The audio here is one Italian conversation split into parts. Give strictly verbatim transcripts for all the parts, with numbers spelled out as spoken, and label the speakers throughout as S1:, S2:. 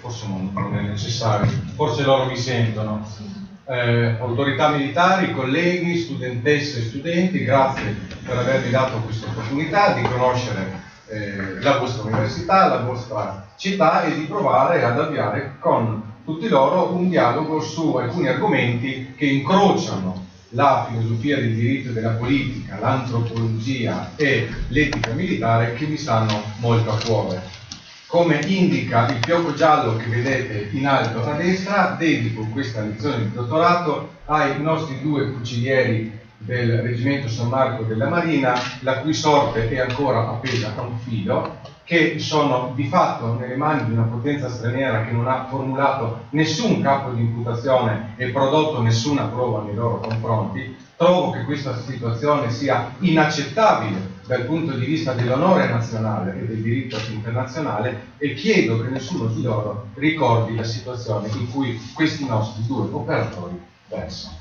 S1: forse non, non è necessario, forse loro mi sentono. Eh, autorità militari, colleghi, studentesse e studenti, grazie per avermi dato questa opportunità di conoscere eh, la vostra università, la vostra città e di provare ad avviare con tutti loro un dialogo su alcuni argomenti che incrociano la filosofia del diritto e della politica, l'antropologia e l'etica militare, che mi stanno molto a cuore. Come indica il fiocco giallo che vedete in alto a destra, dedico questa lezione di dottorato ai nostri due fucilieri del Reggimento San Marco della Marina, la cui sorte è ancora appesa a un filo, che sono di fatto nelle mani di una potenza straniera che non ha formulato nessun capo di imputazione e prodotto nessuna prova nei loro confronti. Trovo che questa situazione sia inaccettabile dal punto di vista dell'onore nazionale e del diritto internazionale e chiedo che nessuno di loro ricordi la situazione in cui questi nostri due operatori versano.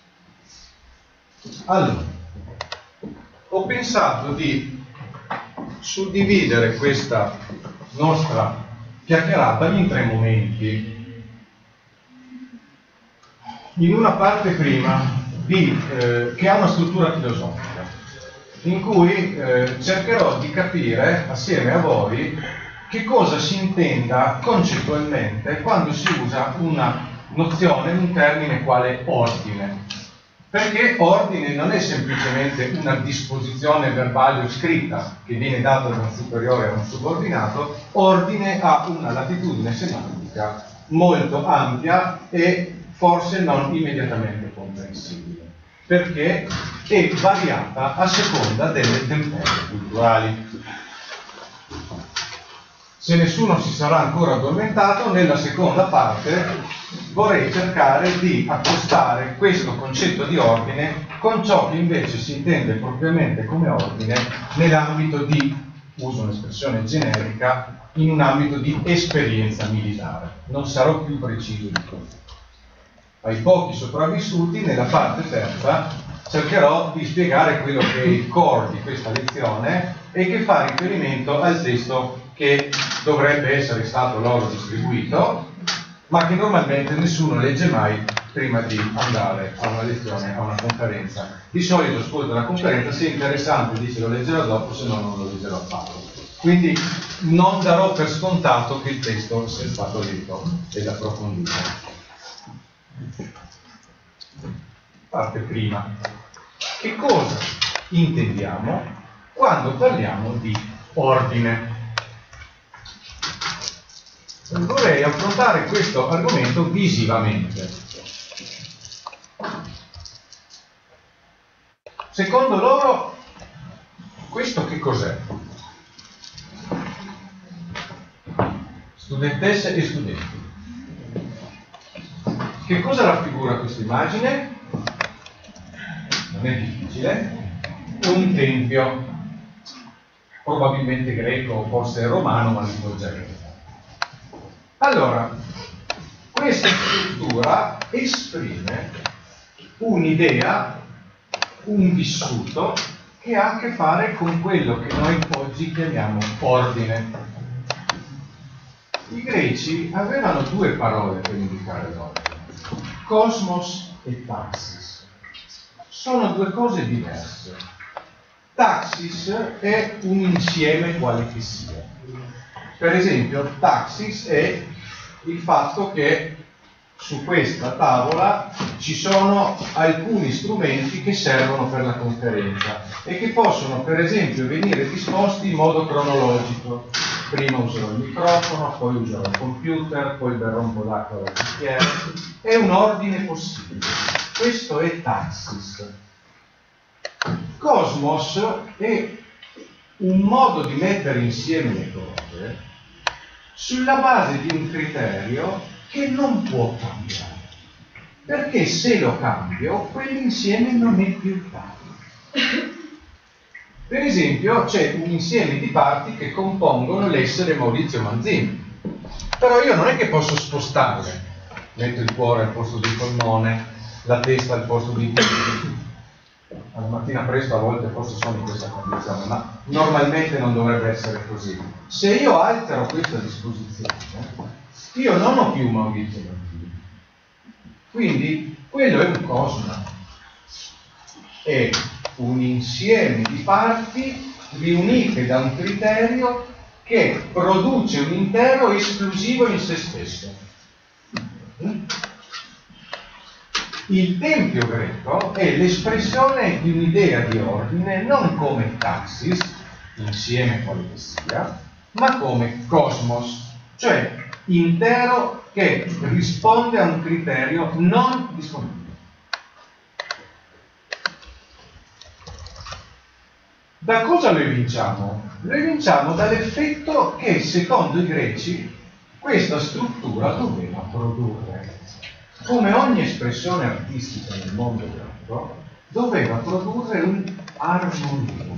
S1: Allora, ho pensato di suddividere questa nostra chiacchierata in tre momenti. In una parte prima di, eh, che ha una struttura filosofica, in cui eh, cercherò di capire assieme a voi che cosa si intenda concettualmente quando si usa una nozione, un termine quale ordine. Perché ordine non è semplicemente una disposizione verbale o scritta che viene data da un superiore a un subordinato, ordine ha una latitudine semantica molto ampia e forse non immediatamente comprensibile, perché è variata a seconda delle tempeste culturali. Se nessuno si sarà ancora addormentato, nella seconda parte vorrei cercare di accostare questo concetto di ordine con ciò che invece si intende propriamente come ordine nell'ambito di, uso un'espressione generica, in un ambito di esperienza militare. Non sarò più preciso di questo. Ai pochi sopravvissuti, nella parte terza, cercherò di spiegare quello che è il core di questa lezione e che fa riferimento al testo che dovrebbe essere stato loro distribuito, ma che normalmente nessuno legge mai prima di andare a una lezione, a una conferenza. Di solito ascolta la conferenza, se è interessante dice lo leggerò dopo, se no non lo leggerò affatto. Quindi non darò per scontato che il testo sia stato letto ed approfondito. Parte prima. Che cosa intendiamo quando parliamo di ordine? Vorrei affrontare questo argomento visivamente. Secondo loro, questo che cos'è? Studentesse e studenti. Che cosa raffigura questa immagine? Non è difficile. Un tempio, probabilmente greco o forse romano, ma li poggerete. Allora, questa struttura esprime un'idea, un vissuto che ha a che fare con quello che noi oggi chiamiamo ordine. I greci avevano due parole per indicare l'ordine: cosmos e taxis. Sono due cose diverse. Taxis è un insieme quale che sia. Per esempio, taxis è il fatto che su questa tavola ci sono alcuni strumenti che servono per la conferenza e che possono, per esempio, venire disposti in modo cronologico. Prima userò il microfono, poi userò il computer, poi berrò un po' d'acqua dal bicchiere. È un ordine possibile. Questo è taxis. Cosmos è un modo di mettere insieme le cose sulla base di un criterio che non può cambiare, perché se lo cambio quell'insieme non è più tale. Per esempio c'è un insieme di parti che compongono l'essere Maurizio Manzini, però io non è che posso spostarle, metto il cuore al posto del polmone, la testa al posto dei piedi. Alla mattina presto a volte forse sono in questa condizione, ma normalmente non dovrebbe essere così. Se io altero questa disposizione, io non ho più Maurizio Martini. Quindi quello è un cosmo, è un insieme di parti riunite da un criterio che produce un intero esclusivo in se stesso. Il tempio greco è l'espressione di un'idea di ordine non come taxis, insieme quale che sia, ma come cosmos, cioè intero che risponde a un criterio non disponibile. Da cosa lo evinciamo? Lo evinciamo dall'effetto che, secondo i greci, questa struttura doveva produrre. Come ogni espressione artistica nel mondo greco, doveva produrre un'armonia.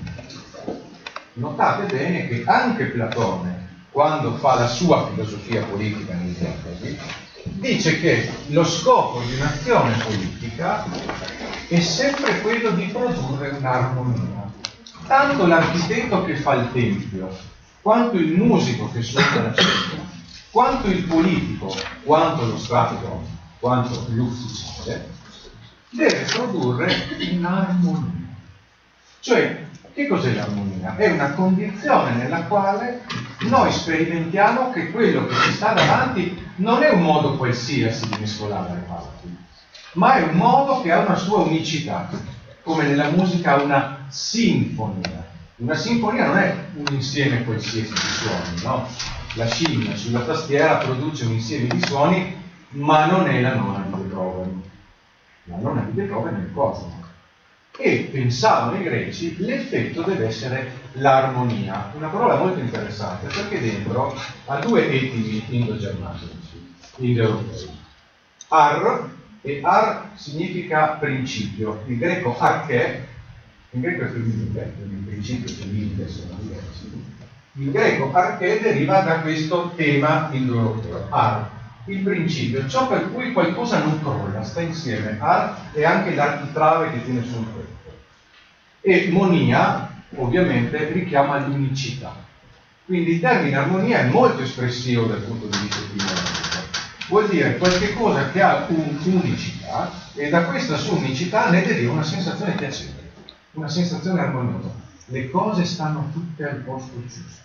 S1: Notate bene che anche Platone, quando fa la sua filosofia politica nei Dialoghi, dice che lo scopo di un'azione politica è sempre quello di produrre un'armonia. Tanto l'architetto che fa il tempio, quanto il musico che suona la cifra, quanto il politico, quanto lo statico, quanto l'ufficiale, deve produrre un'armonia. Cioè, che cos'è l'armonia? È una condizione nella quale noi sperimentiamo che quello che ci sta davanti non è un modo qualsiasi di mescolare le parti, ma è un modo che ha una sua unicità, come nella musica ha una sinfonia. Una sinfonia non è un insieme qualsiasi di suoni, no? La scimmia sulla tastiera produce un insieme di suoni, ma non è la nona di Beethoven. La nona di Beethoven è il cosmo. E pensavano i greci, l'effetto deve essere l'armonia. Una parola molto interessante, perché dentro ha due etimi indo-germanici, indo-europei. Ar, e ar significa principio. Il greco arche, in greco è femminile, quindi il principio e femminile sono diversi. Il greco arche deriva da questo tema indo-europeo, ar, il principio, ciò per cui qualcosa non crolla, sta insieme, ar è anche l'architrave che tiene sul petto. E monia, ovviamente, richiama l'unicità. Quindi il termine armonia è molto espressivo dal punto di vista etimologico. Vuol dire qualche cosa che ha un'unicità e da questa sua unicità ne deriva una sensazione piacevole, una sensazione armoniosa. Le cose stanno tutte al posto giusto.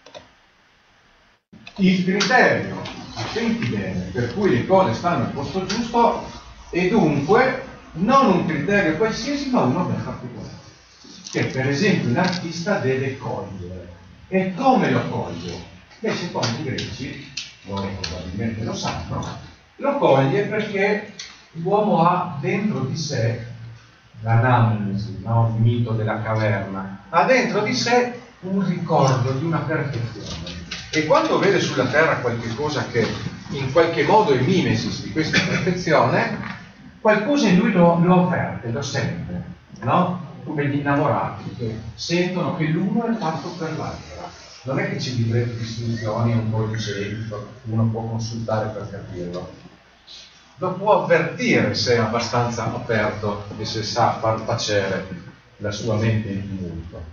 S1: Il criterio, attenti bene, per cui le cose stanno al posto giusto è dunque non un criterio qualsiasi, ma uno ben particolare, che per esempio un artista deve cogliere. E come lo coglie? Beh, secondo i greci, voi probabilmente lo sanno, lo coglie perché l'uomo ha dentro di sé l'anamnesi, no? Il mito della caverna, ha dentro di sé un ricordo di una perfezione. E quando vede sulla terra qualche cosa che in qualche modo è mimesis di questa perfezione, qualcosa in lui lo, lo avverte, lo sente, no? Come gli innamorati che sentono che l'uno è fatto per l'altro. Non è che c'è libretto di istruzioni, un codice etico, uno può consultare per capirlo. Lo può avvertire se è abbastanza aperto e se sa far tacere la sua mente in tumulto.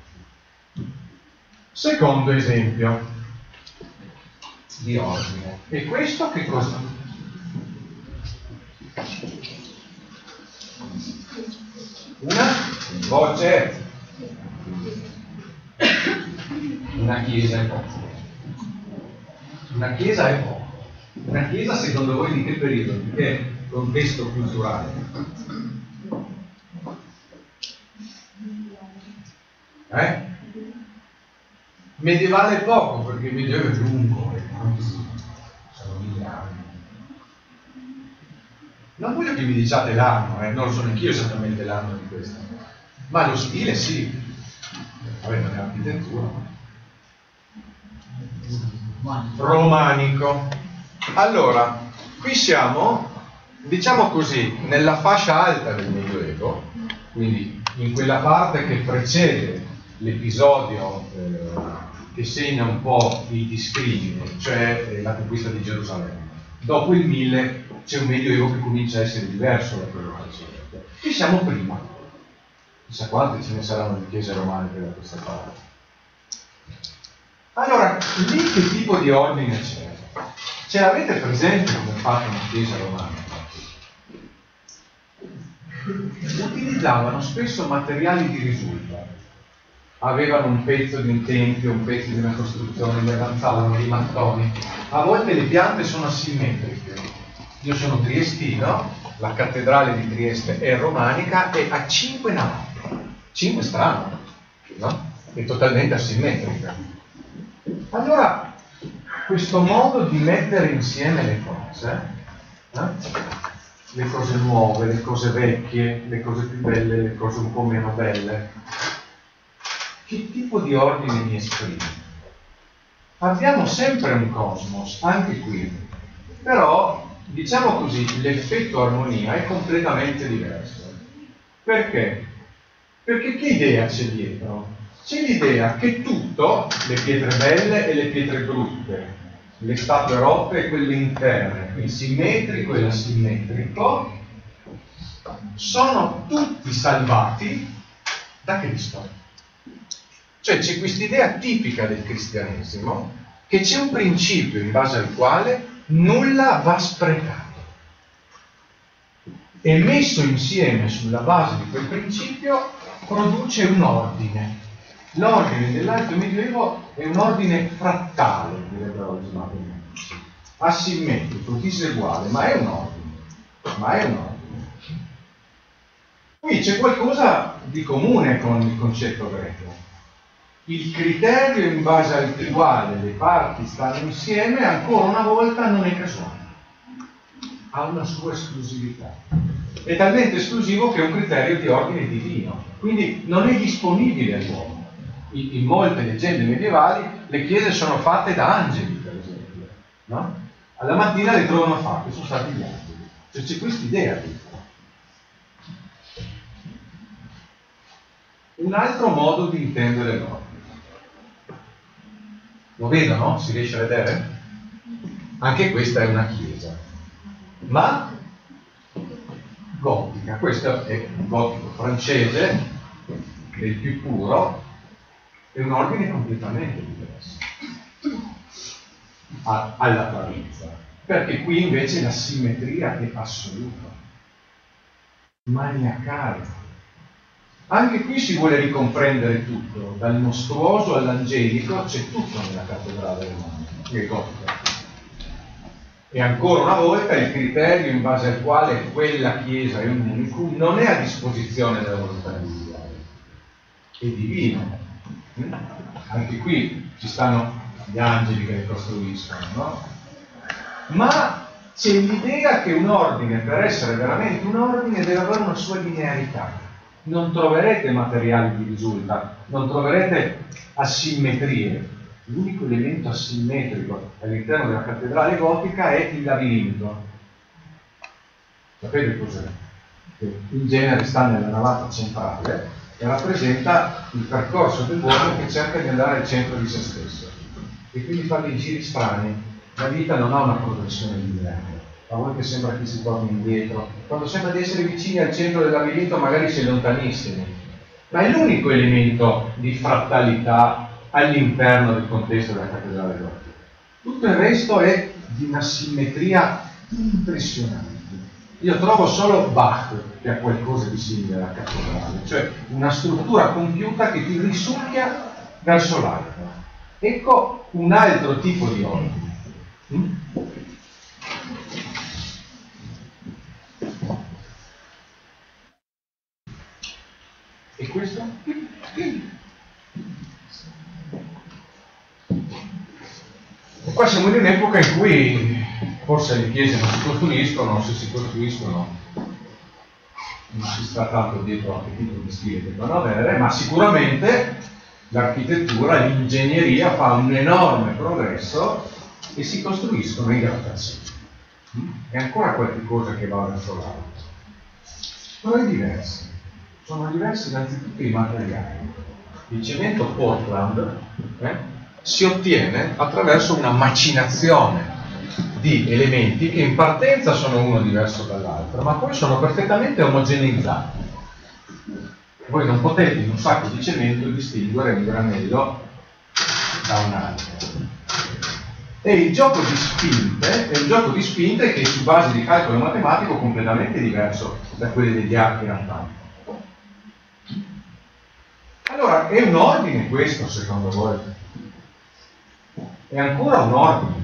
S1: Secondo esempio di ordine. E questo che cosa? Una voce, una chiesa è poco. Una chiesa è poco. Una chiesa secondo voi di che periodo? Di che contesto culturale? Eh? Medievale è poco, perché il medioevo è lungo, e sono mille anni. Non voglio che mi diciate l'anno, eh? Non lo so neanch'io esattamente l'anno di questo, ma lo stile sì, vabbè, non è architettura. Romanico. Allora, qui siamo, diciamo così, nella fascia alta del Medioevo, quindi in quella parte che precede l'episodio eh, che segna un po' il discrimine, cioè eh, la conquista di Gerusalemme. Dopo il mille c'è un Medioevo che comincia a essere diverso da quello precedente. Qui siamo prima. Chissà quante ce ne saranno di chiese romaniche da questa parte. Allora, lì che tipo di ordine c'è? Ce l'avete presente come è fatta una chiesa romana? Utilizzavano spesso materiali di risulta. Avevano un pezzo di un tempio, un pezzo di una costruzione, li avanzavano dei mattoni. A volte le piante sono asimmetriche. Io sono triestino, la cattedrale di Trieste è romanica e ha cinque navate. Cinque strano, no? È totalmente asimmetrica. Allora, questo modo di mettere insieme le cose, eh? le cose nuove, le cose vecchie, le cose più belle, le cose un po' meno belle, che tipo di ordine mi esprime? Abbiamo sempre un cosmos, anche qui, però, diciamo così, l'effetto armonia è completamente diverso. Perché? Perché che idea c'è dietro? C'è l'idea che tutto, le pietre belle e le pietre brutte, le statue rotte e quelle interne, il simmetrico e l'asimmetrico, sono tutti salvati da Cristo. Cioè c'è questa idea tipica del cristianesimo che c'è un principio in base al quale nulla va sprecato. E messo insieme sulla base di quel principio produce un ordine. L'ordine dell'Alto Medioevo è un ordine frattale, direbbero oggi matematici, asimmetrico, diseguale, ma è un ordine, ma è un ordine. Qui c'è qualcosa di comune con il concetto greco. Il criterio in base al quale le parti stanno insieme, ancora una volta, non è casuale, ha una sua esclusività. È talmente esclusivo che è un criterio di ordine divino, quindi non è disponibile all'uomo. In molte leggende medievali le chiese sono fatte da angeli, per esempio, no? Alla mattina le trovano fatte, sono stati gli angeli. Cioè c'è questa idea. Un altro modo di intendere l'ordine. Lo vedono? Si riesce a vedere? Anche questa è una chiesa, ma gotica. Questo è un gotico francese, del più puro. È un ordine completamente diverso all'apparenza, perché qui invece la simmetria è assoluta, maniacale. Anche qui si vuole ricomprendere tutto, dal mostruoso all'angelico, c'è tutto nella cattedrale romana, che è gotica. E ancora una volta il criterio in base al quale quella chiesa è un unicum non è a disposizione della volontà individuale, è divino. Anche qui ci stanno gli angeli che le costruiscono, no? Ma c'è l'idea che un ordine, per essere veramente un ordine, deve avere una sua linearità. Non troverete materiali di risulta, non troverete asimmetrie. L'unico elemento asimmetrico all'interno della cattedrale gotica è il labirinto. Sapete cos'è? Che in genere sta nella navata centrale e rappresenta il percorso dell'uomo che cerca di andare al centro di se stesso e quindi fa dei giri strani. La vita non ha una progressione lineare, a volte sembra che si torni indietro, quando sembra di essere vicini al centro del labirinto magari si è lontanissimi, ma è l'unico elemento di frattalità all'interno del contesto della cattedrale gotica. Tutto il resto è di una simmetria impressionante. Io trovo solo Bach che ha qualcosa di simile alla cattedrale, cioè una struttura compiuta che ti risucchia verso l'alto. Ecco un altro tipo di ordine. Mm? E questo? E qua siamo in un'epoca in cui forse le chiese non si costruiscono, se si costruiscono non si sta tanto dietro a che tipo di stile devono avere, ma sicuramente l'architettura, l'ingegneria fa un enorme progresso e si costruiscono i grattacieli. È ancora qualche cosa che va verso l'alto. Sono diversi. Sono diversi innanzitutto i materiali. Il cemento Portland eh, si ottiene attraverso una macinazione di elementi che in partenza sono uno diverso dall'altro, ma poi sono perfettamente omogeneizzati. Voi non potete in un sacco di cemento distinguere un granello da un altro. E il gioco di spinte è un gioco di spinte che su base di calcolo matematico completamente diverso da quelli degli archi natali. Allora, è un ordine questo secondo voi? È ancora un ordine?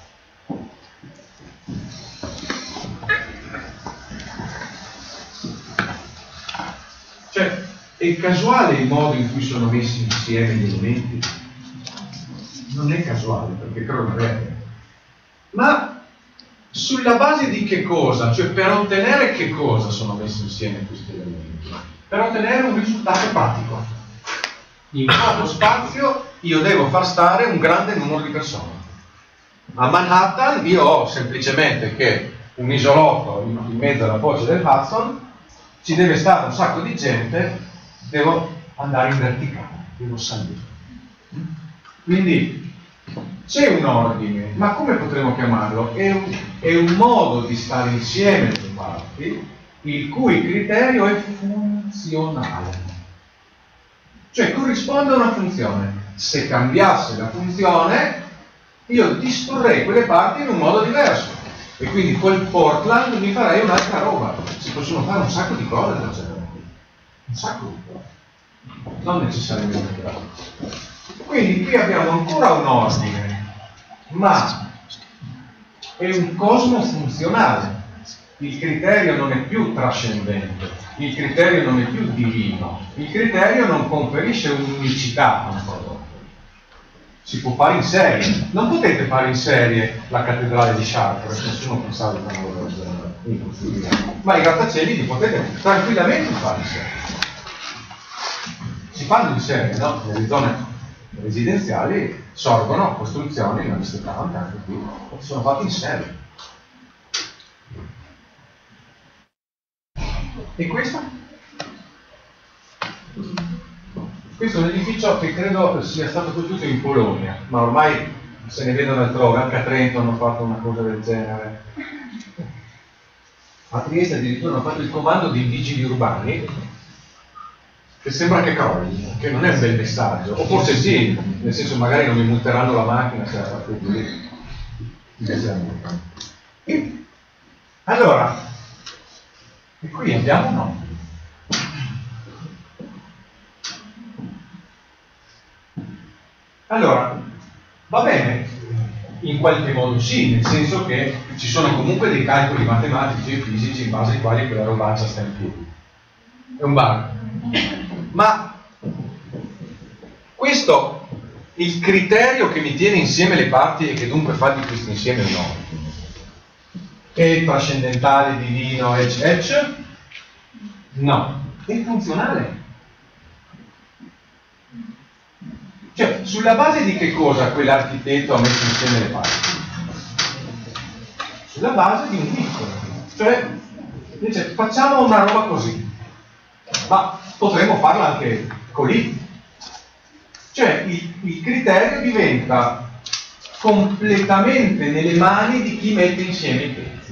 S1: Cioè, è casuale il modo in cui sono messi insieme gli elementi? Non è casuale, perché credo non è. Ma sulla base di che cosa? Cioè, per ottenere che cosa sono messi insieme questi elementi? Per ottenere un risultato pratico. In poco spazio io devo far stare un grande numero di persone. A Manhattan io ho semplicemente che un isolotto in mezzo alla foce del Hudson, ci deve stare un sacco di gente, devo andare in verticale, devo salire. Quindi c'è un ordine, ma come potremmo chiamarlo? È un, è un modo di stare insieme le parti, il cui criterio è funzionale. Cioè corrisponde a una funzione. Se cambiasse la funzione, io disporrei quelle parti in un modo diverso. E quindi col Portland mi farei un'altra roba. Si possono fare un sacco di cose da genere. Un sacco di cose. Non necessariamente grave. Quindi qui abbiamo ancora un ordine, ma è un cosmo funzionale. Il criterio non è più trascendente, il criterio non è più divino, il criterio non conferisce un'unicità a un prodotto. Si può fare in serie, non potete fare in serie la cattedrale di Chartres, nessuno pensava di una cosa del genere, ma i grattacieli li potete tranquillamente fare in serie. Si fanno in serie, no? Nelle zone residenziali sorgono costruzioni, ne ho viste tante anche qui, sono fatte in serie. E questo? Questo è un edificio che credo sia stato costruito in Polonia, ma ormai se ne vedono altrove, anche a Trento hanno fatto una cosa del genere. A Trieste addirittura hanno fatto il comando di vigili urbani, che sembra che crolli, che non è un bel messaggio, o forse sì, nel senso magari non mi multeranno la macchina se la fate così. Allora, e qui abbiamo un no. Allora, va bene, in qualche modo sì, nel senso che ci sono comunque dei calcoli matematici e fisici in base ai quali quella robaccia sta in piedi. È un bug. Ma questo, il criterio che mi tiene insieme le parti e che dunque fa di questo insieme un no. È trascendentale, divino, ecc, ecc? No. È funzionale. Cioè, sulla base di che cosa quell'architetto ha messo insieme le parti? Sulla base di un vincolo. Cioè, dice, facciamo una roba così, ma potremmo farla anche così. Cioè, il, il criterio diventa completamente nelle mani di chi mette insieme i pezzi.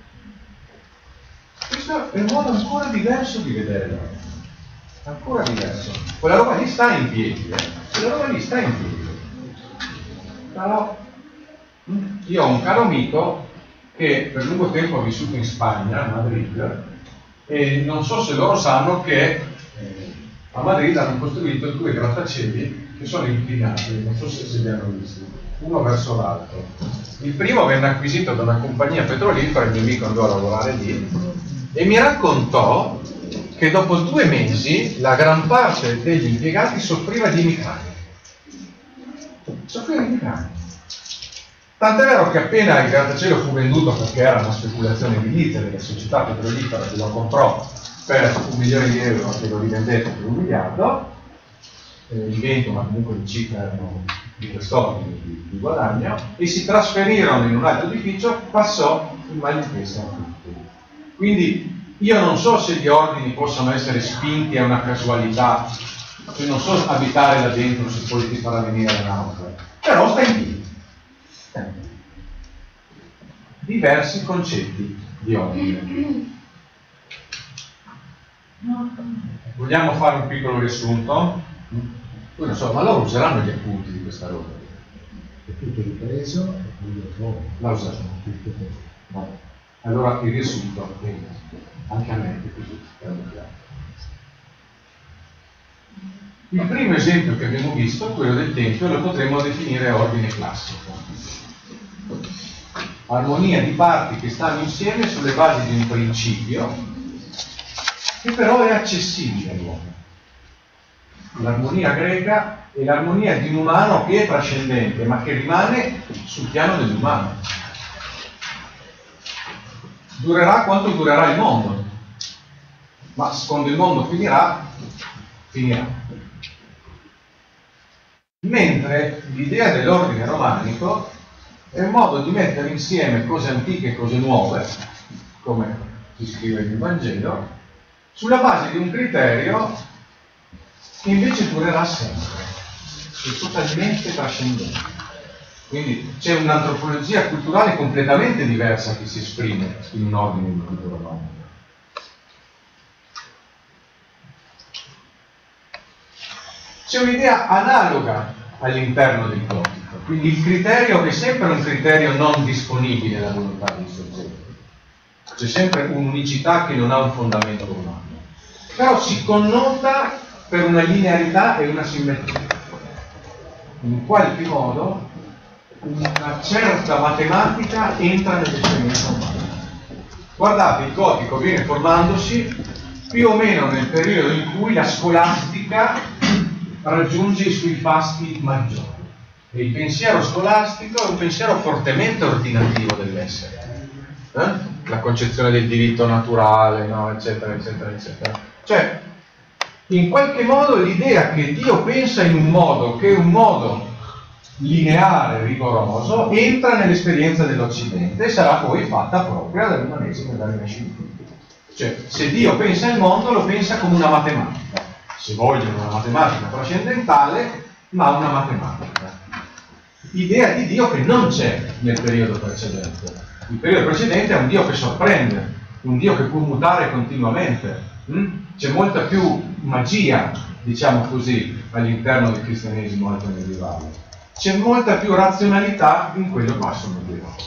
S1: Questo è un modo ancora diverso di vederlo. Ancora diverso. Quella roba lì sta in piedi, eh. Quella roba lì sta in piedi. Però io ho un caro amico che per lungo tempo ha vissuto in Spagna, a Madrid, e non so se loro sanno che eh, a Madrid hanno costruito due grattacieli che sono inclinati, non so se se li hanno visti, uno verso l'altro. Il primo venne acquisito da una compagnia petrolifera, il mio amico andò a lavorare lì e mi raccontò che dopo due mesi la gran parte degli impiegati soffriva di emicrania. Soffriva di emicrania. Tant'è vero che appena il grattacielo fu venduto, perché era una speculazione edilizia della società petrolifera che lo comprò per un milione di euro e lo rivendette per un miliardo, eh, di vento, ma comunque di cifre erano di quest'ordine di, di guadagno, e si trasferirono in un altro edificio, passò il mal di testa a tutti. Quindi io non so se gli ordini possono essere spinti a una casualità, cioè non so abitare là dentro se poi ti farà venire la nausea, però sta in piedi. Diversi concetti di ordine. Vogliamo fare un piccolo riassunto? Poi non so, ma loro useranno gli appunti di questa roba?
S2: È tutto ripreso e quindi
S1: l'ha usato. Allora il riassunto è anche a me è così. Il primo esempio che abbiamo visto è quello del Tempio, lo potremmo definire ordine classico. Armonia di parti che stanno insieme sulle basi di un principio che però è accessibile all'uomo. L'armonia greca è l'armonia di un umano che è trascendente, ma che rimane sul piano dell'umano. Durerà quanto durerà il mondo, ma quando il mondo finirà, finirà. Mentre l'idea dell'ordine romanico è un modo di mettere insieme cose antiche e cose nuove, come si scrive nel Vangelo, sulla base di un criterio che invece durerà sempre, è totalmente trascendente. Quindi c'è un'antropologia culturale completamente diversa che si esprime in un ordine di tipo romanico. C'è un'idea analoga all'interno del gotico, quindi il criterio è sempre un criterio non disponibile alla volontà del soggetto. C'è sempre un'unicità che non ha un fondamento umano, però si connota per una linearità e una simmetria. In qualche modo una certa matematica entra nell'esperienza umana. Guardate, il gotico viene formandosi più o meno nel periodo in cui la scolastica raggiunge i suoi fasti maggiori. E il pensiero scolastico è un pensiero fortemente ordinativo dell'essere. Eh? La concezione del diritto naturale, no? eccetera, eccetera, eccetera. Cioè, in qualche modo l'idea che Dio pensa in un modo, che è un modo lineare, rigoroso, entra nell'esperienza dell'Occidente e sarà poi fatta propria dall'umanesimo e dal Rinascimento. Cioè, se Dio pensa il mondo, lo pensa come una matematica. Se vogliono una matematica trascendentale, ma una matematica. Idea di Dio che non c'è nel periodo precedente. Il periodo precedente è un Dio che sorprende, un Dio che può mutare continuamente. C'è molta più magia, diciamo così, all'interno del cristianesimo alto medievale. C'è molta più razionalità in quello basso medievale.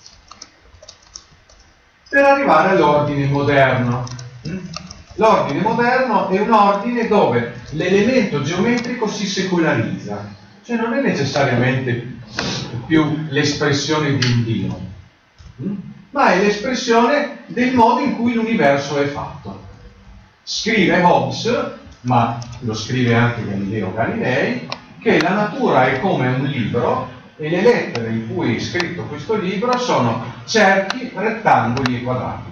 S1: Per arrivare all'ordine moderno. L'ordine moderno è un ordine dove l'elemento geometrico si secolarizza, cioè non è necessariamente più l'espressione di un Dio, ma è l'espressione del modo in cui l'universo è fatto. Scrive Hobbes, ma lo scrive anche Galileo Galilei, che la natura è come un libro e le lettere in cui è scritto questo libro sono cerchi, rettangoli e quadrati.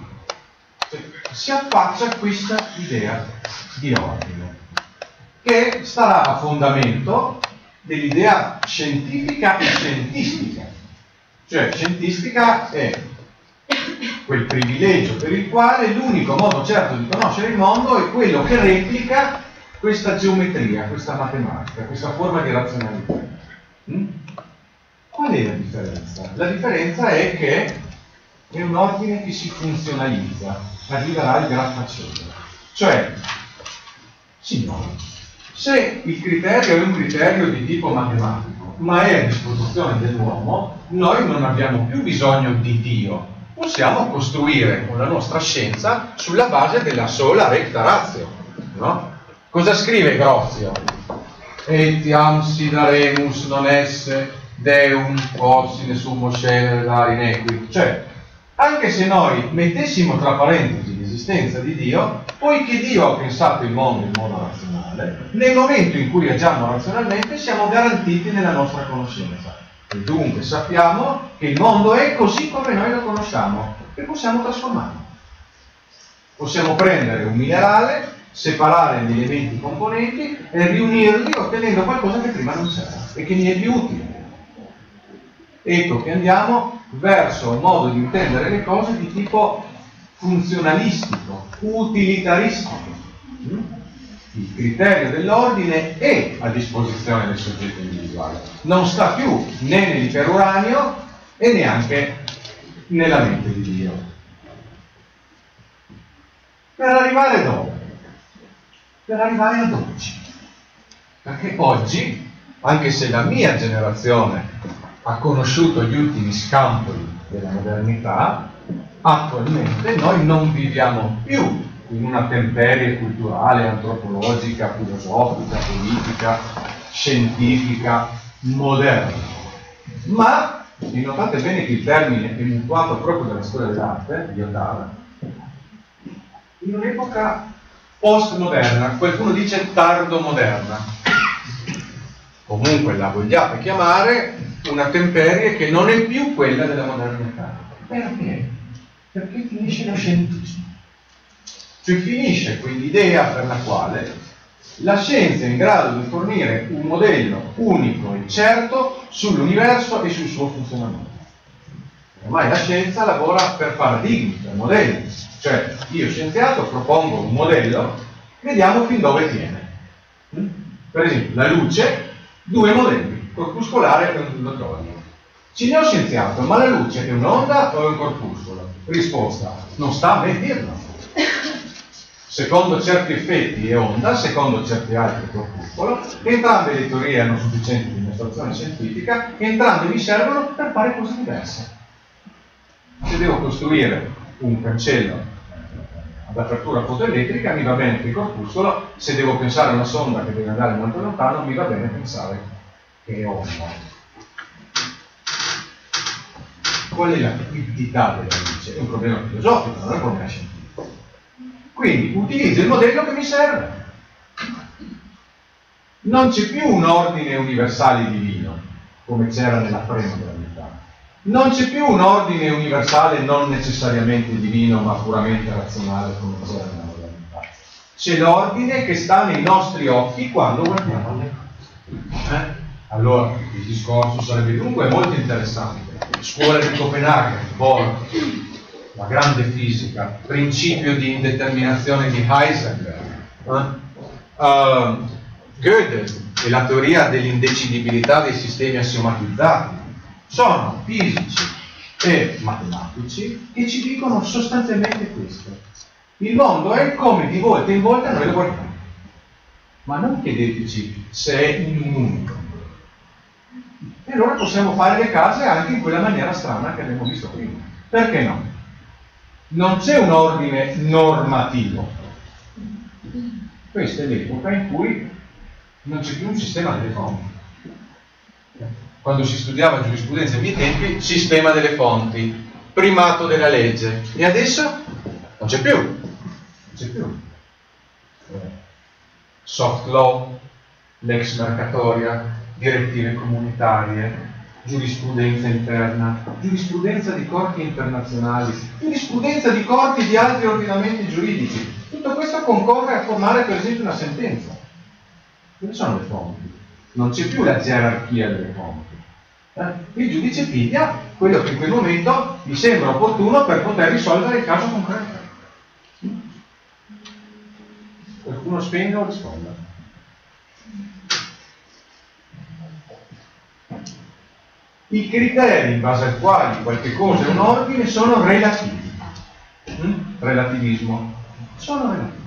S1: Si affaccia questa idea di ordine, che starà a fondamento dell'idea scientifica e scientistica. Cioè, scientistica è quel privilegio per il quale l'unico modo certo di conoscere il mondo è quello che replica questa geometria, questa matematica, questa forma di razionalità. Mm? Qual è la differenza? La differenza è che è un ordine che si funzionalizza, arriverà il grattacielo. Cioè, signori, se il criterio è un criterio di tipo matematico, ma è a disposizione dell'uomo, noi non abbiamo più bisogno di Dio. Possiamo costruire con la nostra scienza sulla base della sola recta ratio, no? Cosa scrive Grozio? Etiam sidaremus non esse deum quod sine summo scelere la inequi. Cioè, anche se noi mettessimo tra parentesi l'esistenza di Dio, poiché Dio ha pensato il mondo in modo razionale, nel momento in cui agiamo razionalmente siamo garantiti nella nostra conoscenza. E dunque sappiamo che il mondo è così come noi lo conosciamo e possiamo trasformarlo. Possiamo prendere un minerale, separare gli elementi componenti e riunirli ottenendo qualcosa che prima non c'era e che mi è più utile. Ecco che andiamo verso un modo di intendere le cose di tipo funzionalistico, utilitaristico. Il criterio dell'ordine è a disposizione del soggetto individuale, non sta più né nell'iperuranio e neanche nella mente di Dio. Per arrivare dove? Per arrivare ad oggi. Perché oggi, anche se la mia generazione ha conosciuto gli ultimi scampoli della modernità, attualmente noi non viviamo più in una temperie culturale, antropologica, filosofica, politica, scientifica, moderna. Ma, vi notate bene che il termine è mutuato proprio dalla storia dell'arte, di Ottava, in un'epoca postmoderna, qualcuno dice tardomoderna. Comunque la vogliate chiamare una temperie che non è più quella della modernità. Perché? Perché finisce lo scientismo. Cioè finisce quell'idea per la quale la scienza è in grado di fornire un modello unico e certo sull'universo e sul suo funzionamento. Ormai la scienza lavora per paradigmi, per modelli. Cioè io scienziato propongo un modello, vediamo fin dove tiene. Per esempio la luce, due modelli, corpuscolare e ondulatorio. Signor scienziato, ma la luce è un'onda o è un corpuscolo? Risposta, non sta a me dirlo. Secondo certi effetti è onda, secondo certi altri è corpuscolo. Entrambe le teorie hanno sufficiente dimostrazione scientifica, entrambe mi servono per fare cose diverse. Se devo costruire un cancello ad apertura fotoelettrica mi va bene che è corpuscolo, se devo pensare a una sonda che deve andare molto lontano mi va bene pensare che è onda. Qual è la liquidità della luce? È un problema filosofico, non è un problema scientifico. Quindi utilizzo il modello che mi serve. Non c'è più un ordine universale divino, come c'era nella premodernità. Non c'è più un ordine universale non necessariamente divino, ma puramente razionale, come c'era nella modernità. C'è l'ordine che sta nei nostri occhi quando guardiamo le cose. Eh? Allora, il discorso sarebbe dunque molto interessante. Scuola di Copenaghen, Bohr, la grande fisica, principio di indeterminazione di Heisenberg, eh? uh, Gödel e la teoria dell'indecidibilità dei sistemi assiomatizzati sono fisici e matematici che ci dicono sostanzialmente questo. Il mondo è come di volta in volta noi lo guardiamo. Ma non chiedeteci se è in un unico. E allora possiamo fare le case anche in quella maniera strana che abbiamo visto prima. Perché no? Non c'è un ordine normativo. Questa è l'epoca in cui non c'è più un sistema delle fonti. Quando si studiava giurisprudenza ai miei tempi, sistema delle fonti, primato della legge. E adesso non c'è più. Non c'è più. Soft law, lex mercatoria, direttive comunitarie, giurisprudenza interna, giurisprudenza di corti internazionali, giurisprudenza di corti di altri ordinamenti giuridici. Tutto questo concorre a formare per esempio una sentenza. Dove sono le fonti? Non c'è più la gerarchia delle fonti. Eh? Il giudice piglia quello che in quel momento gli sembra opportuno per poter risolvere il caso concreto. Qualcuno spenga o risponda? I criteri in base ai quali qualche cosa è un ordine sono relativi. Mm? Relativismo. Sono relativi.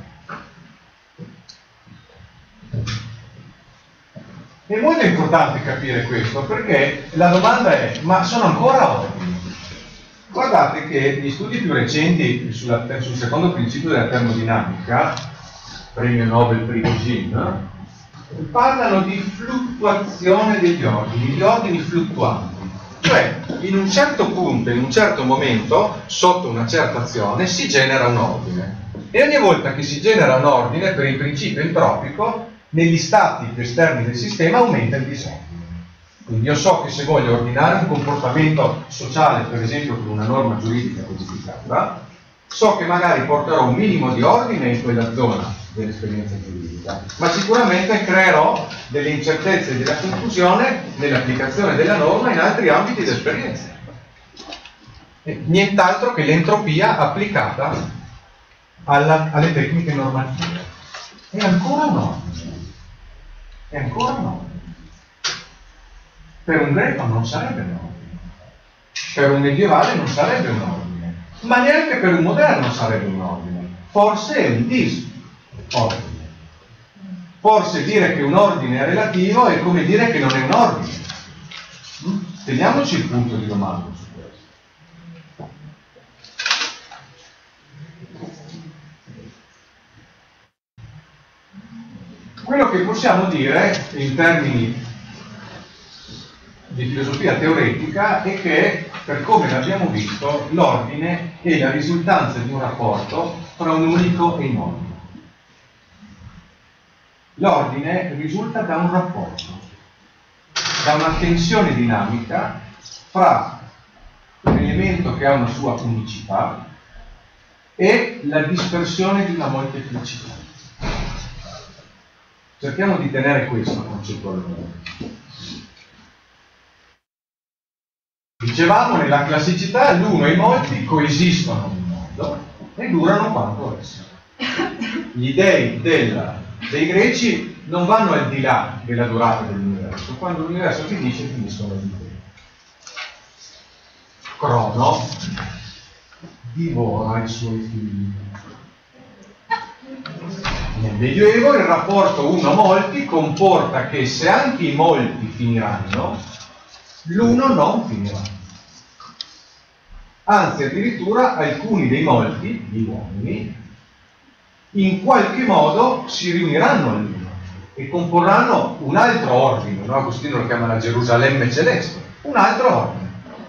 S1: È molto importante capire questo perché la domanda è: ma sono ancora ordini? Guardate che gli studi più recenti sulla, sul secondo principio della termodinamica, premio Nobel Prigogine, parlano di fluttuazione degli ordini, gli ordini fluttuanti. Cioè, in un certo punto, in un certo momento, sotto una certa azione, si genera un ordine. E ogni volta che si genera un ordine, per il principio entropico, negli stati più esterni del sistema aumenta il disordine. Quindi io so che se voglio ordinare un comportamento sociale, per esempio con una norma giuridica codificata, so che magari porterò un minimo di ordine in quella zona dell'esperienza giuridica, ma sicuramente creerò delle incertezze e della confusione nell'applicazione della norma in altri ambiti di esperienza. E nient'altro che l'entropia applicata alla, alle tecniche normative. È ancora un ordine. È ancora un ordine. Per un greco non sarebbe un ordine. Per un medievale non sarebbe un ordine. Ma neanche per un moderno sarebbe un ordine. Forse è un disordine. Forse dire che un ordine è relativo è come dire che non è un ordine. Teniamoci il punto di domanda su questo. Quello che possiamo dire in termini di filosofia teoretica è che, per come l'abbiamo visto, l'ordine è la risultanza di un rapporto tra un unico e i modi. L'ordine risulta da un rapporto, da una tensione dinamica fra un elemento che ha una sua unicità e la dispersione di una molteplicità. Cerchiamo di tenere questo concettualmente. Dicevamo, nella classicità l'uno e i molti coesistono in modo e durano quanto esso. Gli dei della, dei greci non vanno al di là della durata dell'universo. Quando l'universo finisce, finiscono gli dei. Crono divora i suoi figli. Nel Medioevo il rapporto uno-molti comporta che se anche i molti finiranno, l'uno non finirà. Anzi, addirittura alcuni dei molti, gli uomini, in qualche modo si riuniranno all'uno e comporranno un altro ordine, no? Agostino lo chiama la Gerusalemme celeste, un altro ordine.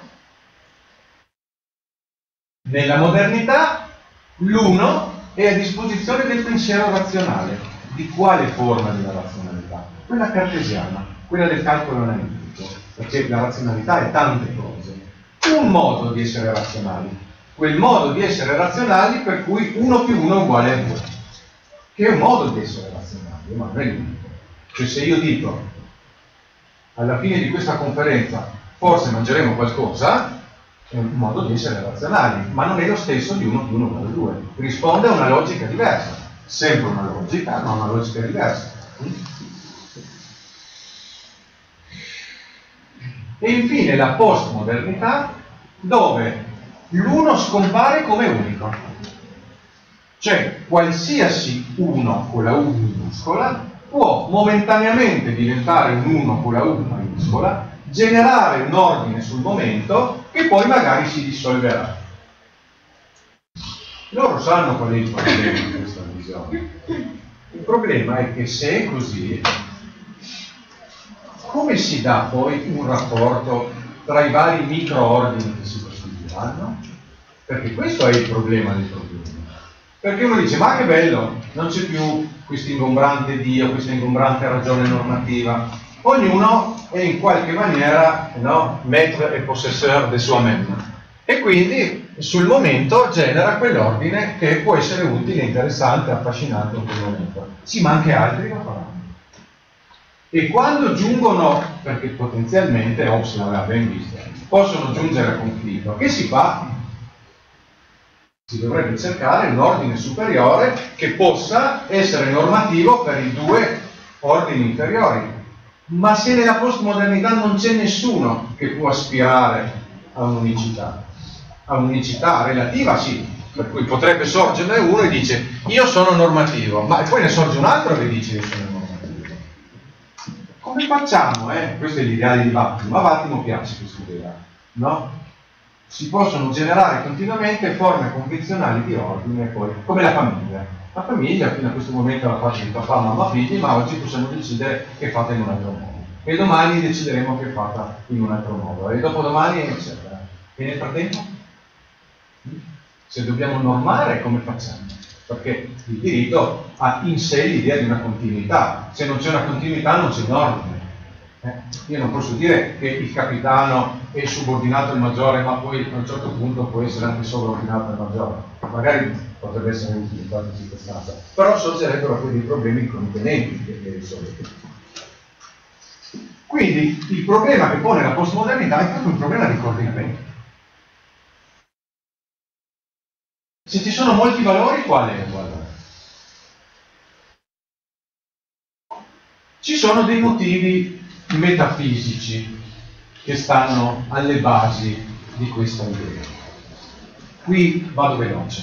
S1: Nella modernità l'uno è a disposizione del pensiero razionale. Di quale forma della razionalità? Quella cartesiana, quella del calcolo analitico, perché la razionalità è tante cose. Un modo di essere razionali, quel modo di essere razionali per cui uno più uno è uguale a due, che è un modo di essere razionali, ma non è l'unico. Cioè, se io dico alla fine di questa conferenza forse mangeremo qualcosa, è un modo di essere razionali, ma non è lo stesso di uno più uno uguale a due. Risponde a una logica diversa, sempre una logica, ma una logica diversa. E infine la postmodernità, dove l'uno scompare come unico. Cioè, qualsiasi uno con la U minuscola può momentaneamente diventare un uno con la U maiuscola, generare un ordine sul momento che poi magari si dissolverà. Loro sanno qual è il problema di questa visione. Il problema è che se è così, come si dà poi un rapporto tra i vari microordini che si costituiranno? Perché questo è il problema del problema. Perché uno dice, ma che bello, non c'è più questo ingombrante Dio, questa ingombrante ragione normativa. Ognuno è in qualche maniera, no, maître e possesseur de soi-même. E quindi sul momento genera quell'ordine che può essere utile, interessante, affascinante in quel momento. Sì, ma anche altri lo faranno. E quando giungono, perché potenzialmente, Hobbes l'aveva ben visto, possono giungere a conflitto, che si fa? Si dovrebbe cercare un ordine superiore che possa essere normativo per i due ordini inferiori. Ma se nella postmodernità non c'è nessuno che può aspirare a un'unicità, a un'unicità relativa, sì, per cui potrebbe sorgerne uno e dice io sono normativo, ma poi ne sorge un altro che dice io sono normativo. Come facciamo? Eh? Questo è l'ideale di Vattimo, a Vattimo piace questa idea, no? Si possono generare continuamente forme convenzionali di ordine, poi, come la famiglia. La famiglia fino a questo momento la faccia di papà, mamma, figli, ma oggi possiamo decidere che è fatta in un altro modo. E domani decideremo che è fatta in un altro modo. E dopodomani, eccetera. E nel frattempo? Se dobbiamo normare, come facciamo? Perché il diritto ha in sé l'idea di una continuità. Se non c'è una continuità non c'è un ordine. Eh? Io non posso dire che il capitano è subordinato al maggiore, ma poi a un certo punto può essere anche sovraordinato al maggiore. Magari potrebbe essere utilizzato in circostanza, però sorgerebbero poi dei problemi contenenti che risolvere. Quindi il problema che pone la postmodernità è proprio un problema di coordinamento. Se ci sono molti valori, qual è il valore? Ci sono dei motivi metafisici che stanno alle basi di questa idea. Qui vado veloce.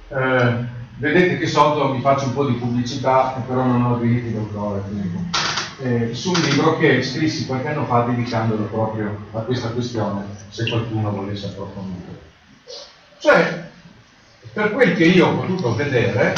S1: Eh, vedete che sotto mi faccio un po' di pubblicità, però non ho diritti d'autore, quindi eh, su un libro che scrissi qualche anno fa dedicandolo proprio a questa questione, se qualcuno volesse approfondire. Cioè, per quel che io ho potuto vedere,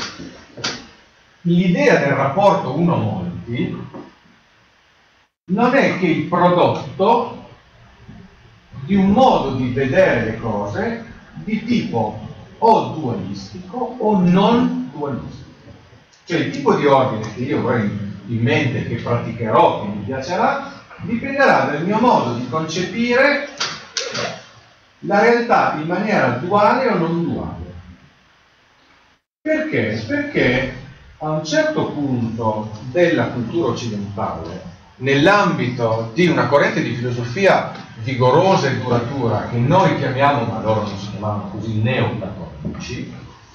S1: l'idea del rapporto uno-molti non è che il prodotto di un modo di vedere le cose di tipo o dualistico o non dualistico. Cioè il tipo di ordine che io avrò in mente, che praticherò, che mi piacerà, dipenderà dal mio modo di concepire la realtà in maniera duale o non duale. Perché? Perché a un certo punto della cultura occidentale, nell'ambito di una corrente di filosofia vigorosa e duratura che noi chiamiamo, ma loro non si chiamavano così, neoplatonici,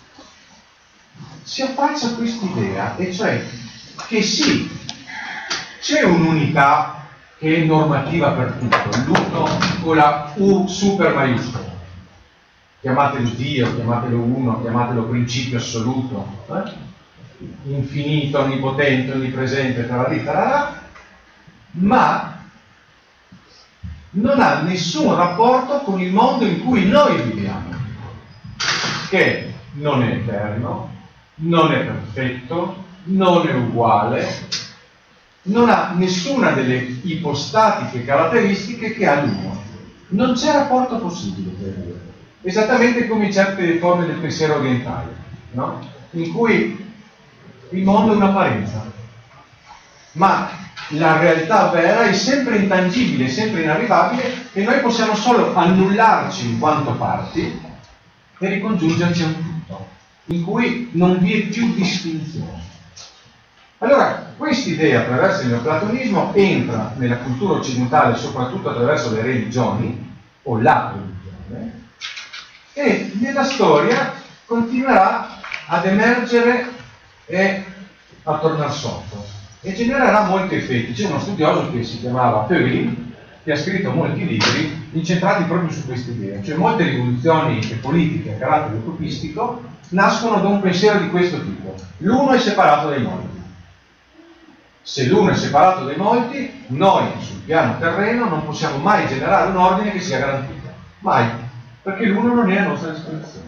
S1: si affaccia quest'idea, e cioè che sì, c'è un'unità che è normativa per tutto, l'uno con la U super maiuscola, chiamatelo Dio, chiamatelo uno, chiamatelo principio assoluto, eh? infinito, onnipotente, onnipresente, tararì, tararà, ma non ha nessun rapporto con il mondo in cui noi viviamo, che non è eterno, non è perfetto, non è uguale, non ha nessuna delle ipostatiche caratteristiche che ha l'uno. Non c'è rapporto possibile per lui. Esattamente come in certe forme del pensiero orientale, no? In cui il mondo è un'apparenza, ma la realtà vera è sempre intangibile, sempre inarrivabile, e noi possiamo solo annullarci in quanto parti e ricongiungerci a un tutto, in cui non vi è più distinzione. Allora, quest'idea attraverso il neoplatonismo entra nella cultura occidentale soprattutto attraverso le religioni, o la religione, e nella storia continuerà ad emergere e a tornare sotto, e genererà molti effetti. C'è uno studioso che si chiamava Pöhlin, che ha scritto molti libri incentrati proprio su questa idea, cioè molte rivoluzioni politiche a carattere utopistico nascono da un pensiero di questo tipo: l'uno è separato dai molti. Se l'uno è separato dai molti, noi sul piano terreno non possiamo mai generare un ordine che sia garantito, mai, perché l'uno non è a nostra disposizione,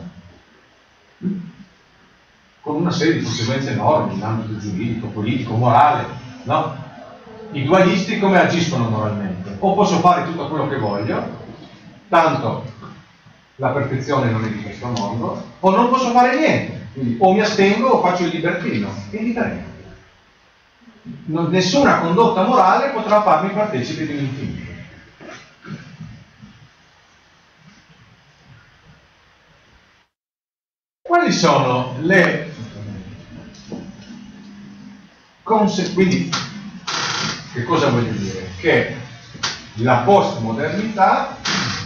S1: con una serie di conseguenze enormi in ambito giuridico, politico, morale, no? I dualisti come agiscono moralmente? O posso fare tutto quello che voglio, tanto la perfezione non è di questo mondo, o non posso fare niente, quindi o mi astengo o faccio il libertino, che differenza? Non, nessuna condotta morale potrà farmi partecipe di un infinito. Quali sono le conseguenze? Quindi, che cosa voglio dire? Che la postmodernità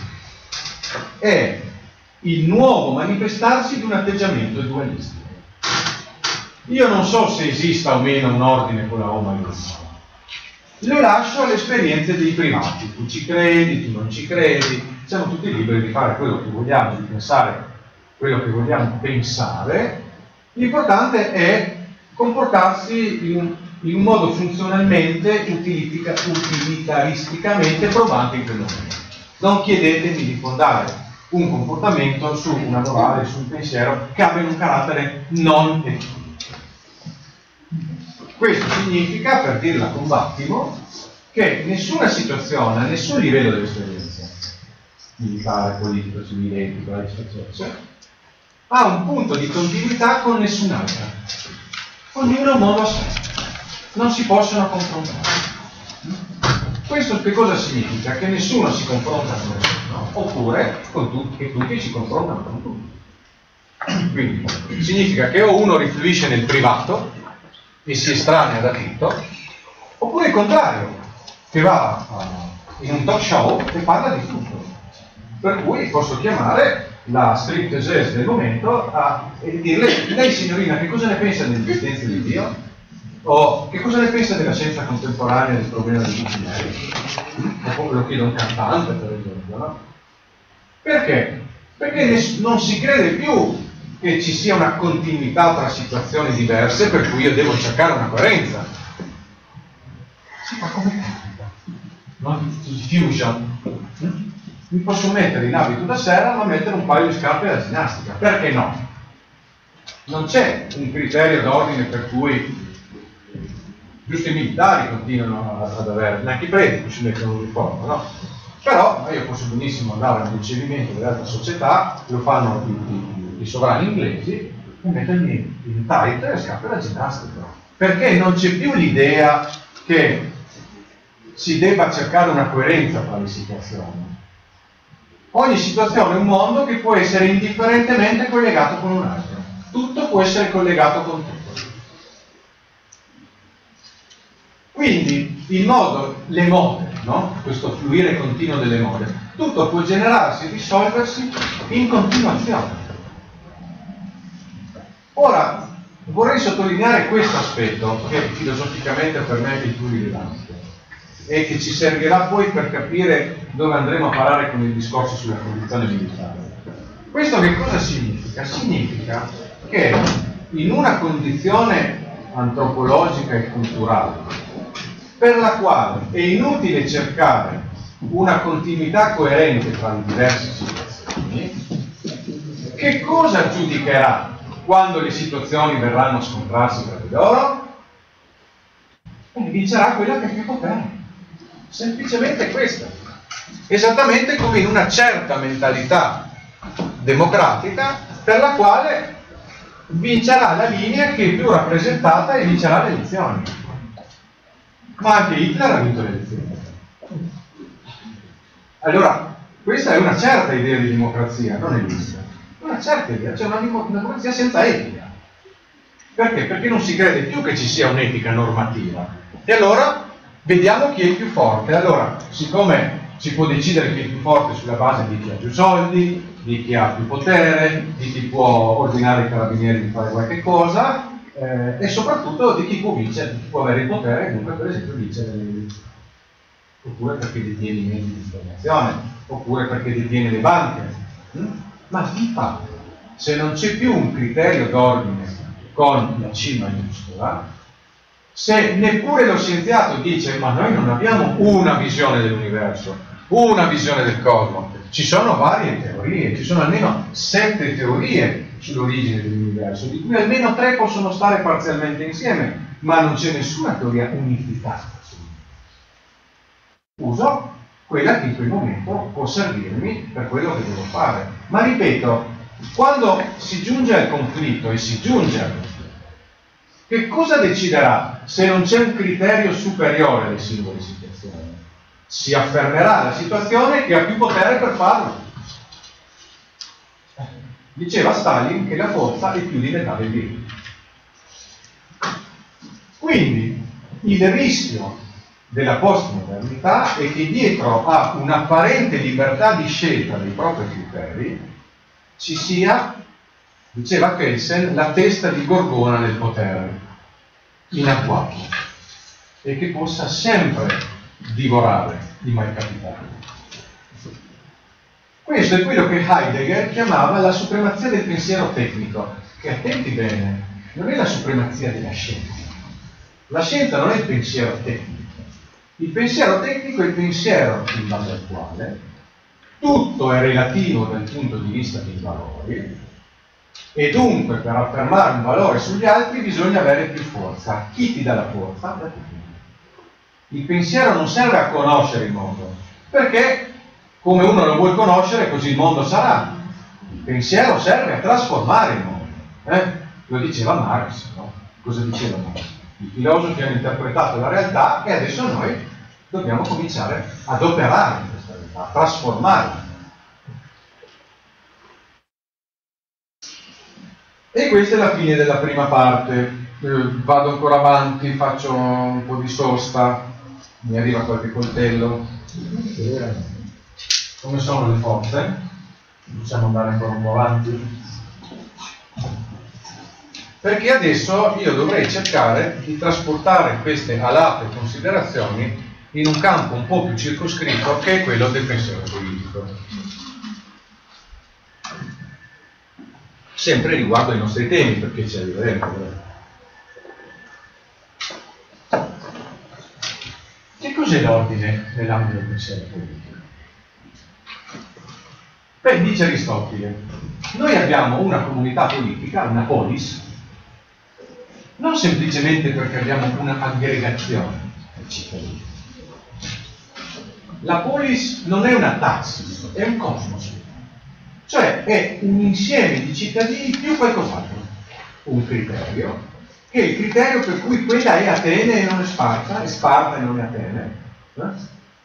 S1: è il nuovo manifestarsi di un atteggiamento dualistico. Io non so se esista o meno un ordine con la O maiuscola. Lo lascio alle esperienze dei privati. Tu ci credi, tu non ci credi. Siamo tutti liberi di fare quello che vogliamo, di pensare quello che vogliamo pensare. L'importante è comportarsi in un, in un modo funzionalmente, utilitaristicamente probante in quel momento. Non chiedetemi di fondare un comportamento su una morale, su un pensiero che abbia un carattere non etico. Questo significa, per dirla con Vattimo, che nessuna situazione, a nessun livello dell'esperienza militare, politico, civile, etico, eccetera, ha un punto di continuità con nessun'altra. Ognuno a modo a sé. Non si possono confrontare. Questo che cosa significa? Che nessuno si confronta con nessuno, oppure con tutti, che tutti si confrontano con tutti. Quindi significa che o uno rifluisce nel privato e si estranea da tutto, oppure il contrario, che va in un talk show e parla di tutto. Per cui posso chiamare la stripteaseuse del momento a, e dirle: lei signorina, che cosa ne pensa dell'esistenza di Dio? O che cosa ne pensa della scienza contemporanea del problema dei cucinelli? O lo chiedo a un cantante, per esempio, no? Perché? Perché non si crede più che ci sia una continuità tra situazioni diverse, per cui io devo cercare una coerenza. si fa come capita, no? Fusion. Mi posso mettere in abito da sera ma mettere un paio di scarpe da ginnastica, perché no? Non c'è un criterio d'ordine per cui giusto i militari continuano ad avere, neanche i preti si mettono l'uniforme, no? Però io posso benissimo andare al ricevimento delle altre società, lo fanno i, i, i sovrani inglesi, e mettermi in tight e scarpe da ginnastica. Perché non c'è più l'idea che si debba cercare una coerenza tra le situazioni. Ogni situazione è un mondo che può essere indifferentemente collegato con un altro. Tutto può essere collegato con tutto. Quindi il modo, le mode, no? Questo fluire continuo delle mode, tutto può generarsi e risolversi in continuazione. Ora, vorrei sottolineare questo aspetto, che filosoficamente per me è il più rilevante, e che ci servirà poi per capire dove andremo a parare con il discorso sulla condizione militare. Questo che cosa significa? Significa che in una condizione antropologica e culturale, per la quale è inutile cercare una continuità coerente tra le diverse situazioni, che cosa giudicherà quando le situazioni verranno a scontrarsi tra di loro? E vincerà quella che ha più potere. Semplicemente questa. Esattamente come in una certa mentalità democratica per la quale vincerà la linea che è più rappresentata e vincerà le elezioni. Ma anche Hitler ha vinto le elezioni. Allora, questa è una certa idea di democrazia, non è lista. Una certa idea, cioè una democrazia senza etica. Perché? Perché non si crede più che ci sia un'etica normativa. E allora vediamo chi è il più forte. Allora, siccome si può decidere chi è il più forte sulla base di chi ha più soldi, di chi ha più potere, di chi può ordinare ai carabinieri di fare qualche cosa, eh, e soprattutto di chi può vincere, di chi può avere il potere e dunque per esempio vincere le elezioni. Oppure perché detiene i mezzi di informazione, oppure perché detiene le banche. Mm? Ma di fatto, se non c'è più un criterio d'ordine con la C maiuscola, se neppure lo scienziato dice ma noi non abbiamo una visione dell'universo, una visione del cosmo, ci sono varie teorie, ci sono almeno sette teorie sull'origine dell'universo, di cui almeno tre possono stare parzialmente insieme, ma non c'è nessuna teoria unificata. Uso quella che in quel momento può servirmi per quello che devo fare. Ma ripeto, quando si giunge al conflitto e si giunge al conflitto, che cosa deciderà se non c'è un criterio superiore alle singole situazioni? Si affermerà la situazione che ha più potere per farlo. Diceva Stalin che la forza è più diventata del diritto. Quindi il rischio della postmodernità è che dietro a un'apparente libertà di scelta dei propri criteri ci sia, diceva Kelsen, la testa di Gorgona nel potere, inattuato, e che possa sempre divorare i mai capitali. Questo è quello che Heidegger chiamava la supremazia del pensiero tecnico, che, attenti bene, non è la supremazia della scienza. La scienza non è il pensiero tecnico. Il pensiero tecnico è il pensiero in base al quale tutto è relativo dal punto di vista dei valori, e dunque per affermare un valore sugli altri bisogna avere più forza. Chi ti dà la forza? Da tutti. Il pensiero non serve a conoscere il mondo, perché come uno lo vuole conoscere così il mondo sarà. Il pensiero serve a trasformare il mondo. Eh? Lo diceva Marx, no? Cosa diceva Marx? I filosofi hanno interpretato la realtà e adesso noi dobbiamo cominciare ad operare in questa realtà, a trasformarla. E questa è la fine della prima parte. Eh, vado ancora avanti, faccio un po' di sosta, mi arriva qualche coltello. Come sono le forze? Possiamo andare ancora un po' avanti? Perché adesso io dovrei cercare di trasportare queste alate considerazioni in un campo un po' più circoscritto, che è quello del pensiero politico. Sempre riguardo ai nostri temi, perché ci arriveremo. cos'è l'ordine nell'ambito del pensiero politico? Beh, dice Aristotele, noi abbiamo una comunità politica, una polis, non semplicemente perché abbiamo un'aggregazione di cittadini. La polis non è una taxis, è un cosmos, cioè è un insieme di cittadini più qualcos'altro, un criterio, che è il criterio per cui quella è Atene e non è Sparta, è Sparta e non è Atene. Eh?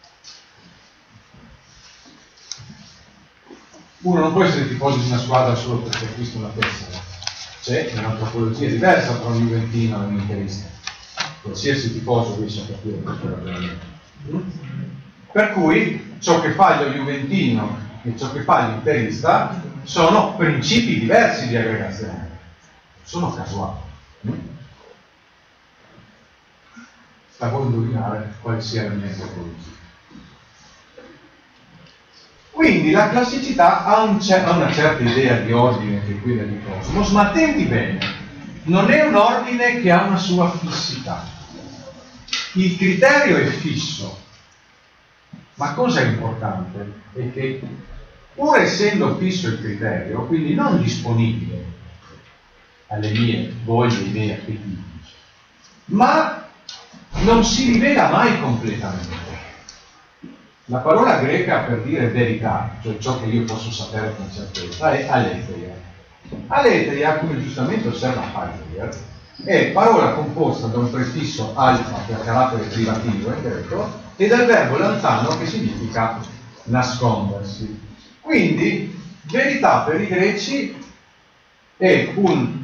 S1: Uno non può essere tifoso di una squadra solo perché acquista una tessera. C'è un'antropologia diversa tra un juventino e un interista. Qualsiasi tifoso riesce a capire questo ragionamento. Per cui ciò che fa lo juventino e ciò che fa l'interista sono principi diversi di aggregazione. Sono casuali. Sta voi indovinare quale sia la mia antropologia. Quindi la classicità ha, un ha una certa idea di ordine che guida di cosmos, ma attenti bene, non è un ordine che ha una sua fissità. Il criterio è fisso, ma cosa è importante? È che pur essendo fisso il criterio, quindi non disponibile alle mie voglie, idee, appetiti, ma non si rivela mai completamente. La parola greca per dire verità, cioè ciò che io posso sapere con certezza, è aletheia. Aletheia, come giustamente osserva Heidegger, è parola composta da un prefisso alfa per carattere privativo in greco e dal verbo lantano che significa nascondersi. Quindi, verità per i greci è un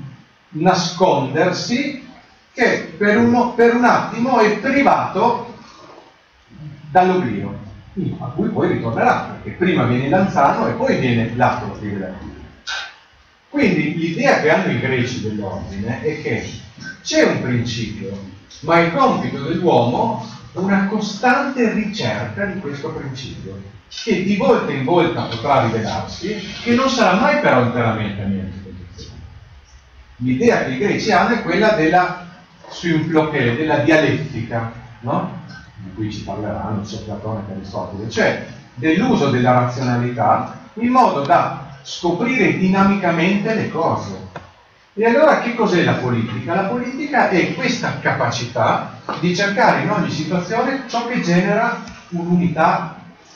S1: nascondersi che per un, per un attimo è privato dall'oblio, a cui poi ritornerà, perché prima viene l'anzano e poi viene l'atto rivelativo. Quindi l'idea che hanno i greci dell'ordine è che c'è un principio, ma è compito dell'uomo una costante ricerca di questo principio, che di volta in volta potrà rivelarsi, che non sarà mai però interamente a mia disposizione. L'idea che i greci hanno è quella della symploché, della dialettica, no? Di cui ci parleranno sia Platone che Aristotele, cioè dell'uso della razionalità in modo da scoprire dinamicamente le cose. E allora che cos'è la politica? La politica è questa capacità di cercare in ogni situazione ciò che genera un'unità,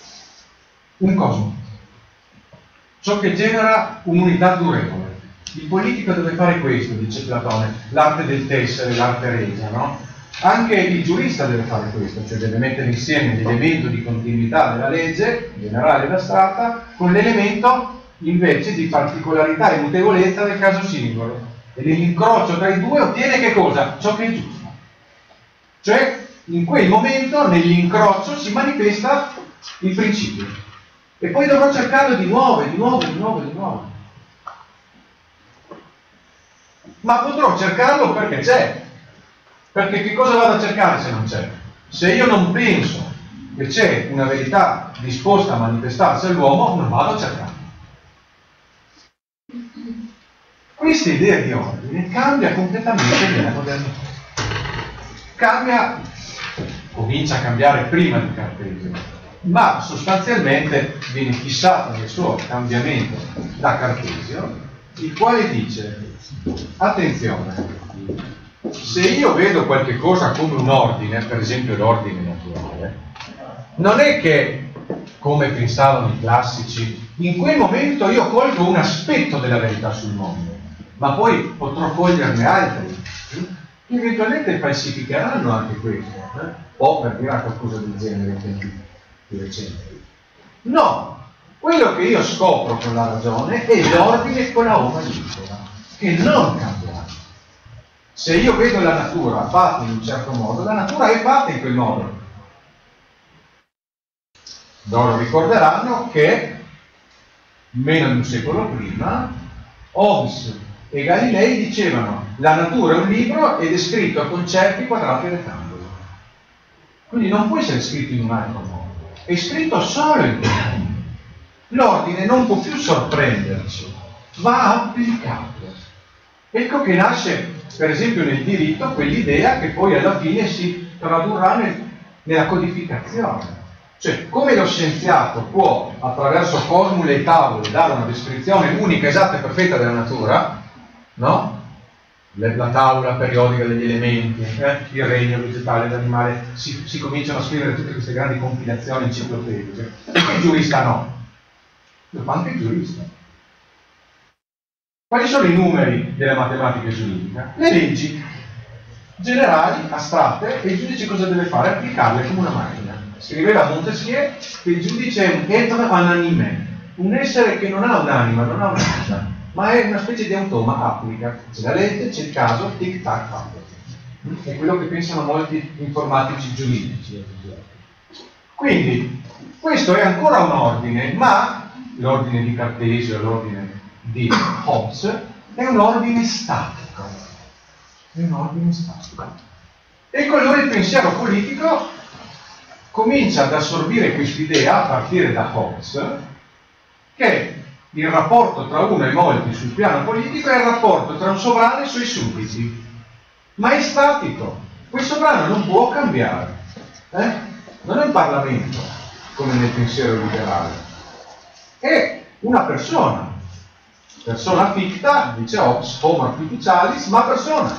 S1: un cosmo, ciò che genera un'unità durevole. Il politico deve fare questo, dice Platone, l'arte del tessere, l'arte regia, no? Anche il giurista deve fare questo, cioè deve mettere insieme l'elemento di continuità della legge, generale ed astratta, con l'elemento invece di particolarità e mutevolezza del caso singolo. E nell'incrocio tra i due ottiene che cosa? Ciò che è giusto. Cioè, in quel momento, nell'incrocio, si manifesta il principio. E poi dovrò cercarlo di nuovo, di nuovo, di nuovo, di nuovo. Ma potrò cercarlo perché c'è. Perché che cosa vado a cercare se non c'è? Se io non penso che c'è una verità disposta a manifestarsi all'uomo, non vado a cercare. Questa idea di ordine cambia completamente nella modernità. Cambia, comincia a cambiare prima di Cartesio, ma sostanzialmente viene fissata nel suo cambiamento da Cartesio, il quale dice, attenzione, se io vedo qualche cosa come un ordine, per esempio l'ordine naturale, non è che, come pensavano i classici, in quel momento io colgo un aspetto della verità sul mondo, ma poi potrò coglierne altri, che eventualmente falsificheranno anche questo, eh? O per dire qualcosa del genere in tempi più recenti. No, quello che io scopro con la ragione è l'ordine con la O maiuscola, che non cambierà. Se io vedo la natura fatta in un certo modo, la natura è fatta in quel modo. Loro ricorderanno che meno di un secolo prima Hobbes e Galilei dicevano la natura è un libro ed è scritto a concerti, quadrati e rettangoli. Quindi non può essere scritto in un altro modo, è scritto solo in quel modo. L'ordine non può più sorprenderci, va applicato. Ecco che nasce, per esempio nel diritto, quell'idea che poi alla fine si tradurrà nel nella codificazione. Cioè, come lo scienziato può, attraverso formule e tavole, dare una descrizione unica, esatta e perfetta della natura, no? La tavola periodica degli elementi, eh? Il regno vegetale, l'animale, si, si cominciano a scrivere tutte queste grandi compilazioni enciclopediche. Perché il giurista no? Lo fa anche il giurista. Quali sono i numeri della matematica giuridica? Le leggi generali, astratte, e il giudice cosa deve fare? Applicarle come una macchina. Scriveva Montesquieu che il giudice è un être ananime, un essere che non ha un'anima, non ha una vita, ma è una specie di automa, applica. C'è la legge, c'è il caso, tic tac, tac. È quello che pensano molti informatici giuridici. Quindi, questo è ancora un ordine, ma l'ordine di Cartesio, l'ordine di Hobbes, è un ordine statico. È un ordine statico. E con allora il pensiero politico comincia ad assorbire quest'idea, a partire da Hobbes, che il rapporto tra uno e molti sul piano politico è il rapporto tra un sovrano e i suoi sudditi, ma è statico. Quel sovrano non può cambiare, eh? Non è un Parlamento come nel pensiero liberale, è una persona, persona ficta, dice Hobbes, homo artificialis, ma persona.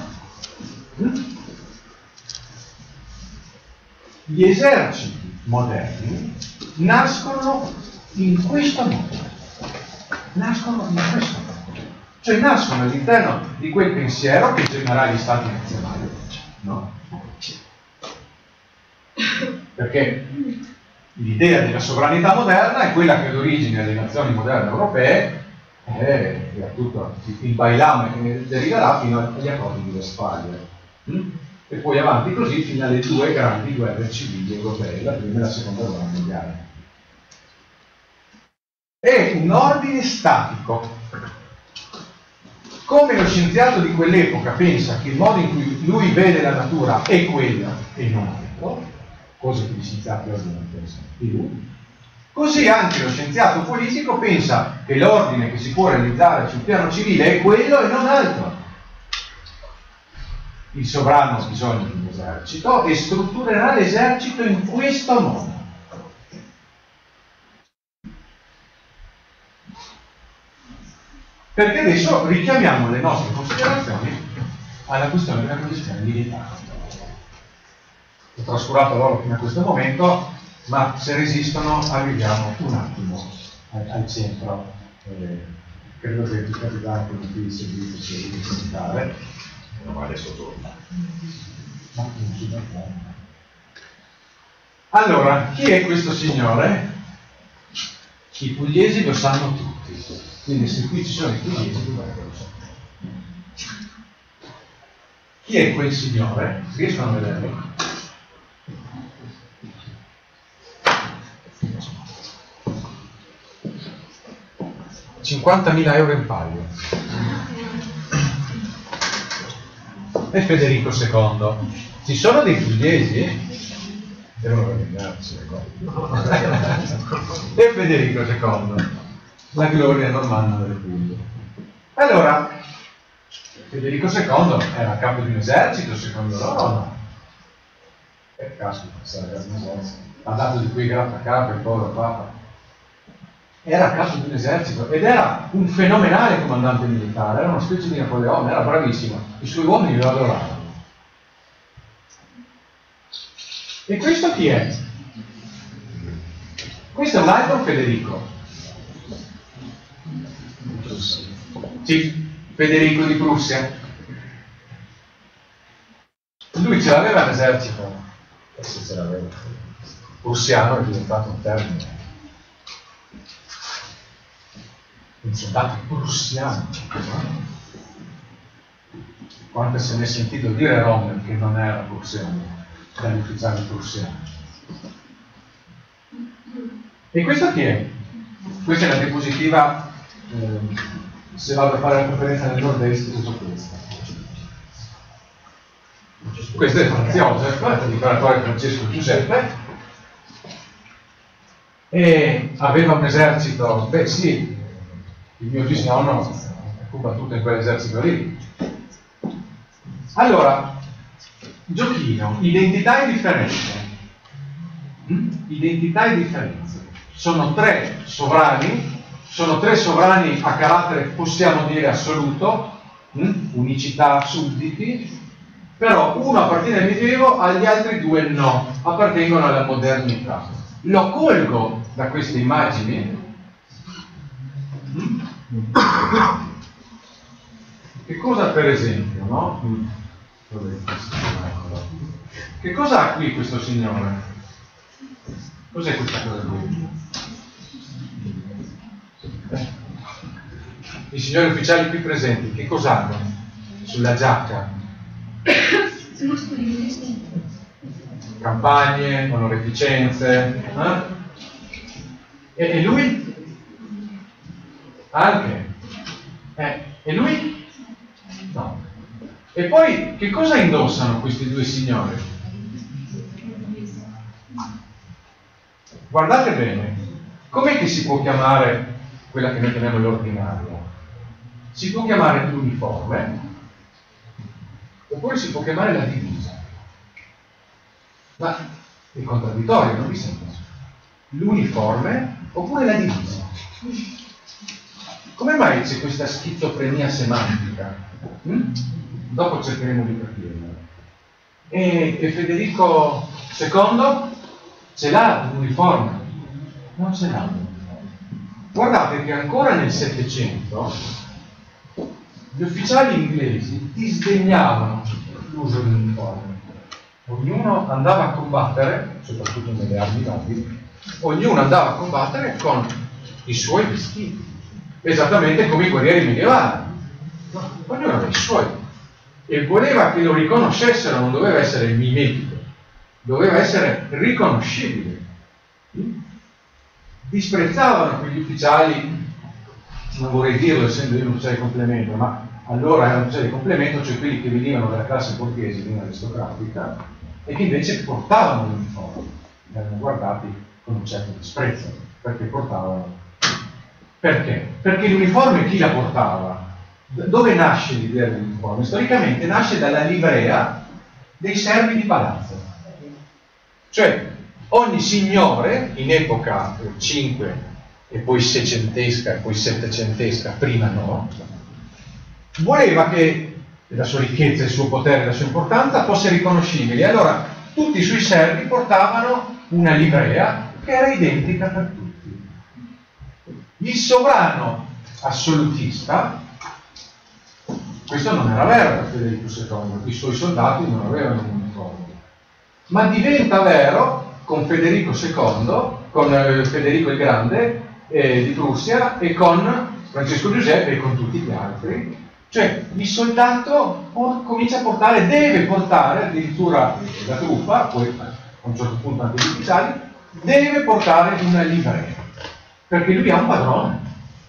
S1: Gli eserciti moderni nascono in questo modo, nascono in questo modo, cioè nascono all'interno di quel pensiero che genera gli stati nazionali, no? Perché l'idea della sovranità moderna è quella che ha origine alle nazioni moderne europee e a tutto il bailame che ne deriverà fino agli accordi di Westfalia. Mm? E poi avanti così fino alle due grandi guerre civili europee, la prima e la seconda guerra mondiale. È un ordine statico. Come lo scienziato di quell'epoca pensa che il modo in cui lui vede la natura è quello e non altro, cosa che gli scienziati oggi non pensano più, così anche lo scienziato politico pensa che l'ordine che si può realizzare sul piano civile è quello e non altro. Il sovrano ha bisogno di un esercito e strutturerà l'esercito in questo modo. Perché adesso richiamiamo le nostre considerazioni alla questione della condizione militare. Ho trascurato loro fino a questo momento, ma se resistono arriviamo un attimo al, al centro. Eh, credo che il capitano con il servizio sia militare.
S3: Ma adesso torna.
S1: Allora, chi è questo signore? I pugliesi lo sanno tutti, quindi se qui ci sono i pugliesi dovrebbero lo sapere. Chi è quel signore? Riescono a vederlo? cinquantamila euro in palio. E Federico secondo. Ci sono dei pugliesi? Devono ringraziare. E Federico secondo, la gloria normanna del Puglia. Allora, Federico secondo era a capo di un esercito, secondo loro o no? Eh, caspita, sarebbe un esercito. Ha dato di qui gratta a capo il povero Papa. Era a capo di un esercito ed era un fenomenale comandante militare, era una specie di Napoleone, era bravissimo, i suoi uomini lo adoravano. E questo chi è? Questo è un altro Federico. Sì, Federico di Prussia. Lui ce l'aveva l'esercito. E se ce l'aveva. Prussiano è diventato un termine. Un soldato prussiano. Quanto se ne è sentito dire Rommel che non era prussiano, dagli ufficiali prussiani. E questo chi è? Questa è la diapositiva, eh, se vado a fare la conferenza nel nord-est, tutto questo. Questo è Franz Josef, l'imperatore Francesco Giuseppe, e aveva un esercito, beh sì, il mio bisnonno fu battuto in quell'esercito lì. Allora, giochino, identità e differenze. Mm? Identità e differenze. Sono tre sovrani, sono tre sovrani a carattere, possiamo dire, assoluto, mm? Unicità, sudditi, però uno appartiene al Medioevo, agli altri due no, appartengono alla modernità. Lo colgo da queste immagini. Mm? Che cosa, per esempio, no? Mm. Che cosa ha qui questo signore? Cos'è questa cosa qui? Eh? I signori ufficiali qui presenti, che cosa hanno sulla giacca? Campagne, onorificenze, eh? E, e lui? Anche. Eh, e lui? No. E poi che cosa indossano questi due signori? Guardate bene, com'è che si può chiamare quella che noi chiamiamo l'ordinaria? Si può chiamare l'uniforme, oppure si può chiamare la divisa. Ma è contraddittorio, non vi sembra? L'uniforme oppure la divisa? Come mai c'è questa schizofrenia semantica? Hm? Dopo cercheremo di capirla. E, e Federico secondo ce l'ha l'uniforme? Non ce l'ha l'uniforme. Guardate che ancora nel Settecento gli ufficiali inglesi disdegnavano l'uso dell'uniforme. Ognuno andava a combattere, soprattutto nelle armi nobili, ognuno andava a combattere con i suoi vestiti, esattamente come i guerrieri medievali. No, ognuno aveva i suoi. E voleva che lo riconoscessero, non doveva essere mimetico, doveva essere riconoscibile. Disprezzavano quegli ufficiali, non vorrei dirlo essendo io un ufficiale di complemento, ma allora era un ufficiale di complemento, cioè quelli che venivano dalla classe borghese, quindi aristocratica, e che invece portavano l'uniforme, erano guardati con un certo disprezzo, perché portavano. Perché? Perché l'uniforme chi la portava? Dove nasce l'idea dell'uniforme? Storicamente nasce dalla livrea dei servi di palazzo. Cioè, ogni signore, in epoca cinque e poi seicentesca e poi settecentesca, prima no, voleva che la sua ricchezza, il suo potere, la sua importanza fosse riconoscibile. Allora tutti i suoi servi portavano una livrea che era identica per tutti. Il sovrano assolutista, questo non era vero per Federico secondo, i suoi soldati non avevano un uniforme, ma diventa vero con Federico secondo, con eh, Federico il Grande eh, di Prussia e con Francesco Giuseppe e con tutti gli altri. Cioè il soldato por- comincia a portare, deve portare, addirittura la truppa, poi a un certo punto anche gli ufficiali, deve portare una livrea, perché lui ha un padrone.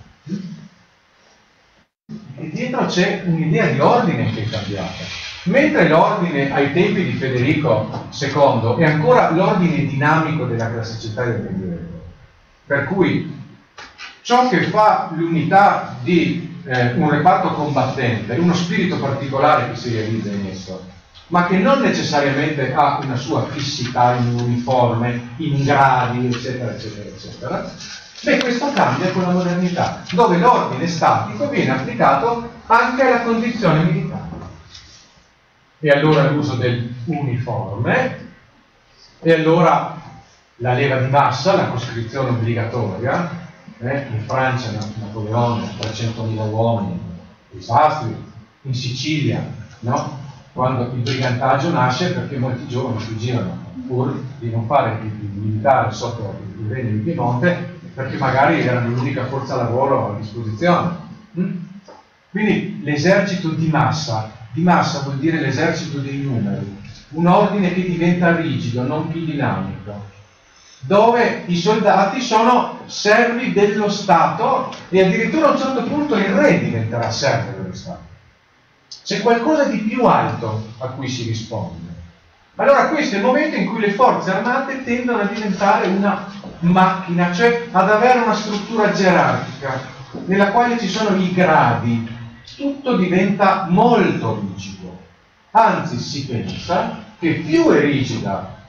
S1: E dietro c'è un'idea di ordine che è cambiata. Mentre l'ordine ai tempi di Federico secondo è ancora l'ordine dinamico della classicità del Medioevo, per cui ciò che fa l'unità di eh, un reparto combattente è uno spirito particolare che si realizza in esso, ma che non necessariamente ha una sua fissità in un uniforme, in gradi, eccetera, eccetera, eccetera. Beh, questo cambia con la modernità, dove l'ordine statico viene applicato anche alla condizione militare. E allora l'uso dell'uniforme, e allora la leva di massa, la coscrizione obbligatoria, eh, in Francia Napoleone, trecentomila uomini, disastri, in Sicilia, no? Quando il brigantaggio nasce perché molti giovani fuggivano, pur di non fare il militare sotto il regno di Piemonte, perché magari erano l'unica forza lavoro a disposizione. Mm? Quindi l'esercito di massa, di massa vuol dire l'esercito dei numeri, un ordine che diventa rigido, non più dinamico, dove i soldati sono servi dello Stato e addirittura a un certo punto il re diventerà servo dello Stato. C'è qualcosa di più alto a cui si risponde. Allora questo è il momento in cui le forze armate tendono a diventare una macchina, cioè ad avere una struttura gerarchica nella quale ci sono i gradi, tutto diventa molto rigido. Anzi, si pensa che più è rigida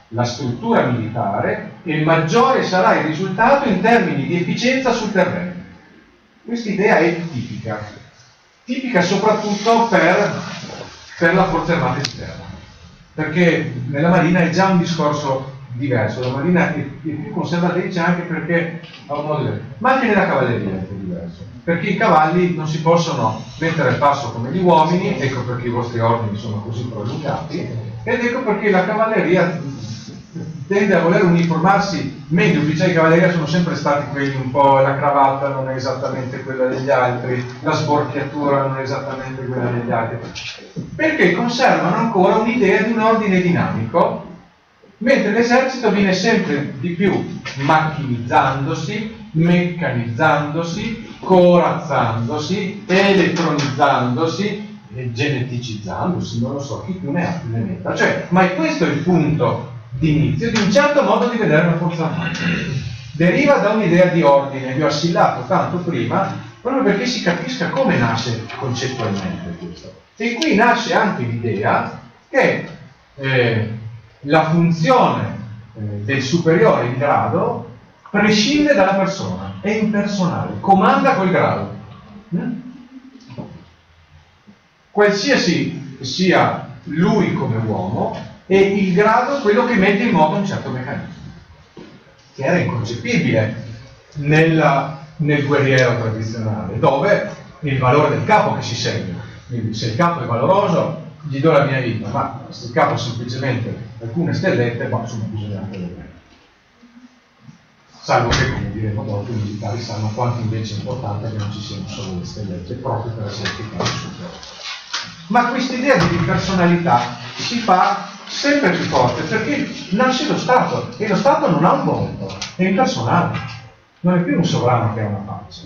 S1: la struttura militare e maggiore sarà il risultato in termini di efficienza sul terreno. Questa idea è tipica, tipica soprattutto per, per la Forza Armate di terra, perché nella Marina è già un discorso diverso, la Marina è, è più conservatrice anche perché ha un modo diverso, ma anche nella cavalleria è più diverso, perché i cavalli non si possono mettere al passo come gli uomini, ecco perché i vostri ordini sono così prolungati, ed ecco perché la cavalleria tende a voler uniformarsi meglio. Gli ufficiali di cavalleria sono sempre stati quelli un po', la cravatta non è esattamente quella degli altri, la sborchiatura non è esattamente quella degli altri, perché conservano ancora un'idea di un ordine dinamico, mentre l'esercito viene sempre di più macchinizzandosi, meccanizzandosi, corazzandosi, elettronizzandosi e geneticizzandosi, non lo so, chi più ne ha più ne metta. Cioè, ma è questo il punto di inizio di un certo modo di vedere la forza armata. Deriva da un'idea di ordine, vi ho assillato tanto prima, proprio perché si capisca come nasce concettualmente questo. E qui nasce anche l'idea che eh, la funzione eh, del superiore in grado prescinde dalla persona, è impersonale, comanda col grado. Mm? Qualsiasi sia lui come uomo, e il grado è quello che mette in moto un certo meccanismo, che era inconcepibile nella, nel guerriero tradizionale, dove è il valore del capo che si segue. Quindi se il capo è valoroso, gli do la mia vita, ma se il capo ha semplicemente alcune stellette, ma insomma bisogna anche vedere. Salvo che, come diremo dopo, i militari sanno quanto invece è importante che non ci siano solo le stellette, proprio per esercitare il suo gioco. Ma questa idea di personalità si fa sempre più forte perché nasce lo Stato e lo Stato non ha un volto, è impersonale, non è più un sovrano che ha una faccia.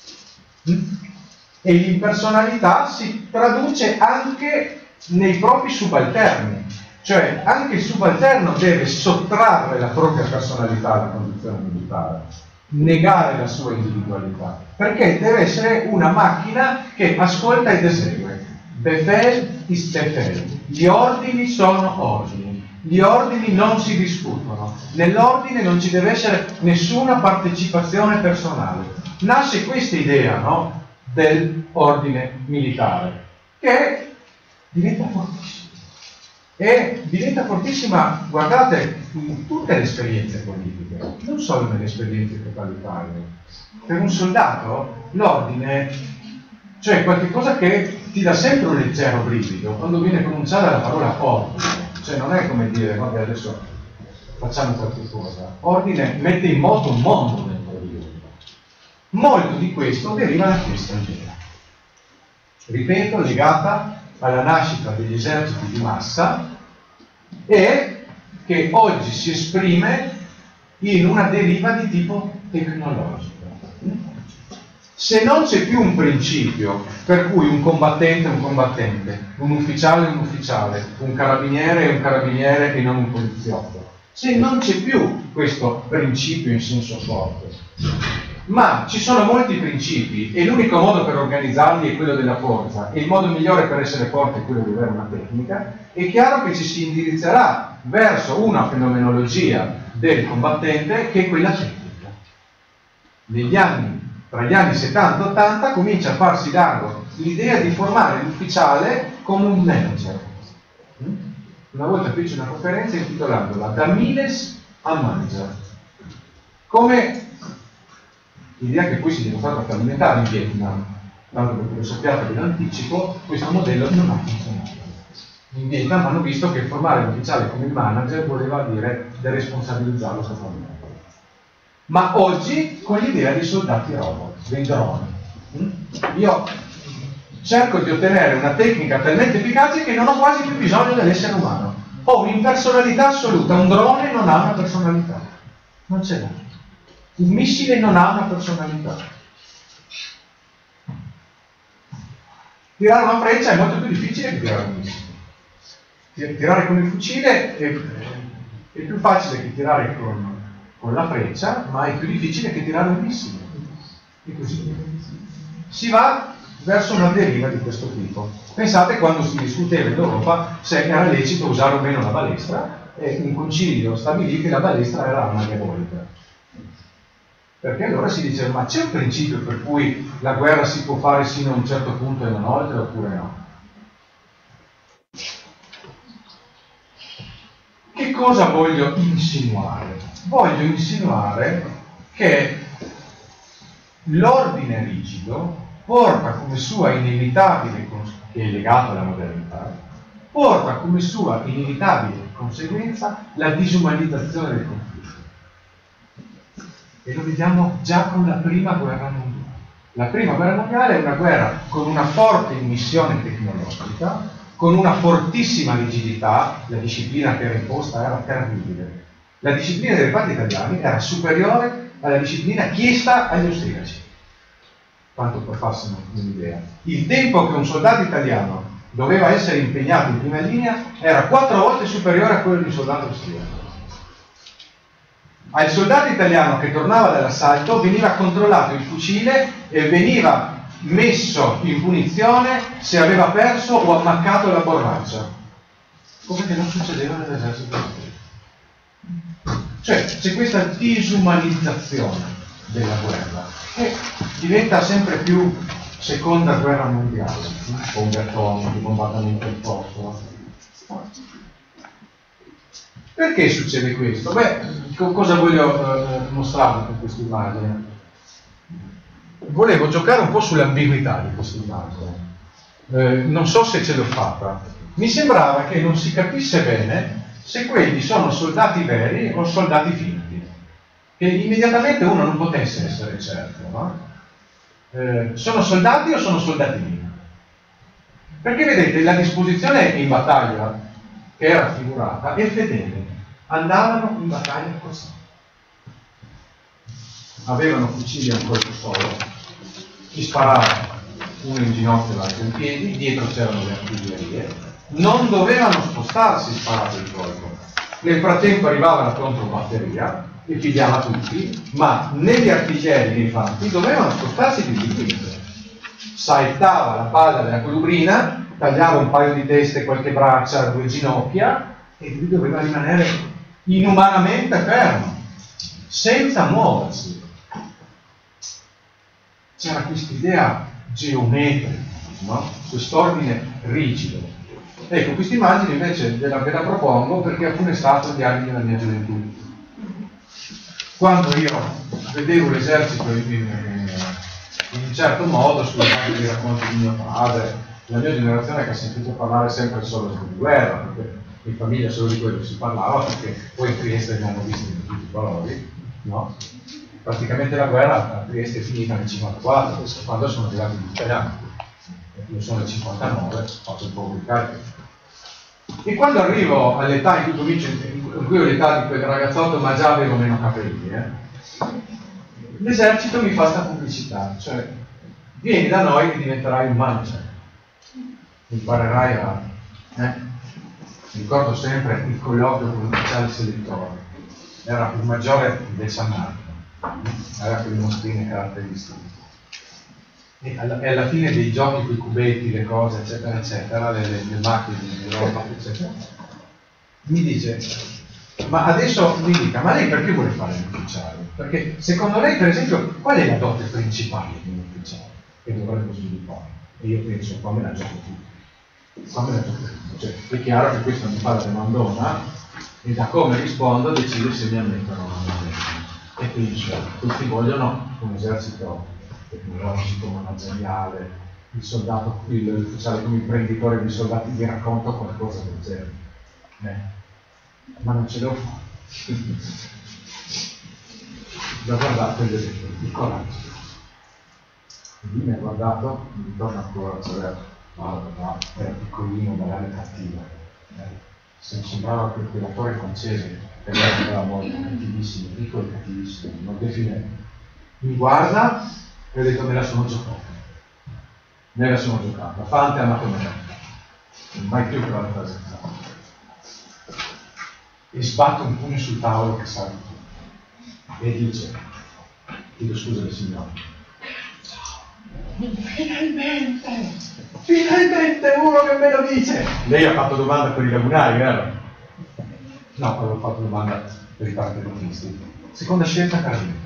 S1: E l'impersonalità si traduce anche nei propri subalterni, cioè anche il subalterno deve sottrarre la propria personalità alla condizione militare, negare la sua individualità, perché deve essere una macchina che ascolta ed esegue. Befehl ist Befehl. Gli ordini sono ordini, gli ordini non si discutono, nell'ordine non ci deve essere nessuna partecipazione personale. Nasce questa idea, no, dell'ordine militare, che diventa fortissima. E diventa fortissima, guardate, in tutte le esperienze politiche, non solo nelle esperienze totalitarie. Per un soldato l'ordine, cioè qualche cosa che ti dà sempre un leggero brivido quando viene pronunciata la parola ordine, cioè non è come dire vabbè adesso facciamo qualche cosa, ordine mette in moto un mondo nel periodo. Molto di questo deriva da questa idea, ripeto, legata alla nascita degli eserciti di massa e che oggi si esprime in una deriva di tipo tecnologico. Se non c'è più un principio per cui un combattente è un combattente, un ufficiale è un ufficiale, un carabiniere è un carabiniere e non un poliziotto, se non c'è più questo principio in senso forte, ma ci sono molti principi e l'unico modo per organizzarli è quello della forza e il modo migliore per essere forte è quello di avere una tecnica, è chiaro che ci si indirizzerà verso una fenomenologia del combattente che è quella tecnica. Negli anni Tra gli anni settanta ottanta comincia a farsi largo l'idea di formare l'ufficiale come un manager. Una volta fece una conferenza intitolandola Da Miles a Manager, come l'idea che poi si è dimostrata fallimentare in Vietnam, tanto perché lo sappiate in anticipo, questo modello non ha funzionato. In Vietnam hanno visto che formare l'ufficiale come il manager voleva dire deresponsabilizzarlo totalmente. Ma oggi con l'idea dei soldati robot, dei droni. Io cerco di ottenere una tecnica talmente efficace che non ho quasi più bisogno dell'essere umano. Ho un'impersonalità assoluta, un drone non ha una personalità. Non ce l'ha. Un missile non ha una personalità. Tirare una freccia è molto più difficile che tirare un missile. Tirare con il fucile è, è più facile che tirare con con la freccia, ma è più difficile che tirare un missile. E così si va verso una deriva di questo tipo. Pensate quando si discuteva in Europa se era lecito usare o meno la balestra, e in concilio stabilì che la balestra era arma diabolica. Perché allora si diceva, ma c'è un principio per cui la guerra si può fare sino a un certo punto e non oltre, oppure no? Che cosa voglio insinuare? Voglio insinuare che l'ordine rigido porta come sua inevitabile, che è legato alla modernità, porta come sua inevitabile conseguenza la disumanizzazione del conflitto. E lo vediamo già con la prima guerra mondiale. La prima guerra mondiale è una guerra con una forte immissione tecnologica, con una fortissima rigidità. La disciplina che era imposta era terribile. La disciplina dei reparti italiani era superiore alla disciplina chiesta agli austriaci. Tanto per farsi un'idea. Il tempo che un soldato italiano doveva essere impegnato in prima linea era quattro volte superiore a quello di un soldato austriaco. Al soldato italiano che tornava dall'assalto veniva controllato il fucile e veniva messo in punizione se aveva perso o ammaccato la borraccia, come che non succedeva nell'esercito. Cioè c'è questa disumanizzazione della guerra che diventa sempre più seconda guerra mondiale, bombertoni, di bombardamento del posto. Perché succede questo? Beh, cosa voglio eh, mostrarvi con questa immagine? Volevo giocare un po' sull'ambiguità di questa immagine. Eh, non so se ce l'ho fatta. Mi sembrava che non si capisse bene se quelli sono soldati veri o soldati finti. Che immediatamente uno non potesse essere certo, no? Eh, sono soldati o sono soldatini? Perché vedete, la disposizione in battaglia che era figurata è fedele. Andavano in battaglia così. Avevano fucili a un colpo solo. Chi sparava, uno in ginocchio e l'altro in piedi, dietro c'erano le artiglierie. Non dovevano spostarsi sparato il colpo. Nel frattempo arrivava la controbatteria e pigliava tutti, ma né gli artiglieri né i fanti dovevano spostarsi di diritto. Saettava la palla della colubrina, tagliava un paio di teste, qualche braccia, due ginocchia, e lui doveva rimanere inumanamente fermo, senza muoversi. C'era quest'idea geometrica, no? Quest'ordine rigido. Ecco, questa immagine invece ve la, ve la propongo perché ha funestato gli anni della mia gioventù. Quando io vedevo l'esercito in, in, in un certo modo, sulla base dei racconti di mio padre, la mia generazione che ha sentito parlare sempre solo di guerra, perché in famiglia solo di quello si parlava, perché poi in Trieste abbiamo visto in tutti i colori, no? Praticamente la guerra a Trieste è finita nel cinquantaquattro, quando sono arrivati gli italiani. Io sono nel cinquantanove, faccio un po' di carico. E quando arrivo all'età in cui comincio, in cui ho l'età di quel ragazzotto, ma già avevo meno capelli, eh, l'esercito mi fa questa pubblicità, cioè vieni da noi e diventerai un manager, imparerai a... Eh? Ricordo sempre il colloquio con l'ufficiale selettore, era il maggiore del San Marco, aveva quelle mostrine caratteristiche. E alla, e alla fine dei giochi con i cubetti, le cose, eccetera, eccetera, le, le, le macchine, le roba, eccetera, mi dice, ma adesso mi dica, ma lei perché vuole fare l'ufficiale? Perché secondo lei, per esempio, qual è la dote principale di un ufficiale che dovrebbe sviluppare? E io penso, qua me la gioco tutto. Cioè, è chiaro che questo mi fa la domandona e da come rispondo decido se mi ammettono o non mi ammettono. E penso, tutti vogliono un esercito tecnologico, manageriale, il soldato, l'ufficiale come imprenditore di soldati, vi racconto qualcosa del genere. Eh, ma non ce l'ho fatto. L'ho guardato e gli ho detto, il coraggio. E lui mi ha guardato, mi ritorna ancora, cioè, guarda, era piccolino, banale e cattivo. Eh, sembrava quell'attore francese che era molto cattivissimo, piccolo e cattivissimo, non define. Mi guarda e ho detto me la sono giocata. Me la sono giocata. Fante amato me. Mai più che la frase. E sbatto un pugno sul tavolo che sa di tu. E dice, chiedo scusa del signore. Finalmente! Finalmente uno che me lo dice! Lei ha fatto domanda per i lagunari, vero? No, avevo fatto domanda per i paracadutisti. Seconda scelta, carabinieri.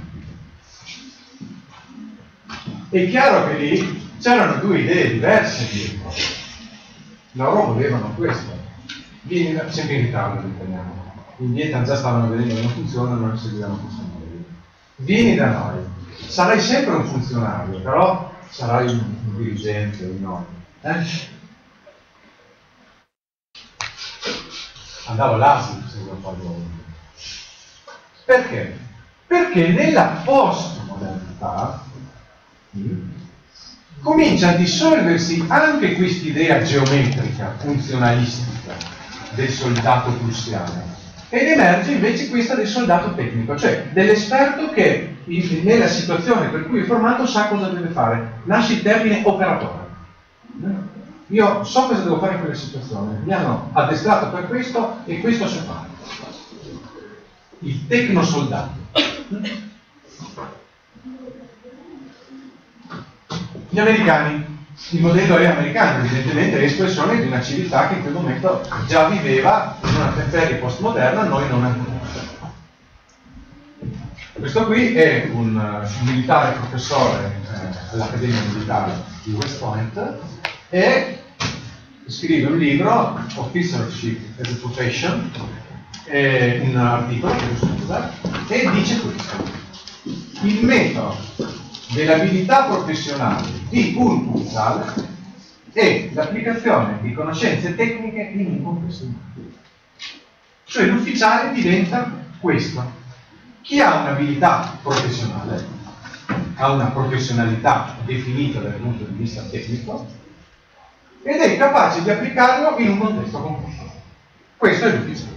S1: È chiaro che lì c'erano due idee diverse dietro. Loro volevano questo. Vieni da, sempre in ritardo, riteniamo. In Vietnam già stavano vedendo che non funziona, non seguivano questo modello. Vieni da noi. Sarai sempre un funzionario, però sarai un, un dirigente, un no. Eh? Andavo all'A S I, se vuoi farlo. Perché? Perché nella postmodernità comincia a dissolversi anche quest'idea geometrica, funzionalistica del soldato prussiano ed emerge invece questa del soldato tecnico, cioè dell'esperto che in, nella situazione per cui è formato sa cosa deve fare. Nasce il termine operatore. Io so cosa devo fare in quella situazione, mi hanno addestrato per questo e questo so fare. Il tecnosoldato. Gli americani. Il modello è americano, evidentemente è espressione di una civiltà che in quel momento già viveva in una periferia postmoderna, noi non ancora. Questo qui è un, un militare professore eh, all'Accademia Militare di West Point e scrive un libro, Officership as a Profession, eh, un articolo, scusa, e dice questo: il metodo dell'abilità professionale di un ufficiale è l'applicazione di conoscenze tecniche in un contesto umano. Cioè l'ufficiale diventa questo. Chi ha un'abilità professionale, ha una professionalità definita dal punto di vista tecnico ed è capace di applicarlo in un contesto concreto. Questo è l'ufficiale.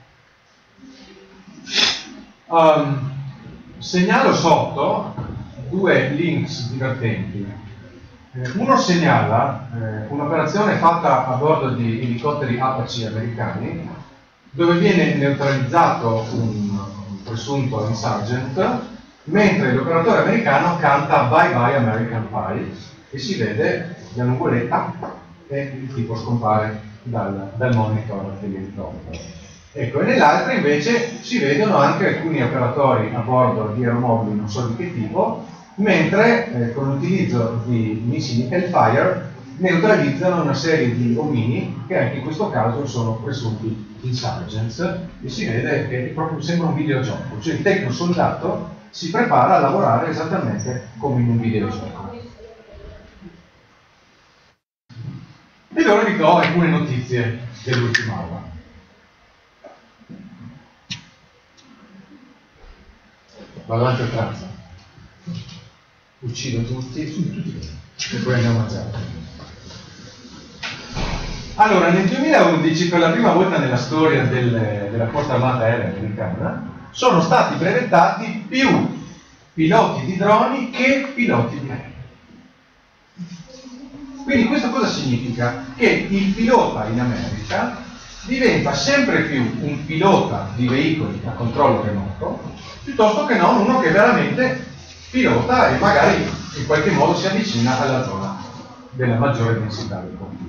S1: Um, segnalo sotto due links divertenti. Eh, uno segnala eh, un'operazione fatta a bordo di elicotteri Apache americani dove viene neutralizzato un, un presunto insurgent mentre l'operatore americano canta Bye Bye American Pie e si vede la nuvoletta e il tipo scompare dal, dal monitor dell'elicottero. Ecco, e nell'altra invece si vedono anche alcuni operatori a bordo di aeromobili non so di che tipo, mentre eh, con l'utilizzo di missili Hellfire neutralizzano una serie di omini che anche in questo caso sono presunti insurgents e si vede che proprio sembra un videogioco, cioè il tecnosoldato si prepara a lavorare esattamente come in un videogioco. E ora vi do alcune notizie dell'ultima ora. Vado avanti a pranzo. Uccido tutti, tutti e poi andiamo a mangiare. Allora, nel duemilaundici, per la prima volta nella storia del, della Forza Armata Aerea Americana, sono stati brevettati più piloti di droni che piloti di aerei. Quindi questo cosa significa? Che il pilota in America diventa sempre più un pilota di veicoli a controllo remoto, piuttosto che non uno che veramente pilota e magari in qualche modo si avvicina alla zona della maggiore densità del conflitto.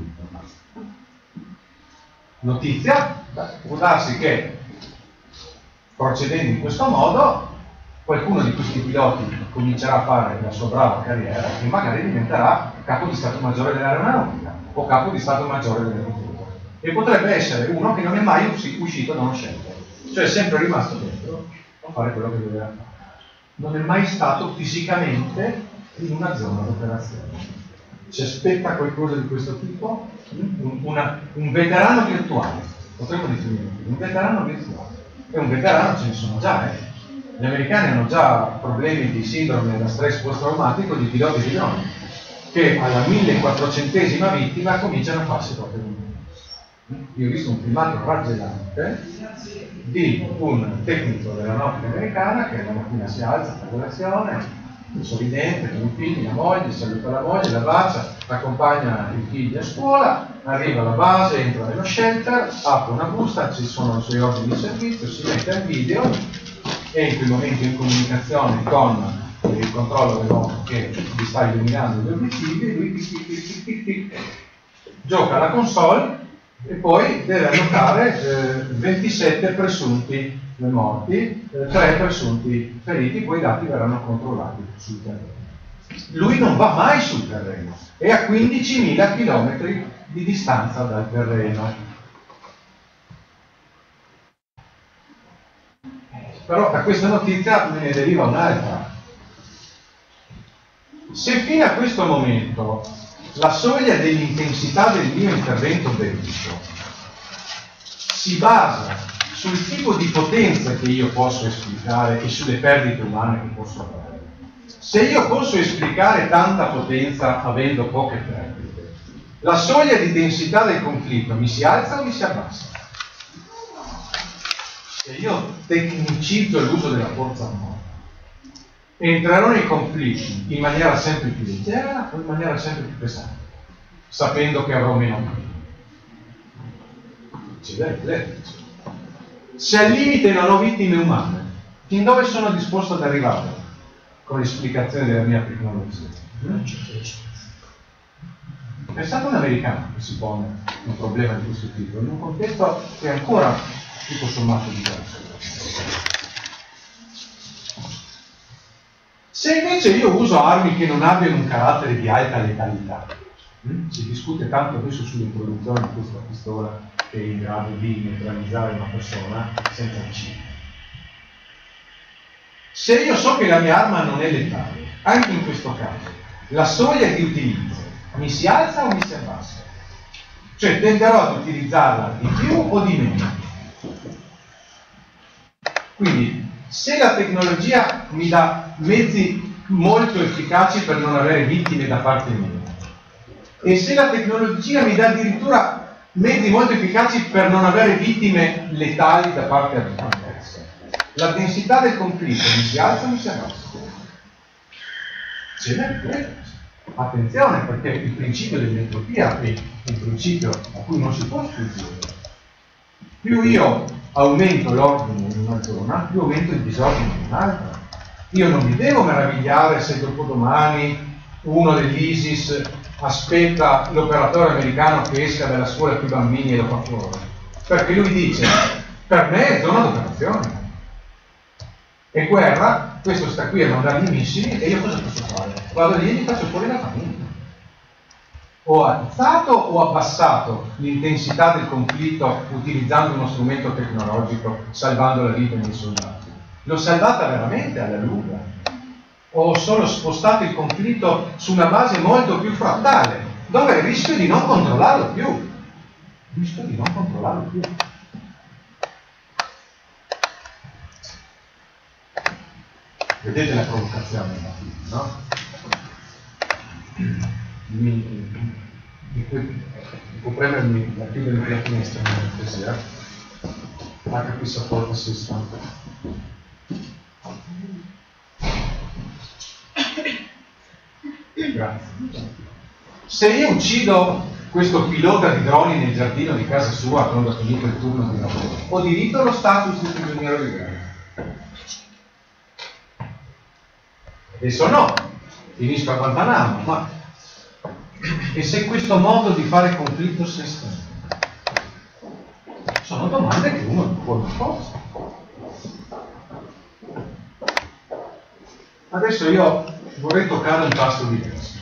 S1: Notizia, può darsi che procedendo in questo modo qualcuno di questi piloti comincerà a fare la sua brava carriera e magari diventerà capo di Stato Maggiore dell'Aeronautica o capo di Stato Maggiore dell'Aeronautica e potrebbe essere uno che non è mai uscito da uno scelto, cioè è sempre rimasto dentro a fare quello che doveva fare. Non è mai stato fisicamente in una zona d'operazione. Ci aspetta qualcosa di questo tipo? Un, una, un veterano virtuale, potremmo definire un veterano virtuale. E un veterano ce ne sono già, eh. Gli americani hanno già problemi di sindrome da stress post-traumatico di piloti di droni, che alla millequattrocentesima vittima cominciano a farsi proprio un. Io ho visto un filmato raggelante di un tecnico dell'aeronautica americana che la mattina si alza, fa colazione, sorridente, con i figli, la moglie, saluta la moglie, la bacia, accompagna i figli a scuola, arriva alla base, entra nello shelter, apre una busta, ci sono i suoi ordini di servizio, si mette al video e in quel momento in comunicazione con il controllo remoto che gli sta illuminando gli obiettivi e lui tic, tic, tic, tic, tic, gioca alla console e poi deve annotare eh, ventisette presunti morti, eh, tre presunti feriti, poi i dati verranno controllati sul terreno. Lui non va mai sul terreno, è a quindicimila chilometri di distanza dal terreno. Però da questa notizia me ne deriva un'altra. Se fino a questo momento la soglia dell'intensità del mio intervento bellico si basa sul tipo di potenza che io posso esplicare e sulle perdite umane che posso avere, se io posso esplicare tanta potenza avendo poche perdite, la soglia di densità del conflitto mi si alza o mi si abbassa? Se io tecnicizzo l'uso della forza armata, entrerò nei conflitti in maniera sempre più leggera o in maniera sempre più pesante, sapendo che avrò meno mano. Se al limite non ho vittime umane, fin dove sono disposto ad arrivare con l'esplicazione della mia tecnologia? Pensate a un americano che si pone un problema di questo tipo, in un contesto che è ancora tutto sommato diverso. Se invece io uso armi che non abbiano un carattere di alta letalità, hm? si discute tanto adesso sull'introduzione di questa pistola che è in grado di neutralizzare una persona senza uccidere. Se io so che la mia arma non è letale, anche in questo caso, la soglia di utilizzo mi si alza o mi si abbassa? Cioè tenderò ad utilizzarla di più o di meno? Quindi, se la tecnologia mi dà mezzi molto efficaci per non avere vittime da parte mia, e se la tecnologia mi dà addirittura mezzi molto efficaci per non avere vittime letali da parte avversa, la densità del conflitto mi si alza o mi si abbassa? Ce n'è. Attenzione, perché il principio dell'entropia è un principio a cui non si può sfuggire. Più io aumento l'ordine in una zona, più aumento il disordine in un'altra. Io non mi devo meravigliare se dopodomani uno dell'ISIS aspetta l'operatore americano che esca dalla scuola con i bambini e lo fa fuori, perché lui dice: per me è zona d'operazione, è guerra, questo sta qui a mandargli i missili e io cosa posso fare? Vado lì e gli faccio fuori la famiglia. Ho alzato o abbassato l'intensità del conflitto utilizzando uno strumento tecnologico, salvando la vita dei soldati? L'ho salvata veramente alla lunga? O ho solo spostato il conflitto su una base molto più frattale, dove rischio di non controllarlo più? Rischio di non controllarlo più. Vedete la provocazione, no? Mi, mi, mi può premermi la chiudere la finestra per cortesia? H P Support Assistant. Grazie. Se io uccido questo pilota di droni nel giardino di casa sua quando ha finito il turno di lavoro, ho diritto allo status di prigioniero di guerra? Adesso no, finisco a Guantanamo, ma e se questo modo di fare conflitto si estende? Sono domande che uno non può rispondere. Adesso io vorrei toccare un tasto diverso,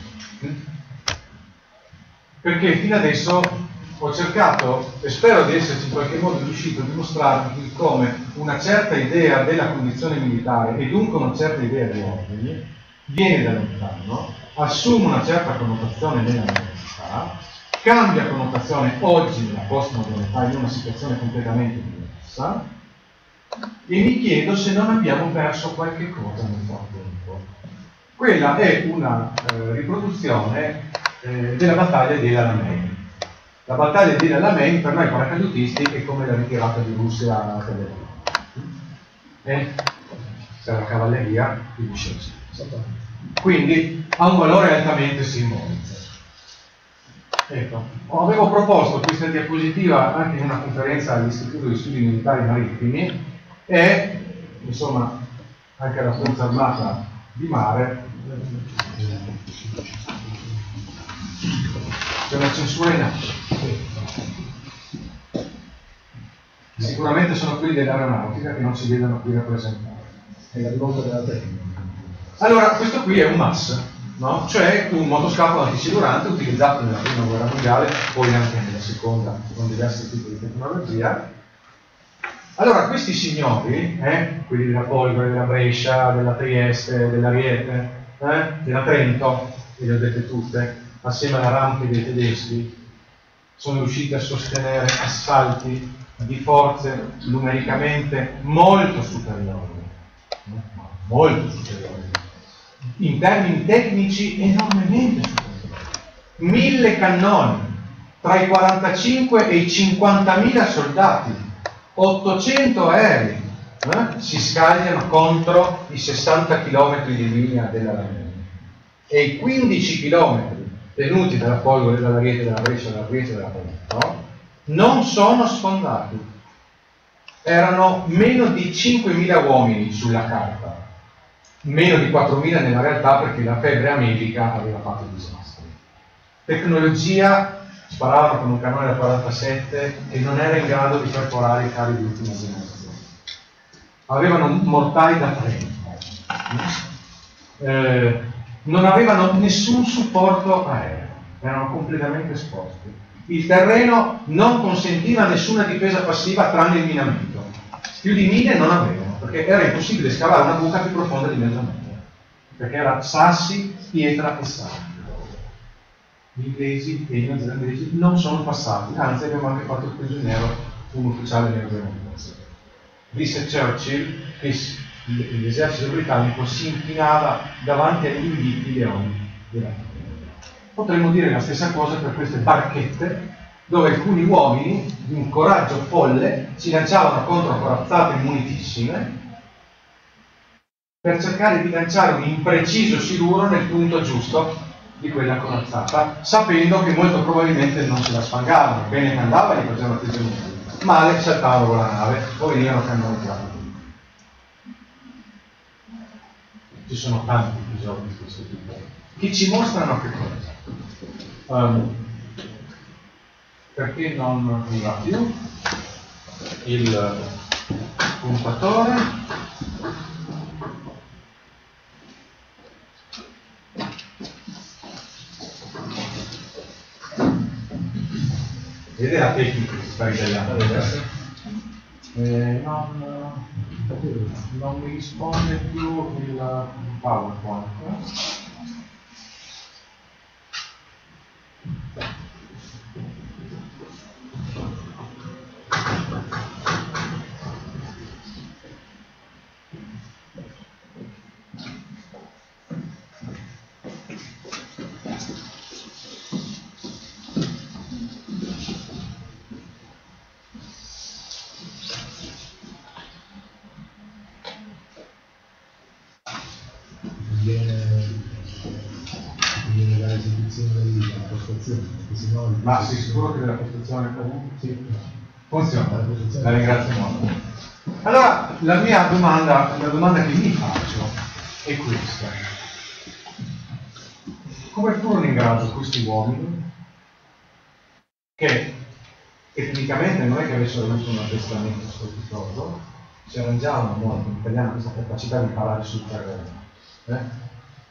S1: perché fino adesso ho cercato, e spero di esserci in qualche modo riuscito a dimostrarvi come una certa idea della condizione militare e dunque una certa idea di ordine viene da lontano, assume una certa connotazione nella modernità, cambia connotazione oggi nella postmodernità in una situazione completamente diversa, e mi chiedo se non abbiamo perso qualche cosa nel frattempo. Quella è una eh, riproduzione eh, della battaglia di El Alamein. La battaglia di El Alamein per noi paracadutisti è come la ritirata di Russia a Telegram. Eh? Se la cavalleria finisce così. Quindi ha un valore altamente simbolico. Ecco, avevo proposto questa diapositiva anche in una conferenza all'Istituto di Studi Militari Marittimi e, insomma, anche la Forza Armata di Mare. C'è una censura in atto. Sicuramente sono quelli dell'aeronautica che non si vedono qui rappresentati.
S2: È la rivolta della tecnica.
S1: Allora, questo qui è un M A S, no? Cioè un motoscafo antisilurante utilizzato nella prima guerra mondiale, poi anche nella seconda, con diversi tipi di tecnologia. Allora, questi signori, eh, quelli della Polvere, della Brescia, della Trieste, dell'Ariete, eh, della Trento, ve le ho dette tutte, assieme alla Rampe dei tedeschi, sono riusciti a sostenere assalti di forze numericamente molto superiori, molto superiori, in termini tecnici enormemente superiori. Mille cannoni, tra i quarantacinque e i cinquantamila soldati, ottocento aerei, eh, si scagliano contro i sessanta chilometri di linea della Lamella e i quindici chilometri tenuti dalla Polvere, dalla Riete, dalla Brescia, dalla Trieste e dalla Trento, non sono sfondati. Erano meno di cinquemila uomini sulla carta, meno di quattromila nella realtà perché la febbre amica aveva fatto disastri. Tecnologia, sparavano con un cannone da quarantasette che non era in grado di perforare i carri di ultima generazione. Avevano mortai da trenta. Eh, non avevano nessun supporto aereo, erano completamente esposti. Il terreno non consentiva nessuna difesa passiva tranne il minamento. Più di mine non avevano, perché era impossibile scavare una buca più profonda di mezzo metro, perché era sassi, pietra e sabbia. Gli inglesi e gli neozelandesi non sono passati, anzi abbiamo anche fatto il prigioniero un ufficiale neozelandese. Disse Churchill che l'esercito britannico si inchinava davanti agli inviti leoni della terra. Potremmo dire la stessa cosa per queste barchette dove alcuni uomini di un coraggio folle si lanciavano contro corazzate munitissime per cercare di lanciare un impreciso siluro nel punto giusto di quella corazzata, sapendo che molto probabilmente non se la sfangavano. Bene che andava e li facevano prigionieri, male saltavano la nave o venivano cannonizzati. Ci sono tanti episodi di questo tipo che ci mostrano che cosa. Um, perché non mi va più il puntatore? Vedete la tecnica che si sta ribellando? Eh, non, non mi risponde più il PowerPoint. Ma sei sicuro che della postazione comune? Sì. Funziona, la ringrazio molto. Allora, la mia domanda, la domanda che mi faccio è questa. Come furono in grado questi uomini, che tecnicamente non è che avessero avuto un addestramento strepitoso, si arrangiavano molto, in italiano questa capacità di parlare sul terreno, eh?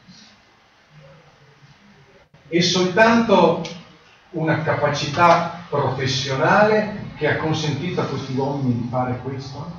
S1: E soltanto una capacità professionale che ha consentito a questi uomini di fare questo?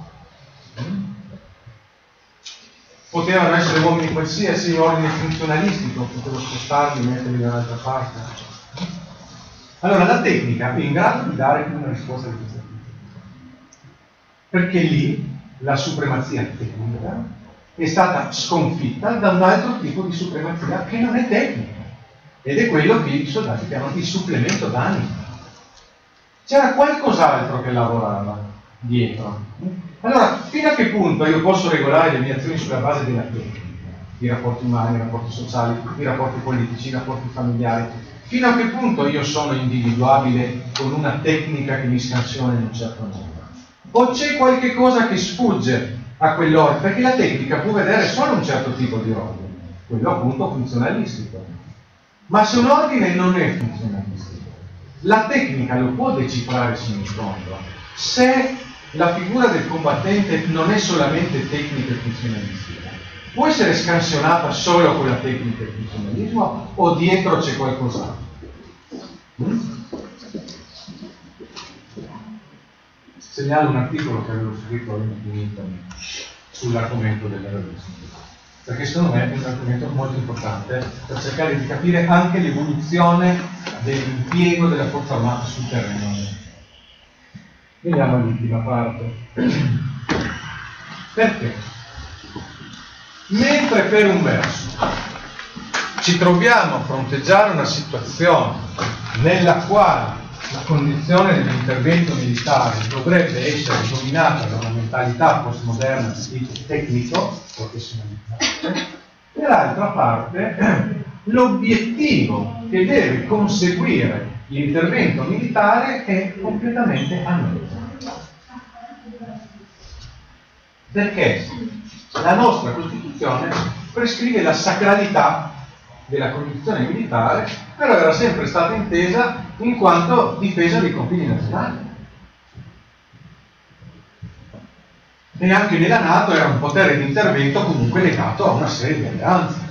S1: Potevano essere uomini qualsiasi, ordine funzionalistico, potevo spostarli e metterli da un'altra parte. Allora la tecnica è in grado di dare una risposta di questo tipo. Perché lì la supremazia tecnica è stata sconfitta da un altro tipo di supremazia che non è tecnica. Ed è quello che i soldati chiamano il supplemento d'anima. C'era qualcos'altro che lavorava dietro. Allora, fino a che punto io posso regolare le mie azioni sulla base della tecnica? I rapporti umani, i rapporti sociali, i rapporti politici, i rapporti familiari. Fino a che punto io sono individuabile con una tecnica che mi scansiona in un certo modo? O c'è qualche cosa che sfugge a quell'ordine? Perché la tecnica può vedere solo un certo tipo di ordine, quello appunto funzionalistico. Ma se un ordine non è funzionalistico, la tecnica lo può decifrare sino in fondo. Se la figura del combattente non è solamente tecnica e funzionalistica. Può essere scansionata solo con la tecnica e funzionalismo o dietro c'è qualcos'altro? Mm? Segnalo un articolo che avevo scritto in internet sull'argomento dell'eroismo, perché secondo me è un argomento molto importante per cercare di capire anche l'evoluzione dell'impiego della forza armata sul terreno. Veniamo all'ultima parte. Perché? Mentre per un verso ci troviamo a fronteggiare una situazione nella quale la condizione dell'intervento militare dovrebbe essere dominata da una mentalità postmoderna di tipo tecnico, professionalizzante, dall'altra parte l'obiettivo che deve conseguire l'intervento militare è completamente analogo. Perché la nostra Costituzione prescrive la sacralità della condizione militare, però era sempre stata intesa in quanto difesa dei confini nazionali. E anche nella NATO era un potere di intervento comunque legato a una serie di alleanze.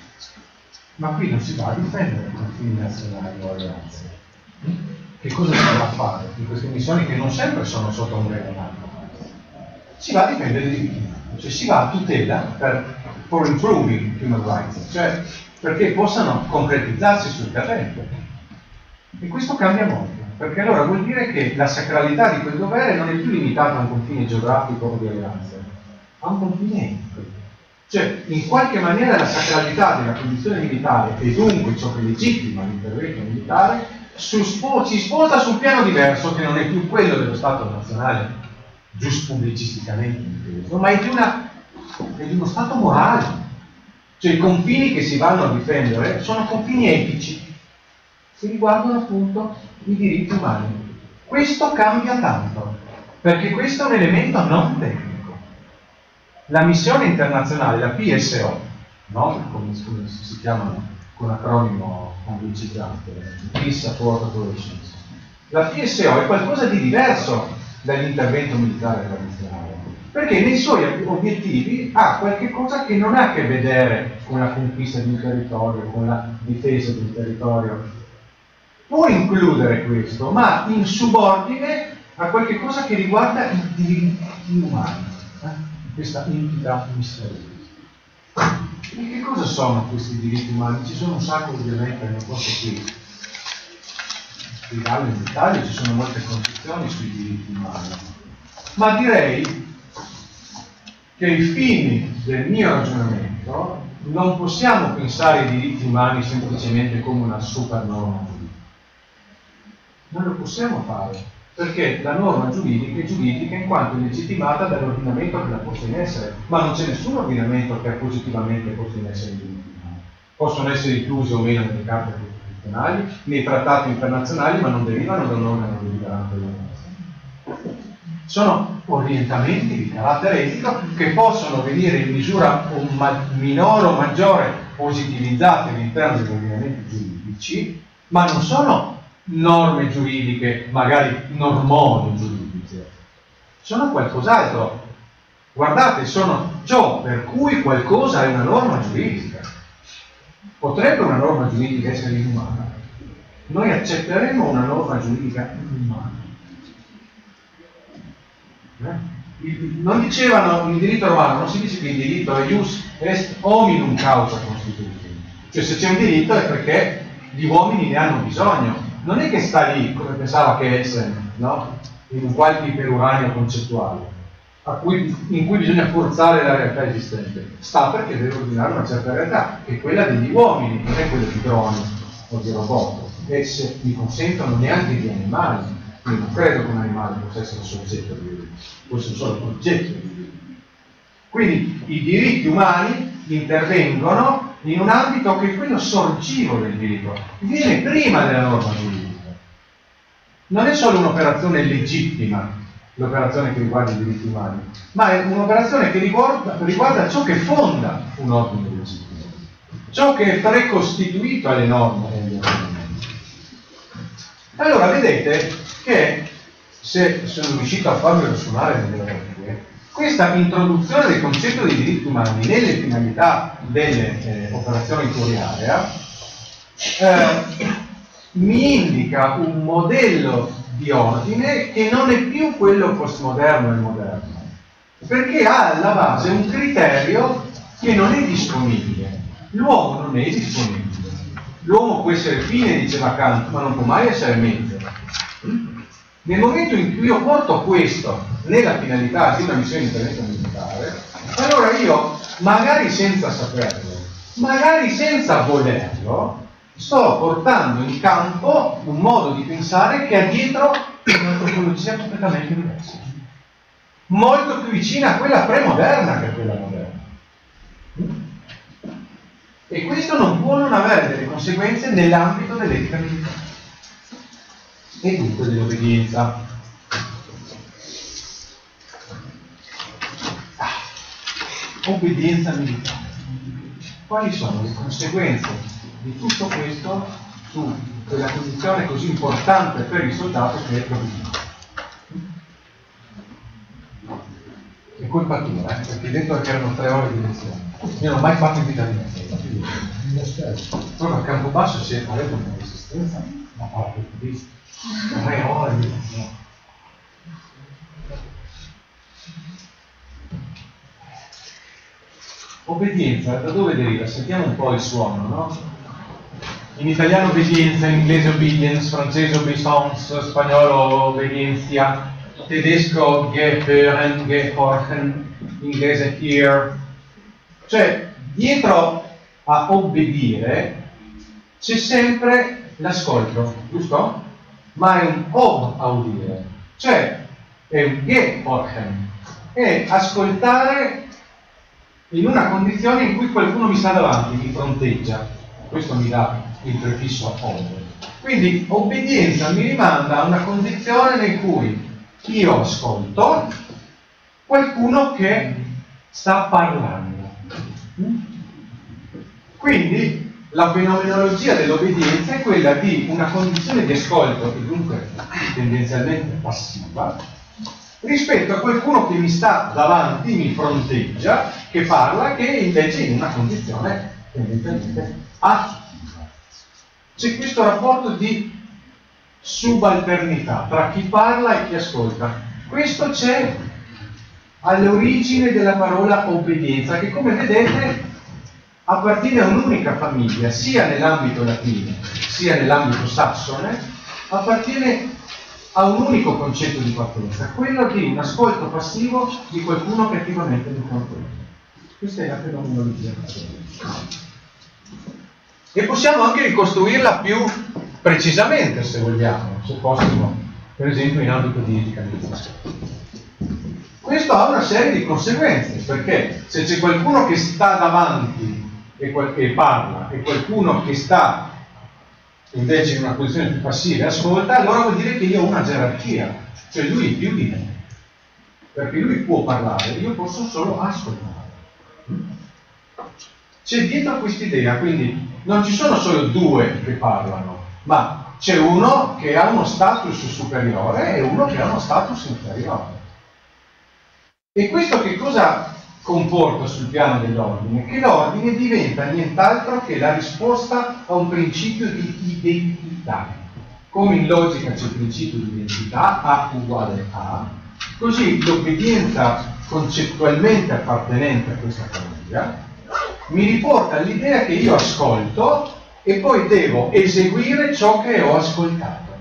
S1: Ma qui non si va a difendere i confini nazionali o alleanze. Che cosa si va a fare in queste missioni che non sempre sono sotto un vero NATO? Si va a difendere i diritti umani, cioè si va a tutela per for improving human rights, cioè perché possano concretizzarsi sul terreno. E questo cambia molto, perché allora vuol dire che la sacralità di quel dovere non è più limitata a un confine geografico o di alleanze, a un confine etico. Cioè, in qualche maniera la sacralità della condizione militare, e dunque ciò che legittima l'intervento militare, su spo- si sposta su un piano diverso, che non è più quello dello Stato nazionale, giusto pubblicisticamente inteso, ma è di, una, è di uno Stato morale. Cioè i confini che si vanno a difendere sono confini etici, che riguardano appunto i diritti umani. Questo cambia tanto, perché questo è un elemento non tecnico. La missione internazionale, la P S O, no? come, come si chiama con acronimo anglicizzato, Peace Support Operations, la P S O è qualcosa di diverso dall'intervento militare tradizionale, perché nei suoi obiettivi ha qualche cosa che non ha a che vedere con la conquista di un territorio, con la difesa di un territorio. Può includere questo, ma in subordine a qualche cosa che riguarda i diritti umani, eh? questa entità misteriosa. E che cosa sono questi diritti umani? Ci sono un sacco ovviamente, non posso qui spiegarlo in dettaglio, ci sono molte condizioni sui diritti umani, ma direi che ai fini del mio ragionamento non possiamo pensare ai diritti umani semplicemente come una super norma giuridica. Non lo possiamo fare, perché la norma giuridica è giuridica in quanto è legittimata dall'ordinamento che la posta in essere, ma non c'è nessun ordinamento che ha positivamente posto in essere i diritti umani. Possono essere inclusi o meno nelle carte costituzionali, nei trattati internazionali, ma non derivano da un organo deliberante della nazione. Sono orientamenti di carattere etico che possono venire in misura o ma minore o maggiore positivizzati all'interno degli ordinamenti giuridici, ma non sono norme giuridiche, magari normoni giuridiche, sono qualcos'altro. Guardate, sono ciò per cui qualcosa è una norma giuridica. Potrebbe una norma giuridica essere inumana? Noi accetteremo una norma giuridica inumana. Non dicevano in diritto romano, non si dice che il diritto è ius est hominum causa constitutum, cioè se c'è un diritto è perché gli uomini ne hanno bisogno, non è che sta lì come pensava che Essen, no? In un qualche iperuranio concettuale a cui, in cui bisogna forzare la realtà esistente, sta perché deve ordinare una certa realtà che è quella degli uomini, non è quella di droni o di robot. Esse mi consentono neanche di animali. Io non credo che un animale possa essere soggetto di diritto, può essere solo oggetto di diritto. Quindi i diritti umani intervengono in un ambito che è quello sorgivo del diritto, viene prima della norma giuridica. Non è solo un'operazione legittima, l'operazione che riguarda i diritti umani, ma è un'operazione che riguarda, riguarda ciò che fonda un ordine legittimo, ciò che è precostituito alle norme e agli ordinamenti. Allora vedete che se sono riuscito a farvelo suonare nelle orecchie, questa introduzione del concetto dei diritti umani nelle finalità delle eh, operazioni fuori area eh, mi indica un modello di ordine che non è più quello postmoderno e moderno, perché ha alla base un criterio che non è disponibile. L'uomo non è disponibile. L'uomo può essere fine, diceva Kant, ma non può mai essere mezzo. Nel momento in cui io porto questo nella finalità di una missione di intervento militare, allora io, magari senza saperlo, magari senza volerlo, sto portando in campo un modo di pensare che ha dietro un'antropologia completamente diversa, molto più vicina a quella premoderna che a quella moderna. E questo non può non avere delle conseguenze nell'ambito dell'etica militare e dunque dell'obbedienza. Ah, obbedienza militare. Quali sono le conseguenze di tutto questo su quella condizione così importante per il soldato che è l'obbedienza? È colpa tua, eh? Perché dentro che erano tre ore di lezione. Io non ho mai fatto in vita mia. Proprio a Campobasso si aveva una resistenza da parte del budista. Tre ore di lezione. Obbedienza, da dove deriva? Sentiamo un po' il suono, no? In italiano obbedienza, in inglese obedience, francese obeissance, spagnolo obbedienza, tedesco gehören, gehorchen, inglese hear. Cioè, dietro a obbedire c'è sempre l'ascolto, giusto? Ma è un ob a udire, cioè è un gehorchen, è ascoltare in una condizione in cui qualcuno mi sta davanti, mi fronteggia. Questo mi dà il prefisso ob. Quindi obbedienza mi rimanda a una condizione in cui io ascolto qualcuno che sta parlando. Quindi la fenomenologia dell'obbedienza è quella di una condizione di ascolto, e dunque tendenzialmente passiva, rispetto a qualcuno che mi sta davanti, mi fronteggia, che parla, che invece è in una condizione tendenzialmente attiva. C'è questo rapporto di subalternità tra chi parla e chi ascolta. Questo c'è all'origine della parola obbedienza, che come vedete appartiene a un'unica famiglia, sia nell'ambito latino sia nell'ambito sassone, appartiene a un unico concetto di partenza, quello di un ascolto passivo di qualcuno che attivamente mi fronteggia. Questa è la fenomenologia. E possiamo anche ricostruirla più precisamente, se vogliamo, se fossimo, per esempio, in ambito di etica militare. Questo ha una serie di conseguenze, perché se c'è qualcuno che sta davanti e, qual- e parla, e qualcuno che sta invece in una posizione più passiva e ascolta, allora vuol dire che io ho una gerarchia, cioè lui è più di me, perché lui può parlare, io posso solo ascoltare. C'è dietro quest'idea, quindi non ci sono solo due che parlano, ma c'è uno che ha uno status superiore e uno che ha uno status inferiore. E questo che cosa comporta sul piano dell'ordine? Che l'ordine diventa nient'altro che la risposta a un principio di identità. Come in logica c'è il principio di identità, A uguale A, così l'obbedienza concettualmente appartenente a questa famiglia mi riporta all'idea che io ascolto e poi devo eseguire ciò che ho ascoltato.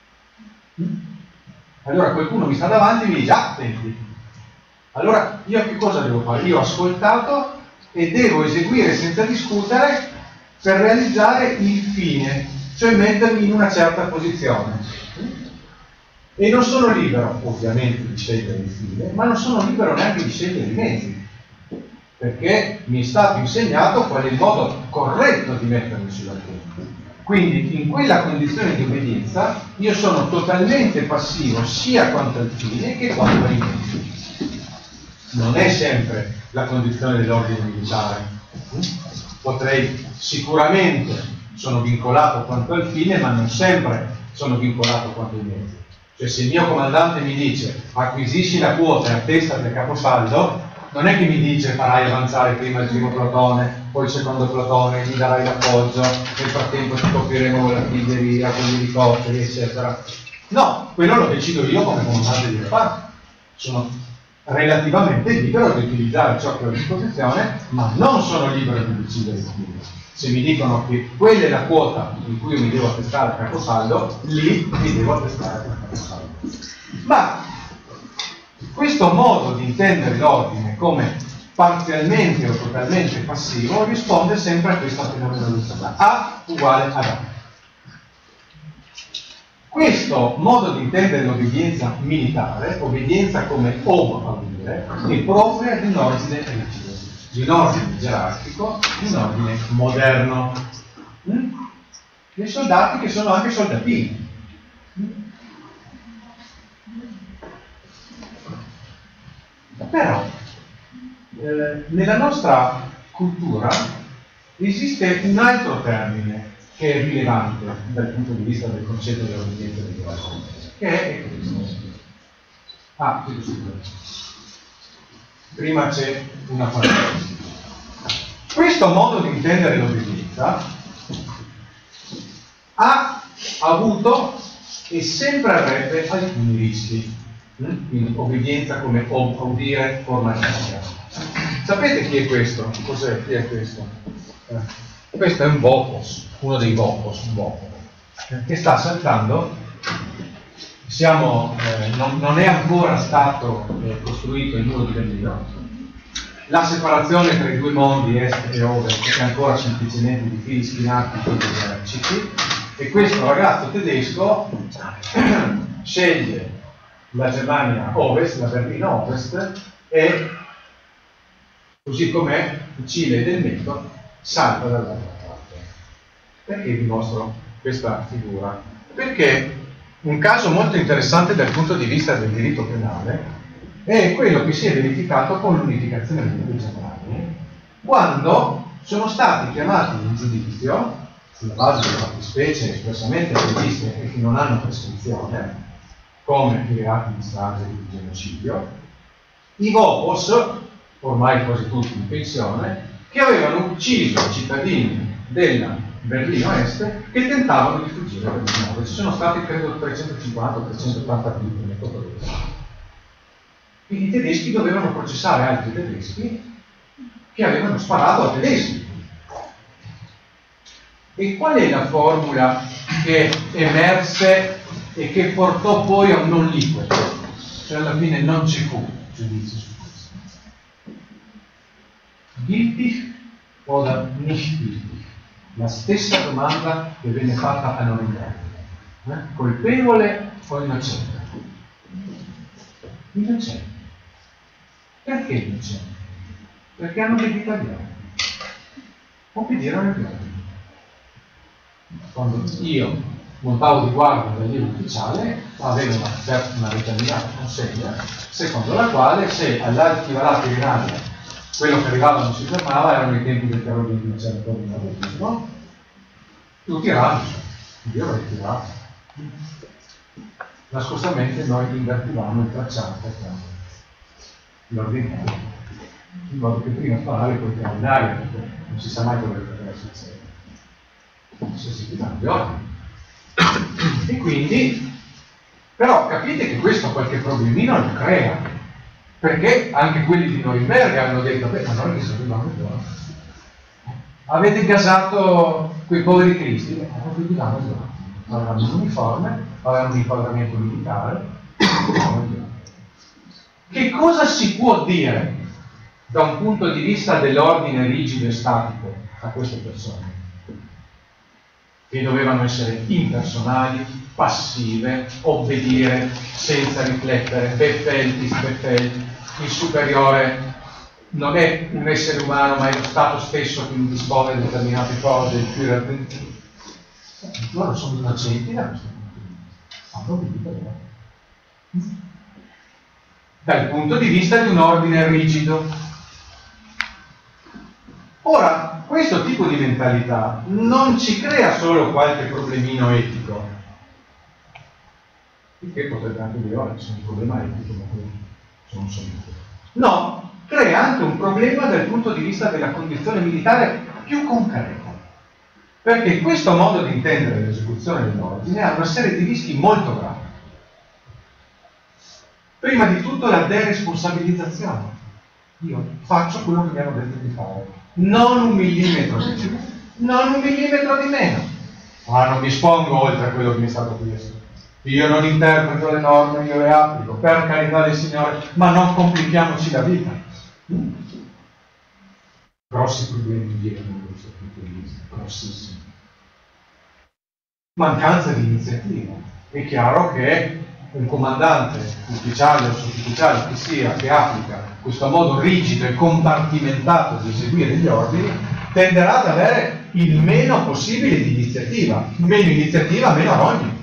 S1: Allora qualcuno mi sta davanti e mi dice, ah, senti, allora io che cosa devo fare? Io ho ascoltato e devo eseguire senza discutere per realizzare il fine, cioè mettermi in una certa posizione. E non sono libero, ovviamente, di scegliere il fine, ma non sono libero neanche di scegliere i mezzi, perché mi è stato insegnato qual è il modo corretto di mettermi sulla terra. Quindi in quella condizione di obbedienza io sono totalmente passivo sia quanto al fine che quanto ai mezzi. Non è sempre la condizione dell'ordine militare. Potrei sicuramente sono vincolato quanto al fine, ma non sempre sono vincolato quanto ai mezzi. Cioè, se il mio comandante mi dice acquisisci la quota e attestati a caposaldo, non è che mi dice farai avanzare prima il primo plotone, poi il secondo plotone, gli darai l'appoggio, nel frattempo ti copriremo con l'artiglieria, con gli elicotteri, eccetera. No, quello lo decido io come comandante di reparto. Sono relativamente libero di utilizzare ciò che ho a disposizione, ma non sono libero di decidere di più. Se mi dicono che quella è la quota in cui io mi devo attestare a caposaldo, lì mi devo attestare a caposaldo. Ma questo modo di intendere l'ordine come parzialmente o totalmente passivo risponde sempre a questa fenomenologia. A uguale ad A. Questo modo di intendere l'obbedienza militare, obbedienza come obbedire, è propria di un ordine rigido, di un ordine gerarchico, di un ordine moderno. Mm? Dei soldati che sono anche soldatini. Mm? Però, eh, nella nostra cultura esiste un altro termine che è rilevante dal punto di vista del concetto dell'obbedienza militare, che è questo. Ah, chiedo scusa. Prima c'è una parola. Questo modo di intendere l'obbedienza ha avuto e sempre avrebbe alcuni rischi. Quindi obbedienza come udire, forma di vita. Sapete chi è questo? Cos'è? Chi è questo? Eh. Questo è un Vopos, uno dei Vopos, un Vopos, che sta saltando. Siamo, eh, non, non è ancora stato eh, costruito il muro di Berlino. La separazione tra i due mondi, est e ovest, è ancora semplicemente di fili spinati con degli eserciti, e questo ragazzo tedesco sceglie la Germania ovest, la Berlino ovest, e così com'è il Cile del Veneto salta dall'altra parte. Perché vi mostro questa figura? Perché un caso molto interessante dal punto di vista del diritto penale è quello che si è verificato con l'unificazione delle due Germanie, quando sono stati chiamati in giudizio, sulla base delle fattispecie espressamente previste e che non hanno prescrizione, come i reati di strage e di genocidio, i Vopos, ormai quasi tutti in pensione, che avevano ucciso cittadini della Berlino Est che tentavano di fuggire da Berlino Ovest. Ci sono stati credo trecentocinquanta o trecentottanta vittime. Quindi i tedeschi dovevano processare altri tedeschi che avevano sparato a tedeschi. E qual è la formula che emerse e che portò poi a un non liquido? Cioè alla fine non ci fu giudizio su questo. Gültig o nicht gültig? La stessa domanda che venne fatta a Norimberga. Eh? Colpevole o innocente? Innocente. Perché innocente? Perché hanno degli italiani. Obbedirono ai piani. Quando io montavo di guardia del libro ufficiale, avevo una, una determinata consegna, secondo la quale se all'alti varati in aria quello che arrivava non si fermava, erano i tempi del terrorismo, non c'era ancora il terrorismo, tutti erano, io avrei tirato. Nascostamente noi invertivamo il tracciato tra l'ordinario, in modo che prima sparare e poi tirare in aria, perché non si sa mai quello che poteva succedere. Se si tirano gli ordini. E quindi, però capite che questo qualche problemino lo crea, perché anche quelli di Norimberga hanno detto, beh, ma noi che sapevamo qua, avete gasato quei poveri cristi, beh, non vi diamo il giorno. Avevano un uniforme, avevano un inquadramento militare, che cosa si può dire da un punto di vista dell'ordine rigido e statico a queste persone? Che dovevano essere impersonali, passive, obbedire senza riflettere, beffeltis, beffeltis, il superiore non è un essere umano ma è lo Stato stesso che dispone di determinate cose, il più attentivo. Loro sono innocenti da questo punto di vista, hanno obbedito dal punto di vista di un ordine rigido. Ora, questo tipo di mentalità non ci crea solo qualche problemino etico,
S2: Il che potrebbe anche dire, ora c'è un problema etico, ma quello sono solito.
S1: No, crea anche un problema dal punto di vista della condizione militare più concreta. Perché questo modo di intendere l'esecuzione dell'ordine ha una serie di rischi molto gravi. Prima di tutto la deresponsabilizzazione. Io faccio quello che mi hanno detto di fare, non un millimetro di più, non un millimetro di meno. Ma non mi espongo oltre a quello che mi è stato chiesto. Io non interpreto le norme, io le applico, per carità del Signore, ma non complichiamoci la vita. Mm. Grossi problemi dietro da questo punto di vista, grossissimi. Mancanza di iniziativa. È chiaro che un comandante, ufficiale o sottufficiale che sia, che applica questo modo rigido e compartimentato di eseguire gli ordini, tenderà ad avere il meno possibile di iniziativa. Meno iniziativa, meno rogni.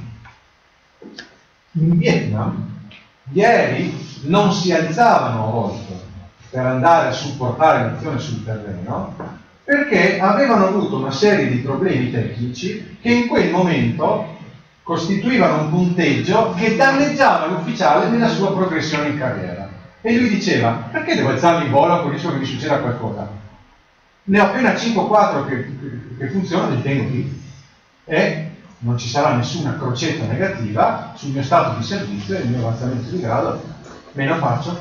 S1: In Vietnam, gli aerei non si alzavano a volte per andare a supportare l'azione sul terreno, perché avevano avuto una serie di problemi tecnici che in quel momento costituivano un punteggio che danneggiava l'ufficiale nella sua progressione in carriera. E lui diceva, perché devo alzarmi in volo con il rischio che mi succeda qualcosa? Ne ho appena cinque o quattro che, che, che funzionano, li tengo qui. E non ci sarà nessuna crocetta negativa sul mio stato di servizio e il mio avanzamento di grado, meno faccio.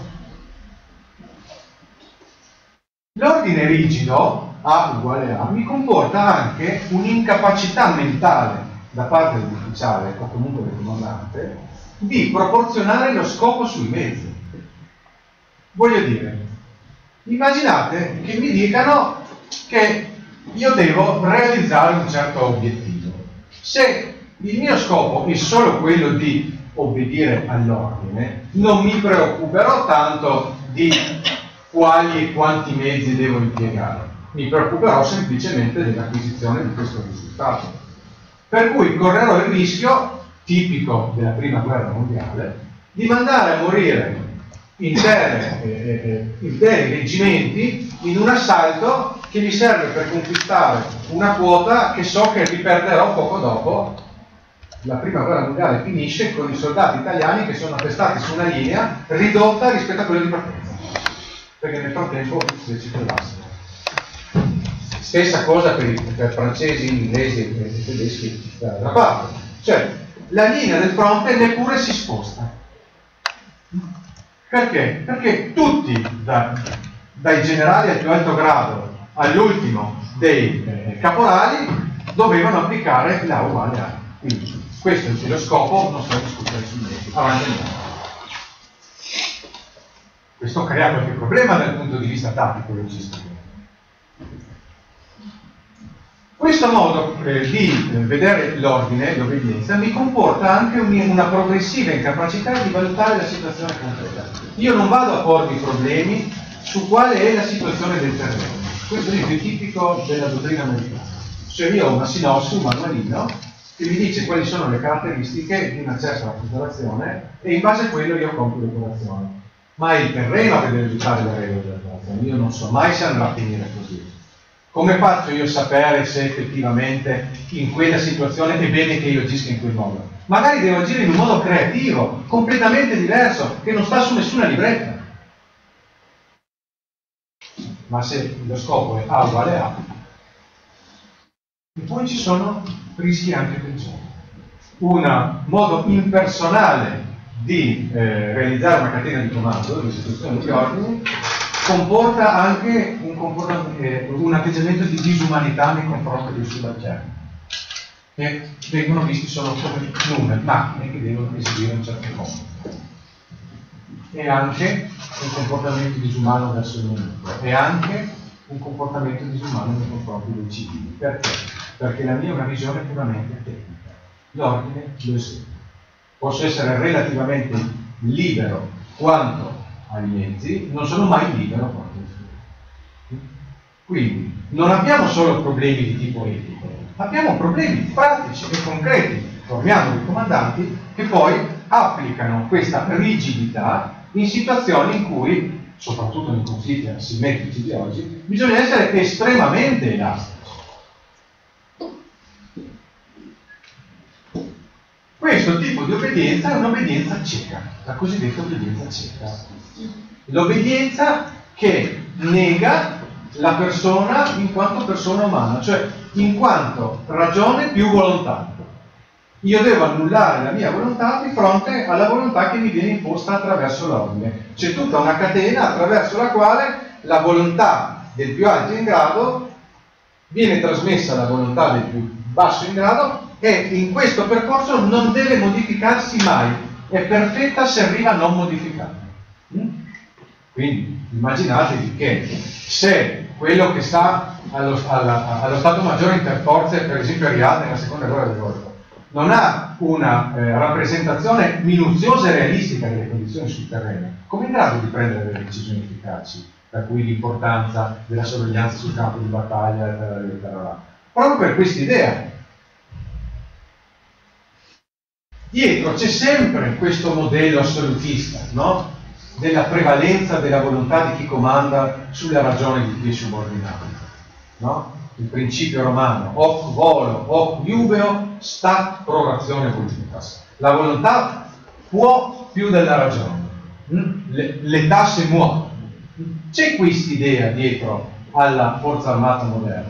S1: L'ordine rigido, A uguale A, mi comporta anche un'incapacità mentale da parte dell'ufficiale o comunque del comandante di proporzionare lo scopo sui mezzi. Voglio dire, immaginate che mi dicano che io devo realizzare un certo obiettivo. Se il mio scopo è solo quello di obbedire all'ordine, non mi preoccuperò tanto di quali e quanti mezzi devo impiegare. Mi preoccuperò semplicemente dell'acquisizione di questo risultato. Per cui correrò il rischio, tipico della prima guerra mondiale, di mandare a morire intere, eh, eh, interi reggimenti in un assalto che mi serve per conquistare una quota che so che riperderò poco dopo. La prima guerra mondiale finisce con i soldati italiani che sono attestati su una linea ridotta rispetto a quella di partenza, perché nel frattempo si ci collassano. Stessa cosa per, i, per francesi, inglesi e tedeschi dall'altra parte. Cioè, la linea del fronte neppure si sposta. Perché? Perché tutti, da, dai generali al più alto grado all'ultimo dei eh, caporali, dovevano applicare la uguale A. Quindi questo è lo scopo, non sto discutendo sul metodo. Avanti andiamo. Questo crea qualche problema dal punto di vista tattico e logistico. Questo modo eh, di eh, vedere l'ordine, l'obbedienza, mi comporta anche un, una progressiva incapacità di valutare la situazione concreta. Io non vado a pormi problemi su quale è la situazione del terreno. Questo è il tipico della dottrina americana. Cioè io ho una sinossi, un manualino, che mi dice quali sono le caratteristiche di una certa popolazione e in base a quello io compio l'operazione. Ma è il terreno che deve aiutare le regole dell'operazione. Io non so mai se andrà a finire così. Come faccio io a sapere se effettivamente in quella situazione è bene che io agisca in quel modo? Magari devo agire in un modo creativo, completamente diverso, che non sta su nessuna libretta. Ma se lo scopo è A uguale A, e poi ci sono rischi anche peggiori. Un modo impersonale di eh, realizzare una catena di comando, di esecuzione di ordini, comporta anche un, comportamento, eh, un atteggiamento di disumanità nei confronti dei subalterni, che vengono visti solo come numeri, macchine che devono eseguire un certo compito. E anche un comportamento disumano verso il nemico, e anche un comportamento disumano nei confronti dei civili. Perché? Perché la mia è una visione puramente tecnica. L'ordine lo esegue. Posso essere relativamente libero quanto ai mezzi, non sono mai libero quanto ai suoi. Quindi non abbiamo solo problemi di tipo etico, abbiamo problemi pratici e concreti. Formiamo dei comandanti che poi applicano questa rigidità in situazioni in cui, soprattutto nei conflitti asimmetrici di oggi, bisogna essere estremamente elastici. Questo tipo di obbedienza è un'obbedienza cieca, la cosiddetta obbedienza cieca. L'obbedienza che nega la persona in quanto persona umana, cioè in quanto ragione più volontà. Io devo annullare la mia volontà di fronte alla volontà che mi viene imposta attraverso l'ordine. C'è tutta una catena attraverso la quale la volontà del più alto in grado viene trasmessa alla volontà del più basso in grado e in questo percorso non deve modificarsi mai, è perfetta se arriva a non modificare. Quindi immaginatevi che se quello che sta allo, alla, allo Stato Maggiore Interforze, per esempio a Riyadh nella seconda guerra del Golfo, non ha una eh, rappresentazione minuziosa e realistica delle condizioni sul terreno, come è in grado di prendere delle decisioni efficaci, per cui l'importanza della sorveglianza sul campo di battaglia, eccetera. Proprio per questa idea. Dietro c'è sempre questo modello assolutista, no? Della prevalenza della volontà di chi comanda sulla ragione di chi è subordinato, no? Il principio romano, hoc volo, hoc iubeo, stat pro ratione voluntas. La volontà può più della ragione, l'età se muove. C'è questa idea dietro alla forza armata moderna.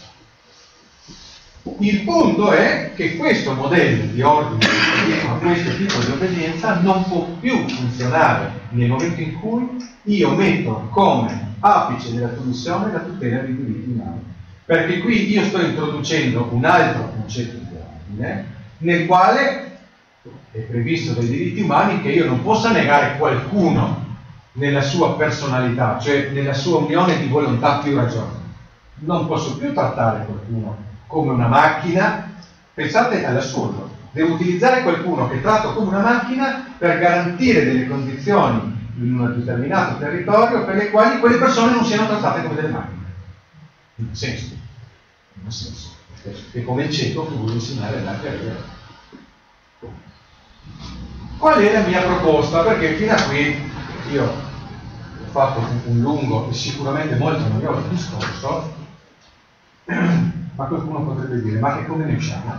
S1: Il punto è che questo modello di ordine, questo tipo di obbedienza non può più funzionare nel momento in cui io metto come apice della commissione la tutela dei diritti umani. Perché qui io sto introducendo un altro concetto di ordine nel quale è previsto dai diritti umani che io non possa negare qualcuno nella sua personalità, cioè nella sua unione di volontà più ragione. Non posso più trattare qualcuno come una macchina. Pensate all'assurdo, devo utilizzare qualcuno che tratto come una macchina per garantire delle condizioni in un determinato territorio per le quali quelle persone non siano trattate come delle macchine. In che senso? In che senso? Perché come il cieco che vuole insegnare l'arte a vedere. Qual è la mia proposta? Perché fino a qui io ho fatto un lungo e sicuramente molto noioso discorso, ma qualcuno potrebbe dire, ma che come ne usciamo?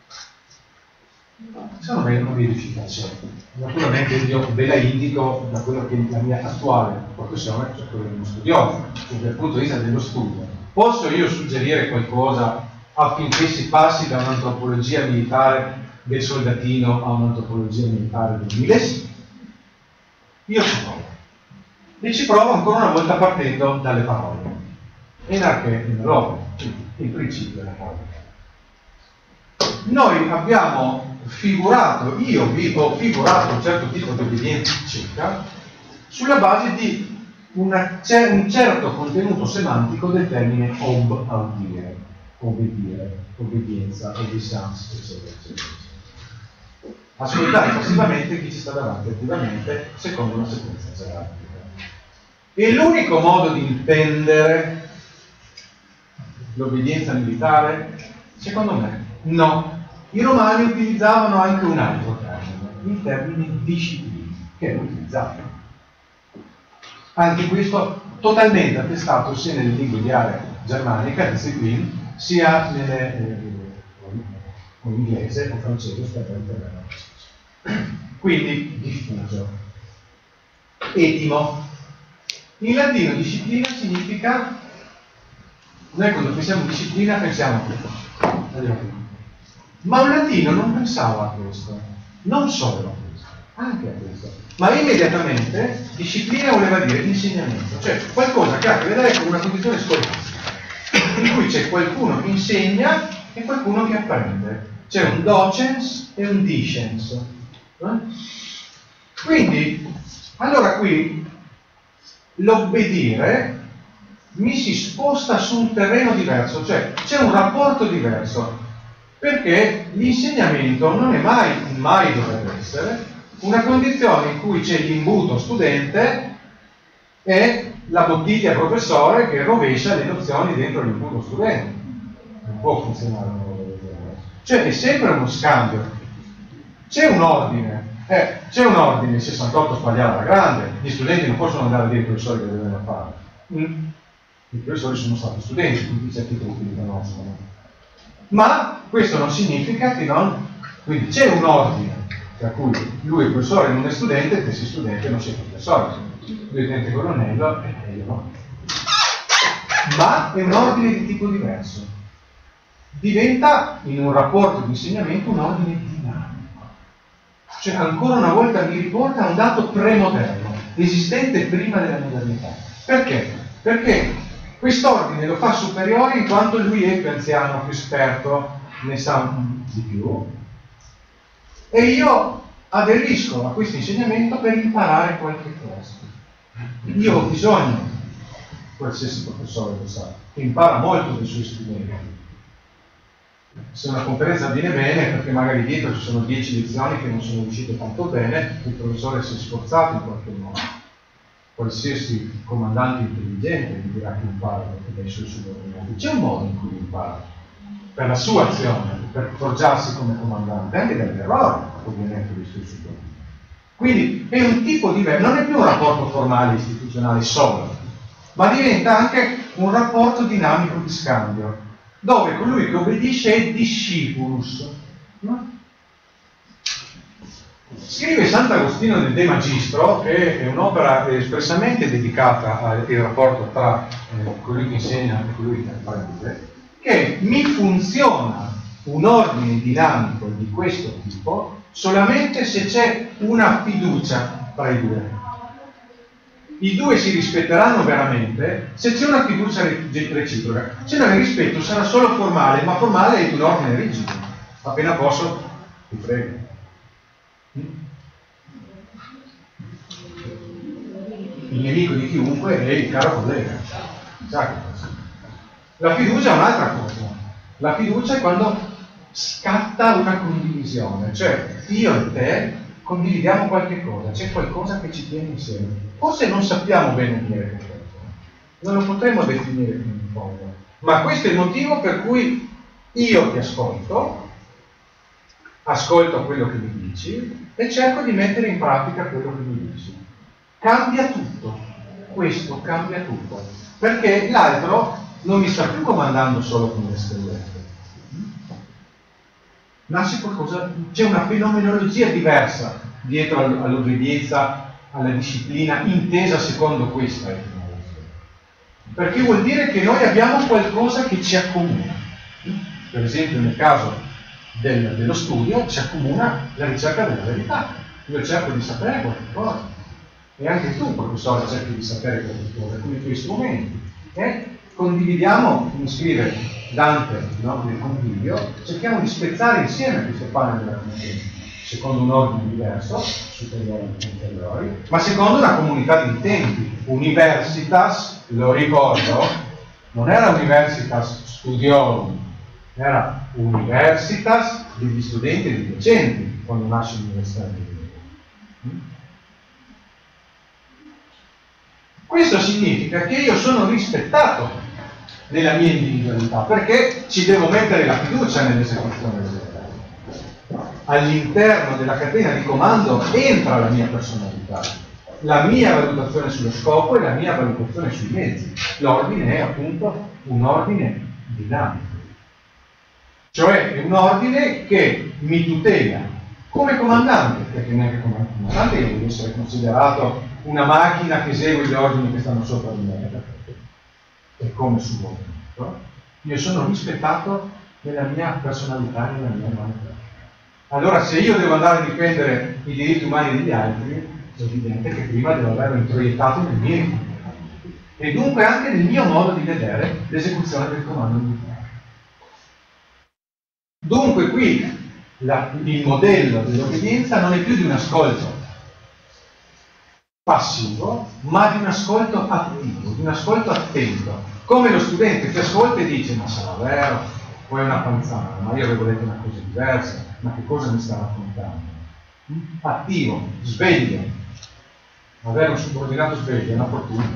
S1: Secondo me non mi riuscite a certo. Naturalmente io ve la indico da quello che è la mia attuale professione, cioè quella di uno studioso, cioè dal punto di vista dello studio. Posso io suggerire qualcosa affinché si passi da un'antropologia militare del soldatino a un'antropologia militare del Miles? Io ci provo. E ci provo ancora una volta partendo dalle parole. Enarche in loro, il principio della parola. Noi abbiamo figurato, io vi ho figurato un certo tipo di obbedienza cieca sulla base di una, un certo contenuto semantico del termine ob audire, obbedire, obbedienza, obbedience, eccetera, eccetera. Ascoltare passivamente chi ci sta davanti attivamente secondo una sequenza gerarchica. E l'unico modo di intendere l'obbedienza militare, secondo me, no. I romani utilizzavano anche un altro termine, il termine disciplina, che è utilizzato. Anche questo totalmente attestato sia nelle lingue di area germanica, disciplina, sia nelle, eh, o inglese o francese, quindi diffuso. Etimo. In latino disciplina significa, noi quando pensiamo a disciplina pensiamo a questo. Ma un latino non pensava a questo, non solo a questo, anche a questo. Ma immediatamente disciplina voleva dire insegnamento, cioè qualcosa che ha a che vedere con una condizione scolastica, in cui c'è qualcuno che insegna e qualcuno che apprende. C'è un docens e un discens. Eh? Quindi, allora qui l'obbedire mi si sposta su un terreno diverso, cioè c'è un rapporto diverso, perché l'insegnamento non è mai, mai dovrebbe essere, una condizione in cui c'è l'imbuto studente e la bottiglia professore che rovescia le nozioni dentro l'imbuto studente. Non può funzionare una cosa del genere. Cioè è sempre uno scambio. C'è un ordine, eh, c'è un ordine, il sessantotto sbagliava alla grande, gli studenti non possono andare a dire ai professori che devono fare. Mm. I professori sono stati studenti, quindi certi gruppi li conoscono. Ma questo non significa che non Quindi c'è un ordine, per cui lui è professore e non è studente, te sei studente e non sei professore. Lui è tenente colonnello e io no. Ma è un ordine di tipo diverso. Diventa, in un rapporto di insegnamento, un ordine dinamico. Cioè, ancora una volta mi riporta a un dato premoderno, esistente prima della modernità. Perché? Perché quest'ordine lo fa superiore in quanto lui è più anziano, più esperto, ne sa di più. E io aderisco a questo insegnamento per imparare qualche cosa. Io ho bisogno, qualsiasi professore lo sa, che impara molto dai suoi studenti. Se una conferenza viene bene, perché magari dietro ci sono dieci lezioni che non sono riuscite tanto bene, il professore si è sforzato in qualche modo. Qualsiasi comandante intelligente vi dirà che impara dai suoi subordinati. C'è un modo in cui impara, per la sua azione, per forgiarsi come comandante, anche dagli errori, ovviamente, dei suoi subordinati. Quindi è un tipo diverso, non è più un rapporto formale, istituzionale solo, ma diventa anche un rapporto dinamico di scambio, dove colui che obbedisce è discipulus. No? Scrive Sant'Agostino del De Magistro, che è un'opera espressamente dedicata al rapporto tra eh, colui che insegna e colui che apprende, che mi funziona un ordine dinamico di questo tipo solamente se c'è una fiducia tra i due. I due si rispetteranno veramente se c'è una fiducia reciproca. Se non il rispetto sarà solo formale, ma formale è un ordine rigido. Appena posso, ti prego. Il nemico di chiunque è il caro collega. La fiducia è un'altra cosa. La fiducia è quando scatta una condivisione, cioè io e te condividiamo qualche cosa, c'è qualcosa che ci tiene insieme. Forse non sappiamo bene dire che cosa, non lo potremo definire più in fondo, ma questo è il motivo per cui io ti ascolto, ascolto quello che mi dici e cerco di mettere in pratica quello che mi dici. Cambia tutto, questo cambia tutto, perché l'altro non mi sta più comandando solo con le stellette. Nasce qualcosa, c'è una fenomenologia diversa dietro all'obbedienza, alla disciplina, intesa secondo questa etimologia. Perché vuol dire che noi abbiamo qualcosa che ci accomuna. Per esempio nel caso del, dello studio ci accomuna la ricerca della verità. Io cerco di sapere qualche cosa. E anche tu, professore, cerchi di sapere qualche cosa con i tuoi strumenti. Eh? Condividiamo, come scrive Dante, no, nel Convivio, cerchiamo di spezzare insieme questo pane della conoscenza, secondo un ordine diverso, superiori e inferiori, ma secondo una comunità di intenti. Universitas, lo ricordo, non era Universitas Studiorum, era Universitas degli studenti e dei docenti, quando nasce l'università di Roma. Questo significa che io sono rispettato nella mia individualità, perché ci devo mettere la fiducia nell'esecuzione delle cose. All'interno della catena di comando entra la mia personalità, la mia valutazione sullo scopo e la mia valutazione sui mezzi. L'ordine è appunto un ordine dinamico, cioè è un ordine che mi tutela come comandante, perché neanche come comandante io devo essere considerato una macchina che esegue gli ordini che stanno sopra di me. E come subordinato, io sono rispettato nella mia personalità, nella mia umanità. Allora, se io devo andare a difendere i diritti umani degli altri, è evidente che prima devo averlo introiettato nel mio, e dunque anche nel mio modo di vedere l'esecuzione del comando militare. Dunque qui la, il modello dell'obbedienza non è più di un ascolto passivo, ma di un ascolto attivo, di un ascolto attento. Come lo studente che ascolta e dice: ma sarà vero, o è una panzana, ma io avevo detto una cosa diversa, ma che cosa mi sta raccontando? Attivo, sveglio. Avere un subordinato sveglio è una fortuna.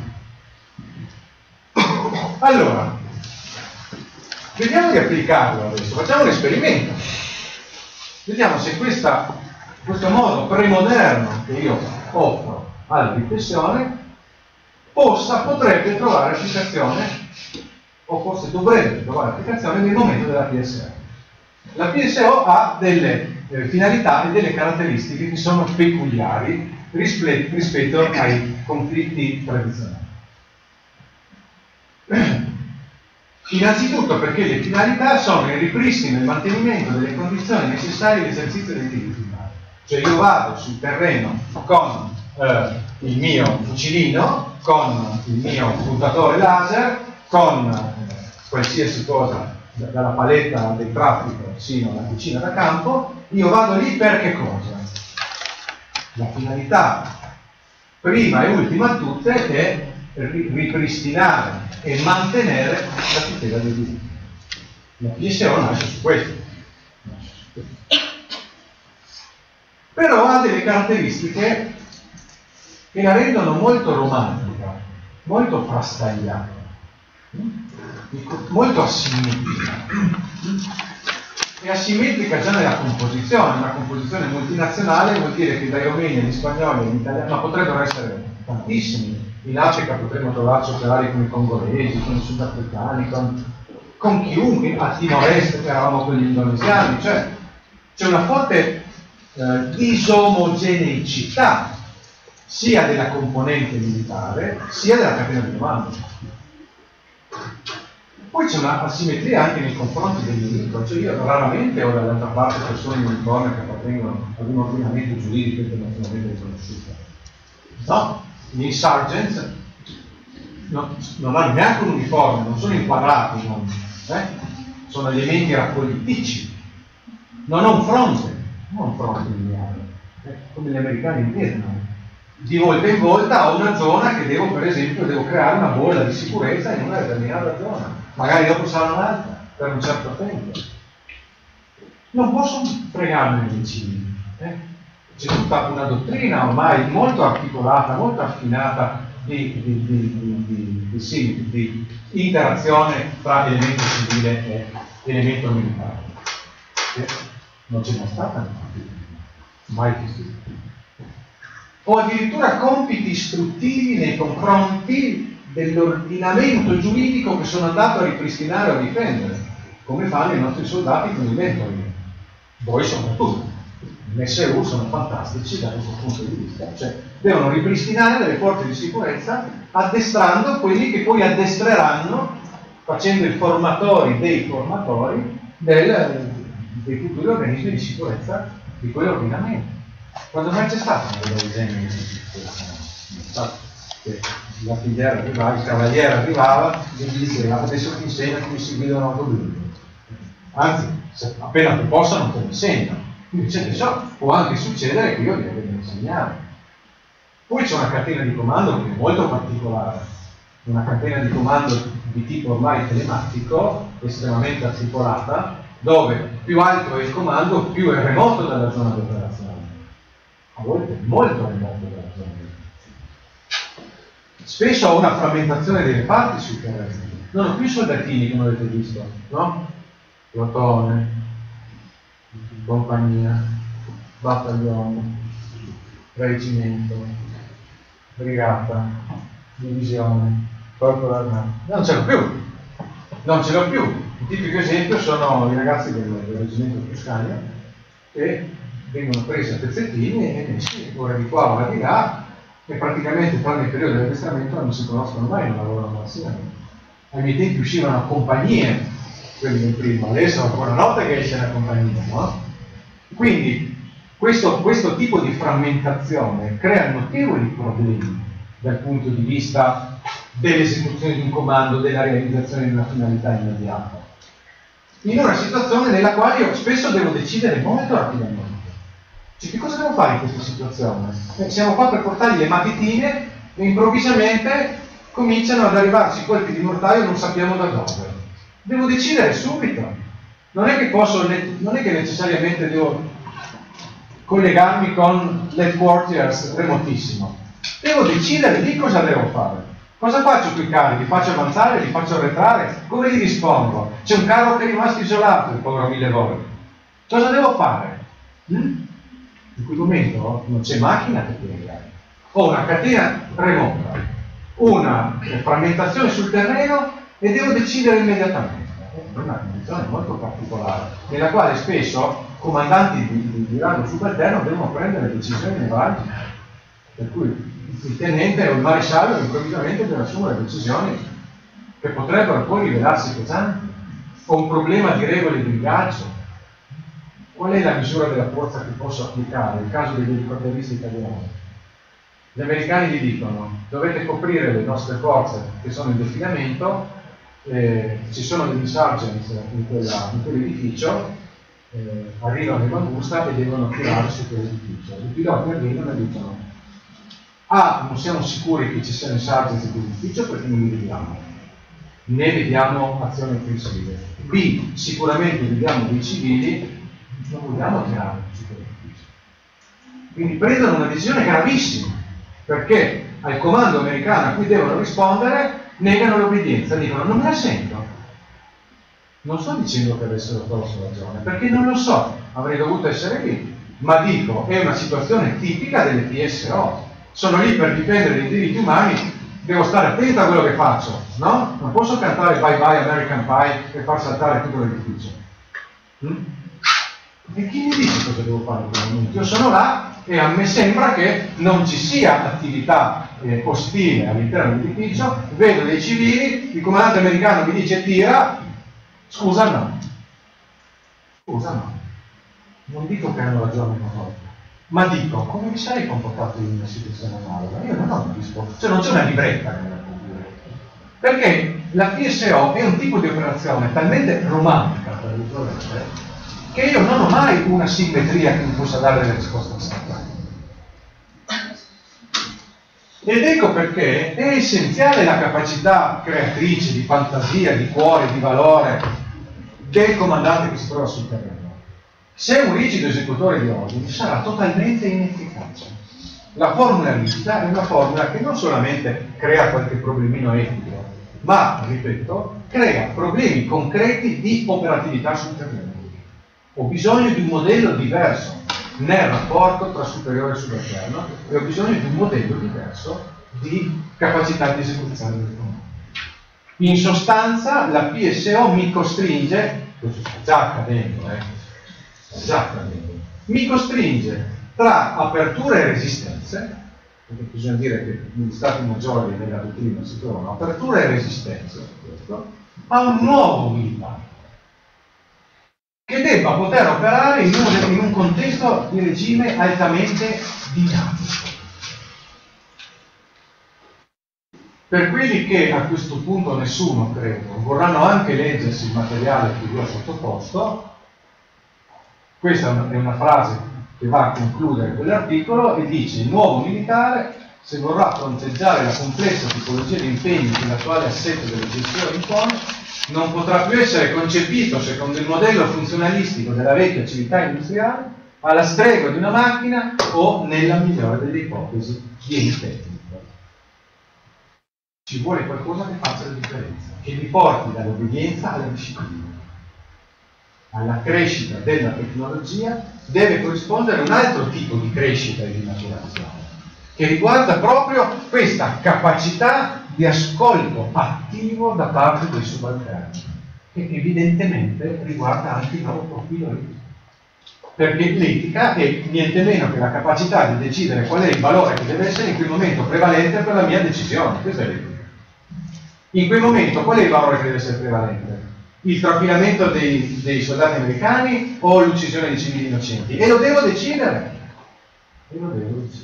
S1: Allora, vediamo di applicarlo adesso, facciamo un esperimento. Vediamo se questa, questo modo premoderno che io offro alla riflessione possa, potrebbe trovare applicazione, o forse dovrebbe trovare applicazione nel momento della P S O. La P S O ha delle
S2: eh, finalità e delle caratteristiche che sono peculiari rispetto ai conflitti tradizionali. Innanzitutto perché le finalità sono il ripristino e il mantenimento delle condizioni necessarie all'esercizio dei diritti umani. Cioè io vado sul terreno con eh, il mio fucilino, con il mio puntatore laser, con eh, qualsiasi cosa, dalla paletta del traffico sino alla cucina da campo, io vado lì per che cosa? La finalità prima e ultima a tutte è ripristinare e mantenere la tutela dei diritti. La P S O nasce su questo. Però ha delle caratteristiche che la rendono molto romantica, molto frastagliata, molto asimmetrica. È asimmetrica già nella composizione, una composizione multinazionale vuol dire che dai romeni agli spagnoli agli italiani, ma potrebbero essere tantissimi. In Africa potremmo trovarci operari con i congolesi, con i sudafricani, con, con chiunque, a Timor-Est eravamo con gli indonesiani, cioè c'è una forte eh, disomogeneicità sia della componente militare sia della catena di comando. Poi c'è una asimmetria anche nei confronti del nemico, cioè io raramente ho dall'altra parte persone in uniforme che appartengono ad un ordinamento giuridico internazionalmente riconosciuto. No? Gli sergeants no, non hanno neanche un uniforme, non sono inquadrati, non, eh? Sono elementi raccogliticci, non ho un fronte, non un fronte lineare, eh? Come gli americani intendono. Di volta in volta ho una zona che devo, per esempio, devo creare una bolla di sicurezza in una determinata zona, magari dopo sarà un'altra, per un certo tempo. Non posso fregarmi dei civili, eh? C'è tutta una dottrina ormai molto articolata, molto affinata di, di, di, di, di, di, sì, di interazione tra elemento civile e elemento militare. Che non c'è mai stata, mai esistita. O addirittura compiti istruttivi nei confronti dell'ordinamento giuridico che sono andato a ripristinare o a difendere, come fanno i nostri soldati con i mentori. Voi soprattutto. In S U sono fantastici da questo punto di vista, cioè devono ripristinare delle forze di sicurezza addestrando quelli che poi addestreranno, facendo i formatori dei formatori del, dei futuri organismi di sicurezza di quell'ordinamento. Quando mai c'è stato un disegno di sicurezza? La filiera arrivava, il cavaliere arrivava e gli diceva adesso ti insegno come si guida un'automobile. Anzi, se appena ti possano te lo insegnano. Invece che so, può anche succedere che io li devo insegnare. Poi c'è una catena di comando che è molto particolare, una catena di comando di tipo ormai telematico, estremamente articolata, dove più alto è il comando, più è remoto dalla zona di operazione. A volte molto remoto dalla zona di operazione. Spesso ho una frammentazione delle parti sul terreno. Non ho più soldatini, come avete visto, no? Plotone, compagnia, battaglione, reggimento, brigata, divisione, corpo armato. Non ce l'ho più, non ce l'ho più. Un tipico esempio sono i ragazzi del, del reggimento Tuscania che vengono presi a pezzettini e messi ora di qua, ora di là, e praticamente tranne il periodo di addestramento non si conoscono mai, non lavorano assieme. Ai miei tempi uscivano a compagnie, quelli del primo, adesso ancora una volta che esce la compagnia, no? Quindi questo, questo tipo di frammentazione crea notevoli problemi dal punto di vista dell'esecuzione di un comando, della realizzazione di una finalità immediata. In una situazione nella quale io spesso devo decidere molto rapidamente. Cioè, che cosa devo fare in questa situazione? Eh, siamo qua per portargli le matitine e improvvisamente cominciano ad arrivarci colpi di mortaio non sappiamo da dove. Devo decidere subito. Non è che posso, non è che necessariamente devo collegarmi con l'headquarters remotissimo. Devo decidere lì cosa devo fare. Cosa faccio con i carri? Li faccio avanzare? Li faccio arretrare? Come gli rispondo? C'è un carro che è rimasto isolato, il povero mille volte. Cosa devo fare? Mm? In quel momento non c'è macchina che piega. Ho una catena remota, una frammentazione sul terreno e devo decidere immediatamente. È una condizione molto particolare, nella quale spesso comandanti di, di, di rango subalterno devono prendere decisioni navali, per cui il tenente o il maresciallo improvvisamente deve assumere decisioni che potrebbero poi rivelarsi pesanti, o un problema di regole di ingaggio. Qual è la misura della forza che posso applicare nel caso degli elicotteristi italiani? Gli americani gli dicono: dovete coprire le nostre forze che sono in definiamento, eh, ci sono degli insurgents in, quella, in quell'edificio, eh, arrivano in Mangusta e devono tirare su quell'edificio. I piloti arrivano e dicono: A, non siamo sicuri che ci siano insurgents in quell'edificio perché non li vediamo, ne vediamo azioni offensive. B, sicuramente vediamo dei civili, non vogliamo tirare su quell'edificio. Quindi prendono una decisione gravissima, perché al comando americano a cui devono rispondere negano l'obbedienza, dicono: non me la sento. Non sto dicendo che avessero torto ragione, perché non lo so, avrei dovuto essere lì, ma dico, è una situazione tipica delle P S O. Sono lì per difendere i diritti umani, devo stare attento a quello che faccio, no? Non posso cantare Bye Bye American Pie e far saltare tutto l'edificio. Mm? E chi mi dice cosa devo fare in quel momento? Io sono là e a me sembra che non ci sia attività eh, ostile all'interno dell'edificio, vedo dei civili, il comandante americano mi dice tira, scusa no, scusa no, non dico che hanno ragione una volta, ma dico come mi sarei comportato in una situazione analoga? Io non ho una risposta, cioè non c'è una libretta che me la può dire, perché la P S O è un tipo di operazione talmente romantica, per virgolette, che io non ho mai una simmetria che mi possa dare delle risposte istantanee. Ed ecco perché è essenziale la capacità creatrice, di fantasia, di cuore, di valore del comandante che si trova sul terreno. Se è un rigido esecutore di ordini sarà totalmente inefficace. La formula rigida è una formula che non solamente crea qualche problemino etico, ma, ripeto, crea problemi concreti di operatività sul terreno. Ho bisogno di un modello diverso nel rapporto tra superiore e subalterno e ho bisogno di un modello diverso di capacità di esecuzione del comando. In sostanza la P S O mi costringe, questo sta già accadendo, eh, sta già accadendo, mi costringe tra aperture e resistenze, perché bisogna dire che negli stati maggiori nella dottrina si trovano aperture e resistenze, questo, a un nuovo militare che debba poter operare in un, in un contesto di regime altamente dinamico. Per quelli che a questo punto nessuno, credo, vorranno anche leggersi il materiale che vi ho sottoposto, questa è una, è una frase che va a concludere quell'articolo e dice: il nuovo militare, se vorrà fronteggiare la complessa tipologia di impegni che l'attuale assetto delle gestioni impone, non potrà più essere concepito secondo il modello funzionalistico della vecchia civiltà industriale, alla stregua di una macchina o, nella migliore delle ipotesi, di enti tecnico. Ci vuole qualcosa che faccia la differenza, che mi porti dall'obbedienza alla disciplina. Alla crescita della tecnologia deve corrispondere un altro tipo di crescita e di maturazione, che riguarda proprio questa capacità di ascolto attivo da parte dei subalterni, che evidentemente riguarda anche il loro profilo etico. Perché l'etica è niente meno che la capacità di decidere qual è il valore che deve essere in quel momento prevalente per la mia decisione. Questa è l'etica. In quel momento qual è il valore che deve essere prevalente? Il trapilamento dei, dei soldati americani o l'uccisione di civili innocenti? E lo devo decidere. E lo devo decidere.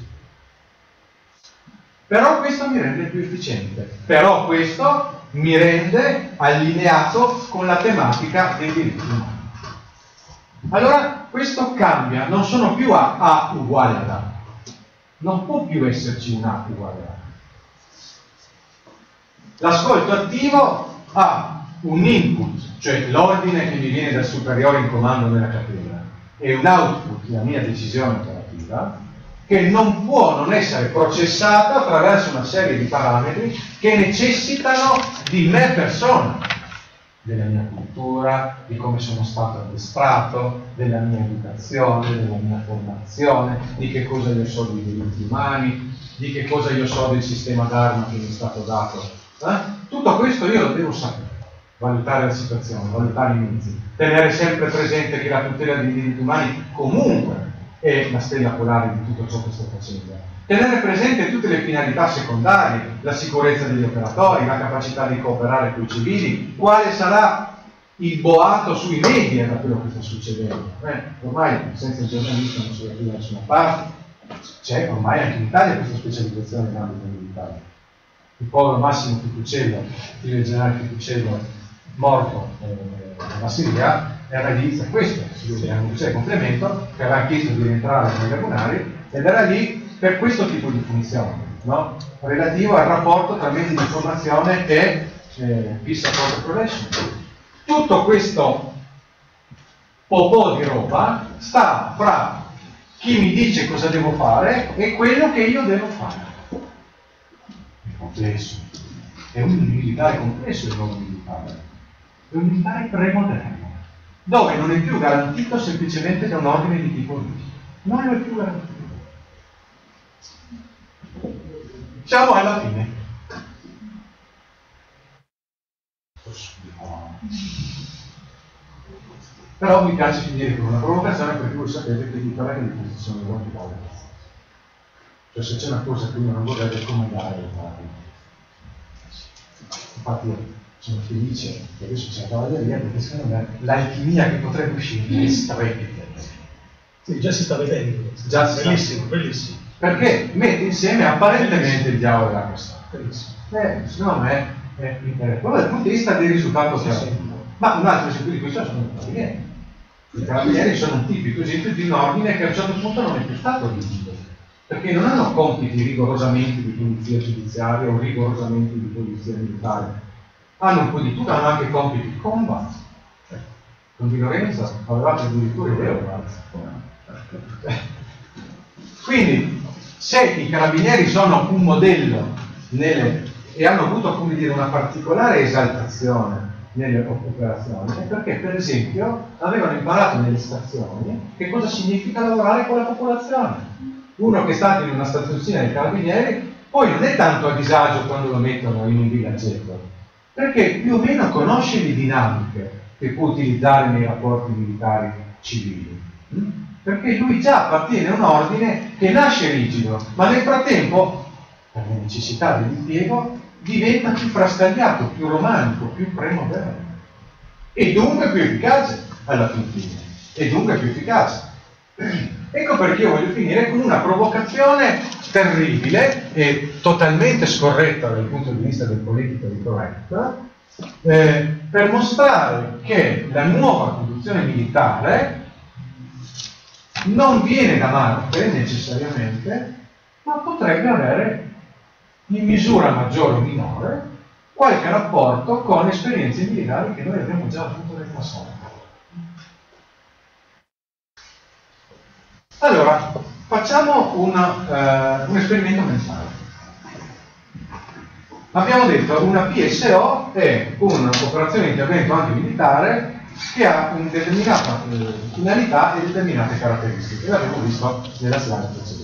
S2: Però questo mi rende più efficiente, però questo mi rende allineato con la tematica dei diritti umani. Allora questo cambia, non sono più A, A uguale ad A, non può più esserci un A uguale ad A. L'ascolto attivo ha un input, cioè l'ordine che mi viene dal superiore in comando nella catena, e un output, la mia decisione operativa, che non può non essere processata attraverso una serie di parametri che necessitano di me persona, della mia cultura, di come sono stato addestrato, della mia educazione, della mia formazione, di che cosa io so dei diritti umani, di che cosa io so del sistema d'arma che mi è stato dato. Eh? Tutto questo io lo devo sapere. valutare la situazione, valutare i mezzi, tenere sempre presente che la tutela dei diritti umani comunque è la stella polare di tutto ciò che sto facendo, tenere presente tutte le finalità secondarie, la sicurezza degli operatori, la capacità di cooperare con i civili, quale sarà il boato sui media da quello che sta succedendo. Eh, ormai senza il giornalista non si va più da nessuna parte, c'è ormai anche in Italia questa specializzazione nell'ambito militare. Il povero Massimo Fituccello, figlio del generale Fituccello, morto eh, nella Siria, era lì per questo, era un ufficiale complemento che aveva chiesto di rientrare nei lagunari ed era lì per questo tipo di funzione, no? Relativo al rapporto tra mezzi di informazione e eh, Peace Support Operation. Tutto questo popò di roba sta fra chi mi dice cosa devo fare e quello che io devo fare. È complesso, è un militare complesso il nuovo militare, è un militare premoderno, dove non è più garantito semplicemente da un ordine di tipo politico, non è più garantito. Siamo alla fine. Però mi piace finire con una provocazione perché voi sapete che di parere di questi sono i voti validi. Cioè se c'è una cosa che uno non vorrebbe, come dare le parole. Infatti io sono felice che adesso c'è la cavalleria perché secondo me l'alchimia che potrebbe uscire è strepita.
S4: Sì, già si sta vedendo.
S2: Già si
S4: bellissimo, bellissimo.
S2: Perché mette insieme apparentemente il diavolo e la questione.
S4: Bellissimo.
S2: Eh, secondo me è interessante. Dal punto di vista del risultato
S4: Sì, sì.
S2: Ma un altro esempio di questo sono i carabinieri. I carabinieri sono un tipico esempio di un ordine che a un certo punto non è più stato rigido, perché non hanno compiti rigorosamente di polizia giudiziaria o rigorosamente di polizia militare. Hanno un po' di tutto, hanno anche compiti di combat. Con Di Lorenzo avevate addirittura idea. Quindi, se i carabinieri sono un modello nelle, e hanno avuto, come dire, una particolare esaltazione nelle operazioni, è perché, per esempio, avevano imparato nelle stazioni che cosa significa lavorare con la popolazione. Uno che è stato in una stazioncina dei carabinieri poi non è tanto a disagio quando lo mettono in un villaggetto, perché più o meno conosce le dinamiche che può utilizzare nei rapporti militari civili. Perché lui già appartiene a un ordine che nasce rigido, ma nel frattempo, per le necessità dell'impiego, diventa più frastagliato, più romantico, più premoderno e dunque più efficace alla fine, e dunque più efficace. Ecco perché io voglio finire con una provocazione terribile e totalmente scorretta dal punto di vista del politically correct, eh, per mostrare che la nuova conduzione militare non viene da Marte necessariamente, ma potrebbe avere in misura maggiore o minore qualche rapporto con esperienze militari che noi abbiamo già avuto nel passato. Allora, facciamo una, uh, un esperimento mentale. Abbiamo detto una P S O è un'operazione di intervento anche militare che ha una determinata eh, finalità e determinate caratteristiche. L'abbiamo visto nella slide precedente.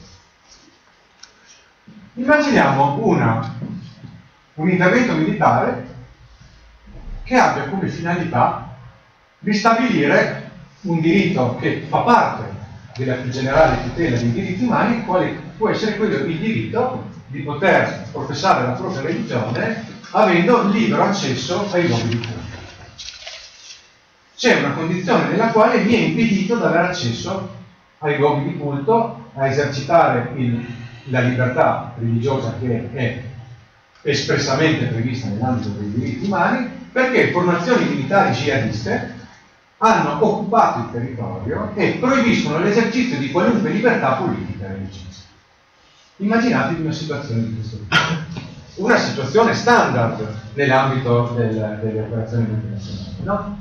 S2: Immaginiamo una, un intervento militare che abbia come finalità di stabilire un diritto che fa parte della più generale tutela dei diritti umani, quale può essere quello il diritto di poter professare la propria religione avendo libero accesso ai luoghi di culto. C'è una condizione nella quale mi è impedito di avere accesso ai luoghi di culto, a esercitare il la libertà religiosa che è espressamente prevista nell'ambito dei diritti umani, perché formazioni militari jihadiste hanno occupato il territorio e proibiscono l'esercizio di qualunque libertà politica e religiosa. Immaginatevi una situazione di questo tipo. Una situazione standard nell'ambito del, delle operazioni internazionali, no?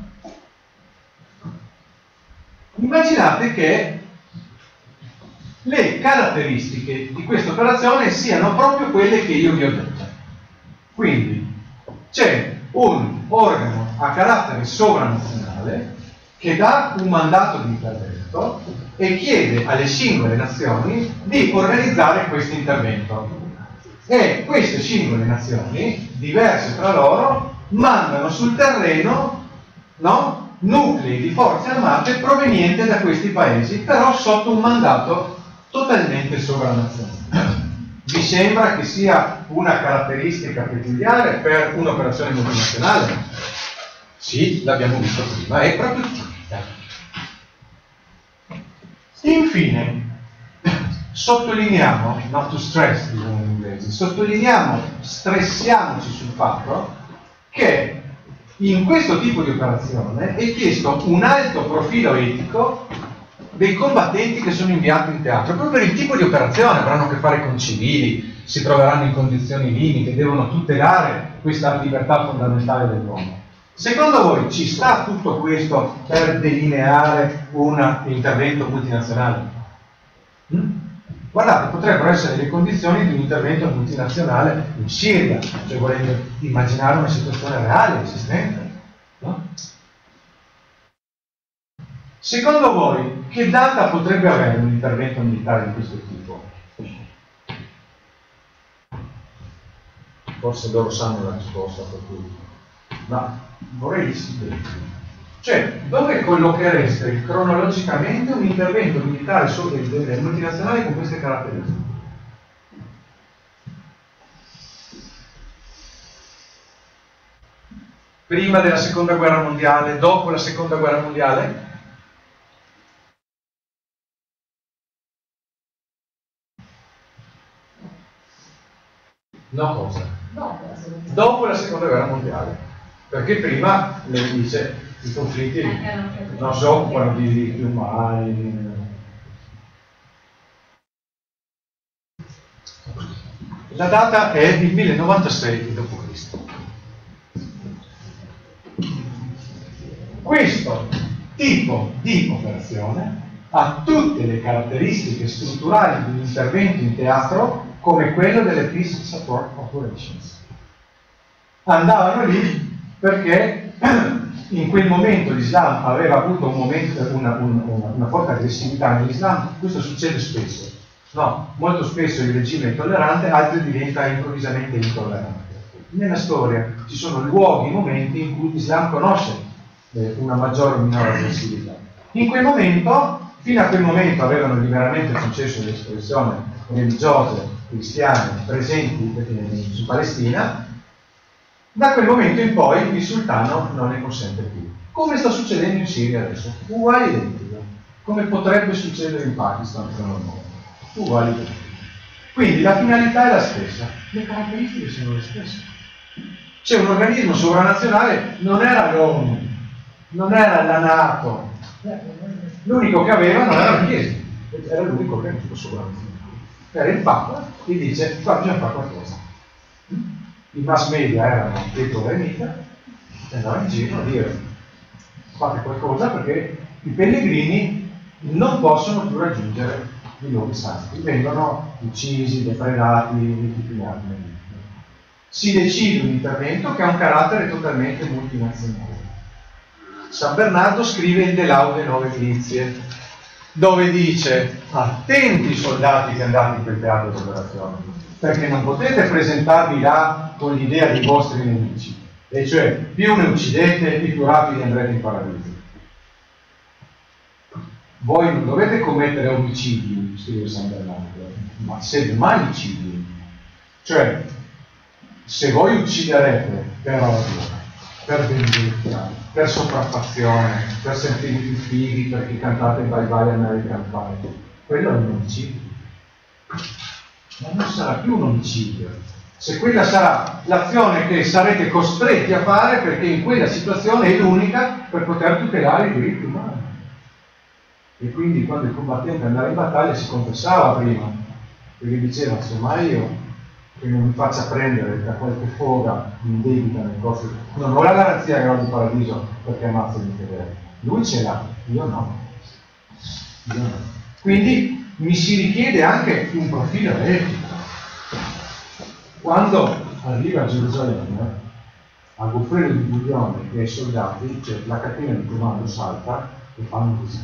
S2: Immaginate che le caratteristiche di questa operazione siano proprio quelle che io vi ho detto. Quindi c'è un organo a carattere sovranazionale che dà un mandato di intervento e chiede alle singole nazioni di organizzare questo intervento. E queste singole nazioni, diverse tra loro, mandano sul terreno, no, nuclei di forze armate provenienti da questi paesi, però sotto un mandato totalmente sovranazionale. Vi sembra che sia una caratteristica peculiare per un'operazione multinazionale? Sì, l'abbiamo visto prima, è proprio tipica. Infine, sottolineiamo, not to stress, dicono in inglese, sottolineiamo, stressiamoci sul fatto che in questo tipo di operazione è chiesto un alto profilo etico dei combattenti che sono inviati in teatro, proprio per il tipo di operazione, avranno a che fare con civili, si troveranno in condizioni limite, devono tutelare questa libertà fondamentale dell'uomo. Secondo voi ci sta tutto questo per delineare un intervento multinazionale? Mm? Guardate, potrebbero essere le condizioni di un intervento multinazionale in Siria, cioè volendo immaginare una situazione reale, esistente, no? Secondo voi, che data potrebbe avere un intervento militare di questo tipo? Forse loro sanno la risposta, per cui... ma vorrei discutere. Cioè, dove collochereste cronologicamente un intervento militare delle multinazionali con queste caratteristiche? Prima della seconda guerra mondiale, dopo la seconda guerra mondiale? No, cosa? Dopo la seconda guerra mondiale, perché prima le dice i conflitti non si occupano di diritti umani. La data è il millenovantosei dopo Cristo. Questo tipo di operazione ha tutte le caratteristiche strutturali di un intervento in teatro come quello delle Peace Support Operations. Andavano lì perché in quel momento l'Islam aveva avuto un momento, una, una, una forte aggressività nell'Islam. Questo succede spesso, no? Molto spesso il regime è intollerante, altri diventa improvvisamente intollerante. Nella storia ci sono luoghi, momenti in cui l'Islam conosce eh, una maggiore o minore aggressività. In quel momento, fino a quel momento avevano liberamente concesso l'espressione religiose cristiane presenti in Palestina. Da quel momento in poi il sultano non ne consente più. Come sta succedendo in Siria adesso? Uguale identico. Come potrebbe succedere in Pakistan tra noi. Uguale identico. Quindi la finalità è la stessa, le caratteristiche sono le stesse. C'è un organismo sovranazionale, non era l'ONU, non era la NATO, l'unico che aveva non era la Chiesa, era l'unico organismo sovranazionale. Era il Papa che dice qua bisogna fare qualcosa. I mass media erano dentro l'ermita e andavano in giro a dire fate qualcosa perché i pellegrini non possono più raggiungere i luoghi santi, vengono uccisi, depredati, disciplinati. Si decide un intervento che ha un carattere totalmente multinazionale. San Bernardo scrive il De Laude Nove Milizie, dove dice attenti soldati che andate in quel teatro di operazione, perché non potete presentarvi là con l'idea dei vostri nemici, e cioè più ne uccidete e più rapidi andrete in paradiso. Voi non dovete commettere omicidi, scrive San Bernardo, ma sedmanicidi, cioè se voi ucciderete per odio, per vendetta, per sopraffazione, per sentirvi più fighi perché cantate Bye Bye American Pie, quello è un omicidio. Ma non sarà più un omicidio, se quella sarà l'azione che sarete costretti a fare perché in quella situazione è l'unica per poter tutelare i diritti umani. E quindi quando il combattente andava in battaglia si confessava prima, perché diceva semmai io che non mi faccia prendere da qualche foga indebita nel corso, non ho la garanzia che vado in paradiso perché ammazzo gli fedeli. Lui ce l'ha, io no. Io no. Quindi mi si richiede anche un profilo etico. Quando arriva a Gerusalemme, a Goffredo di Buglione e ai soldati, cioè la catena di comando salta e fanno così.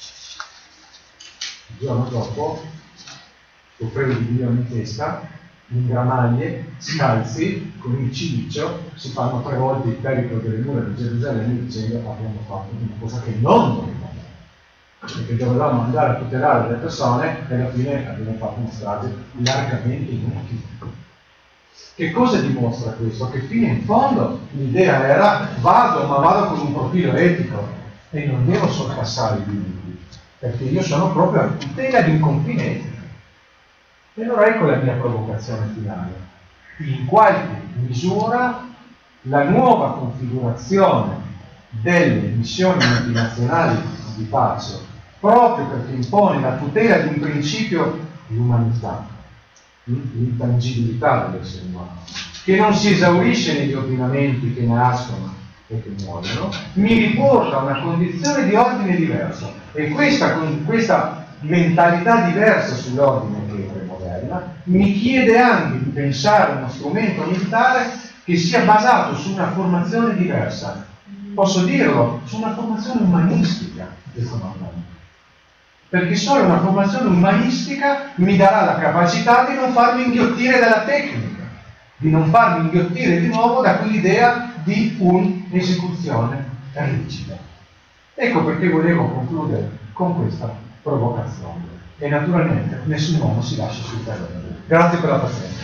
S2: Il giorno dopo, Goffredo di Buglione in testa, in gramaglie, scalzi, con il cilicio, si fanno tre volte il pericolo delle mura di Gerusalemme dicendo abbiamo fatto una cosa che non dovevamo fare, perché dovevamo andare a tutelare le persone e alla fine abbiamo fatto una strage largamente inutile. Che cosa dimostra questo? Che fino in fondo l'idea era vado, ma vado con un profilo etico e non devo sorpassare i limiti, perché io sono proprio a tutela di un confine etico. E allora ecco la mia provocazione finale. In qualche misura la nuova configurazione delle missioni multinazionali di pace, proprio perché impone la tutela di un principio di umanità, l'intangibilità dell'essere umano, che non si esaurisce negli ordinamenti che nascono e che muoiono, mi riporta a una condizione di ordine diverso. E questa, questa mentalità diversa sull'ordine che è premoderna mi chiede anche di pensare uno strumento militare che sia basato su una formazione diversa. Posso dirlo, su una formazione umanistica del comandante. Perché solo una formazione umanistica mi darà la capacità di non farmi inghiottire dalla tecnica, di non farmi inghiottire di nuovo da quell'idea di un'esecuzione rigida. Ecco perché volevo concludere con questa provocazione. E naturalmente nessun uomo si lascia sul terreno. Grazie per la pazienza.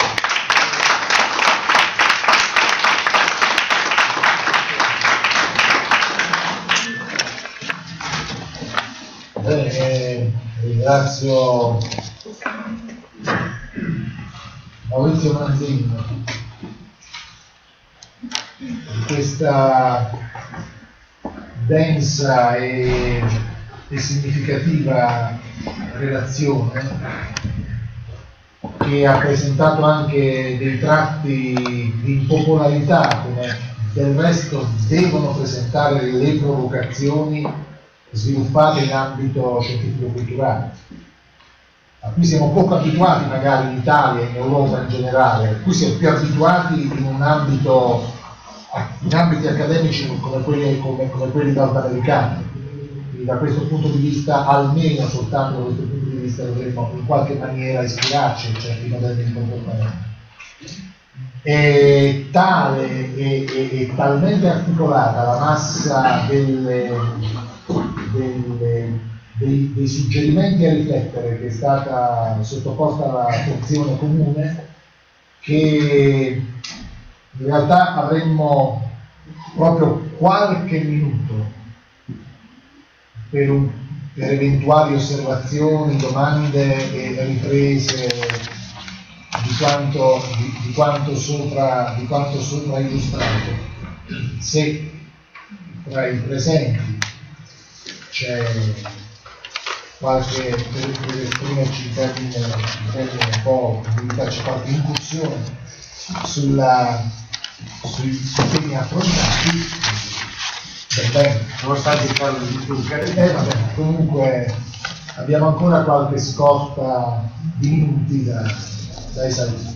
S5: Bene, ringrazio Maurizio Manzini di questa densa e, e significativa relazione che ha presentato anche dei tratti di impopolarità, come del resto devono presentare le provocazioni sviluppate in ambito scientifico-culturale, a cui siamo poco abituati magari in Italia e in Europa in generale, a cui siamo più abituati in un ambito, in ambiti accademici come quelli, come, come quelli nordamericani. Quindi da questo punto di vista, almeno soltanto da questo punto di vista, dovremmo in qualche maniera ispirarci a certi modelli di comportamento. È tale e, e, e talmente articolata la massa delle Delle, dei, dei suggerimenti a riflettere che è stata sottoposta alla porzione comune, che in realtà avremmo proprio qualche minuto per, un, per eventuali osservazioni, domande e riprese di quanto, di, di quanto sopra, di quanto sopra illustrato. Se tra i presenti c'è qualche, per, per esprimerci in termini, in termini un po', c'è qualche incursione sulla, sui, sui temi affrontati, ben bene.
S2: Nonostante il caso di Zucca.
S5: Eh, vabbè, comunque abbiamo ancora qualche scorta di minuti da, da esaurire.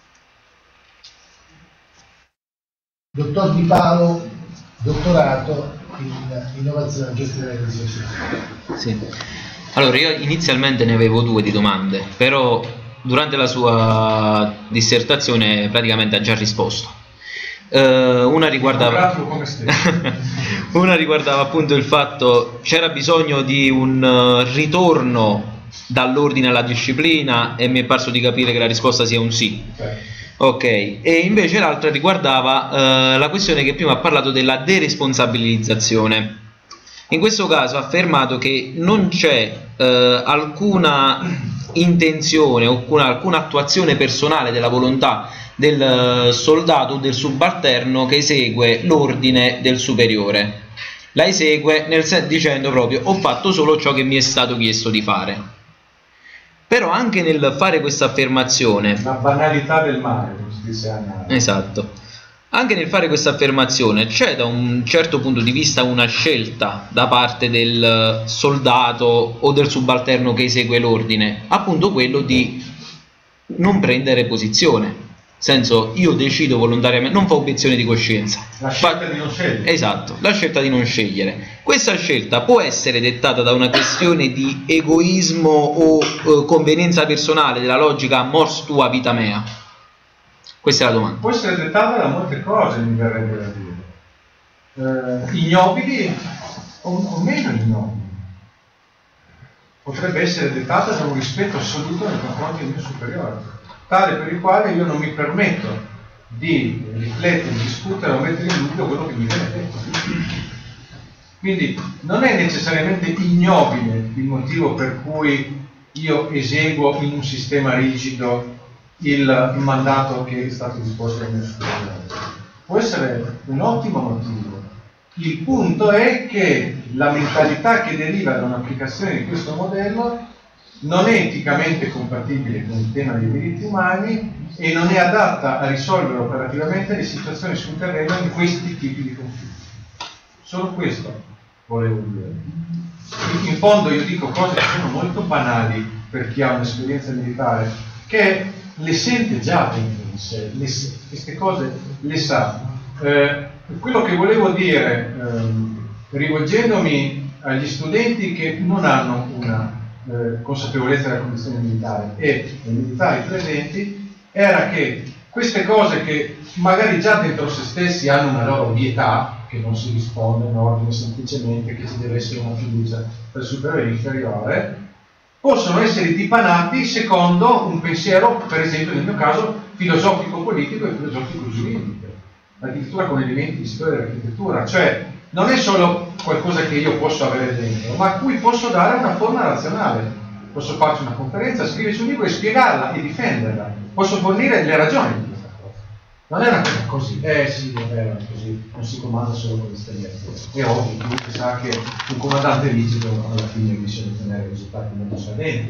S5: Dottor Di Paolo, dottorato in innovazione e gestione delle risorse.
S6: Sì. Allora, io inizialmente ne avevo due di domande, però durante la sua dissertazione praticamente ha già risposto. Uh, una riguardava una riguardava appunto il fatto c'era bisogno di un uh, ritorno dall'ordine alla disciplina, e mi è parso di capire che la risposta sia un sì. Okay. Ok, e invece l'altra riguardava uh, la questione che prima ha parlato della deresponsabilizzazione. In questo caso ha affermato che non c'è uh, alcuna intenzione o alcuna, alcuna attuazione personale della volontà del soldato o del subalterno che esegue l'ordine del superiore. La esegue nel senso dicendo proprio: ho fatto solo ciò che mi è stato chiesto di fare. Però anche nel fare questa affermazione,
S2: la banalità del male, come si dice a
S6: esatto, anche nel fare questa affermazione c'è da un certo punto di vista una scelta da parte del soldato o del subalterno che esegue l'ordine, appunto quello di non prendere posizione. Senso, io decido volontariamente, non fa obiezione di coscienza.
S2: La scelta fa... di non scegliere.
S6: Esatto, la scelta di non scegliere. Questa scelta può essere dettata da una questione di egoismo o eh, convenienza personale, della logica mors tua vita mea. Questa è la domanda.
S2: Può essere dettata da molte cose, mi verrebbe da dire. Eh, ignobili o, o meno ignobili. Potrebbe essere dettata da un rispetto assoluto nei confronti del mio superiore, tale per il quale io non mi permetto di riflettere, discutere o mettere in dubbio quello che mi viene detto. Quindi non è necessariamente ignobile il motivo per cui io eseguo in un sistema rigido il, il mandato che è stato disposto dal mio superiore. Può essere un ottimo motivo. Il punto è che la mentalità che deriva da un'applicazione di questo modello non è eticamente compatibile con il tema dei diritti umani e non è adatta a risolvere operativamente le situazioni sul terreno in questi tipi di conflitti. Solo questo volevo dire. In fondo io dico cose che sono molto banali per chi ha un'esperienza militare, che le sente già dentro di sé, le, queste cose le sa. Eh, quello che volevo dire, ehm, rivolgendomi agli studenti che non hanno una eh, consapevolezza della condizione militare e ai militari presenti, era che queste cose che magari già dentro se stessi hanno una loro ovvietà, che non si risponde in ordine semplicemente che ci deve essere una fiducia per superiore e inferiore, possono essere dipanati secondo un pensiero, per esempio nel mio caso, filosofico-politico e filosofico-giuridico, addirittura con elementi di storia dell'architettura, cioè non è solo qualcosa che io posso avere dentro, ma a cui posso dare una forma razionale. Posso farci una conferenza, scriverci un libro e spiegarla e difenderla. Posso fornire le ragioni di questa cosa. Non è una cosa così, eh sì, è vero, così, non si comanda solo con l'esperienza. È ovvio, chiunque sa che un comandante rigido alla fine riesce a ottenere risultati molto salenti.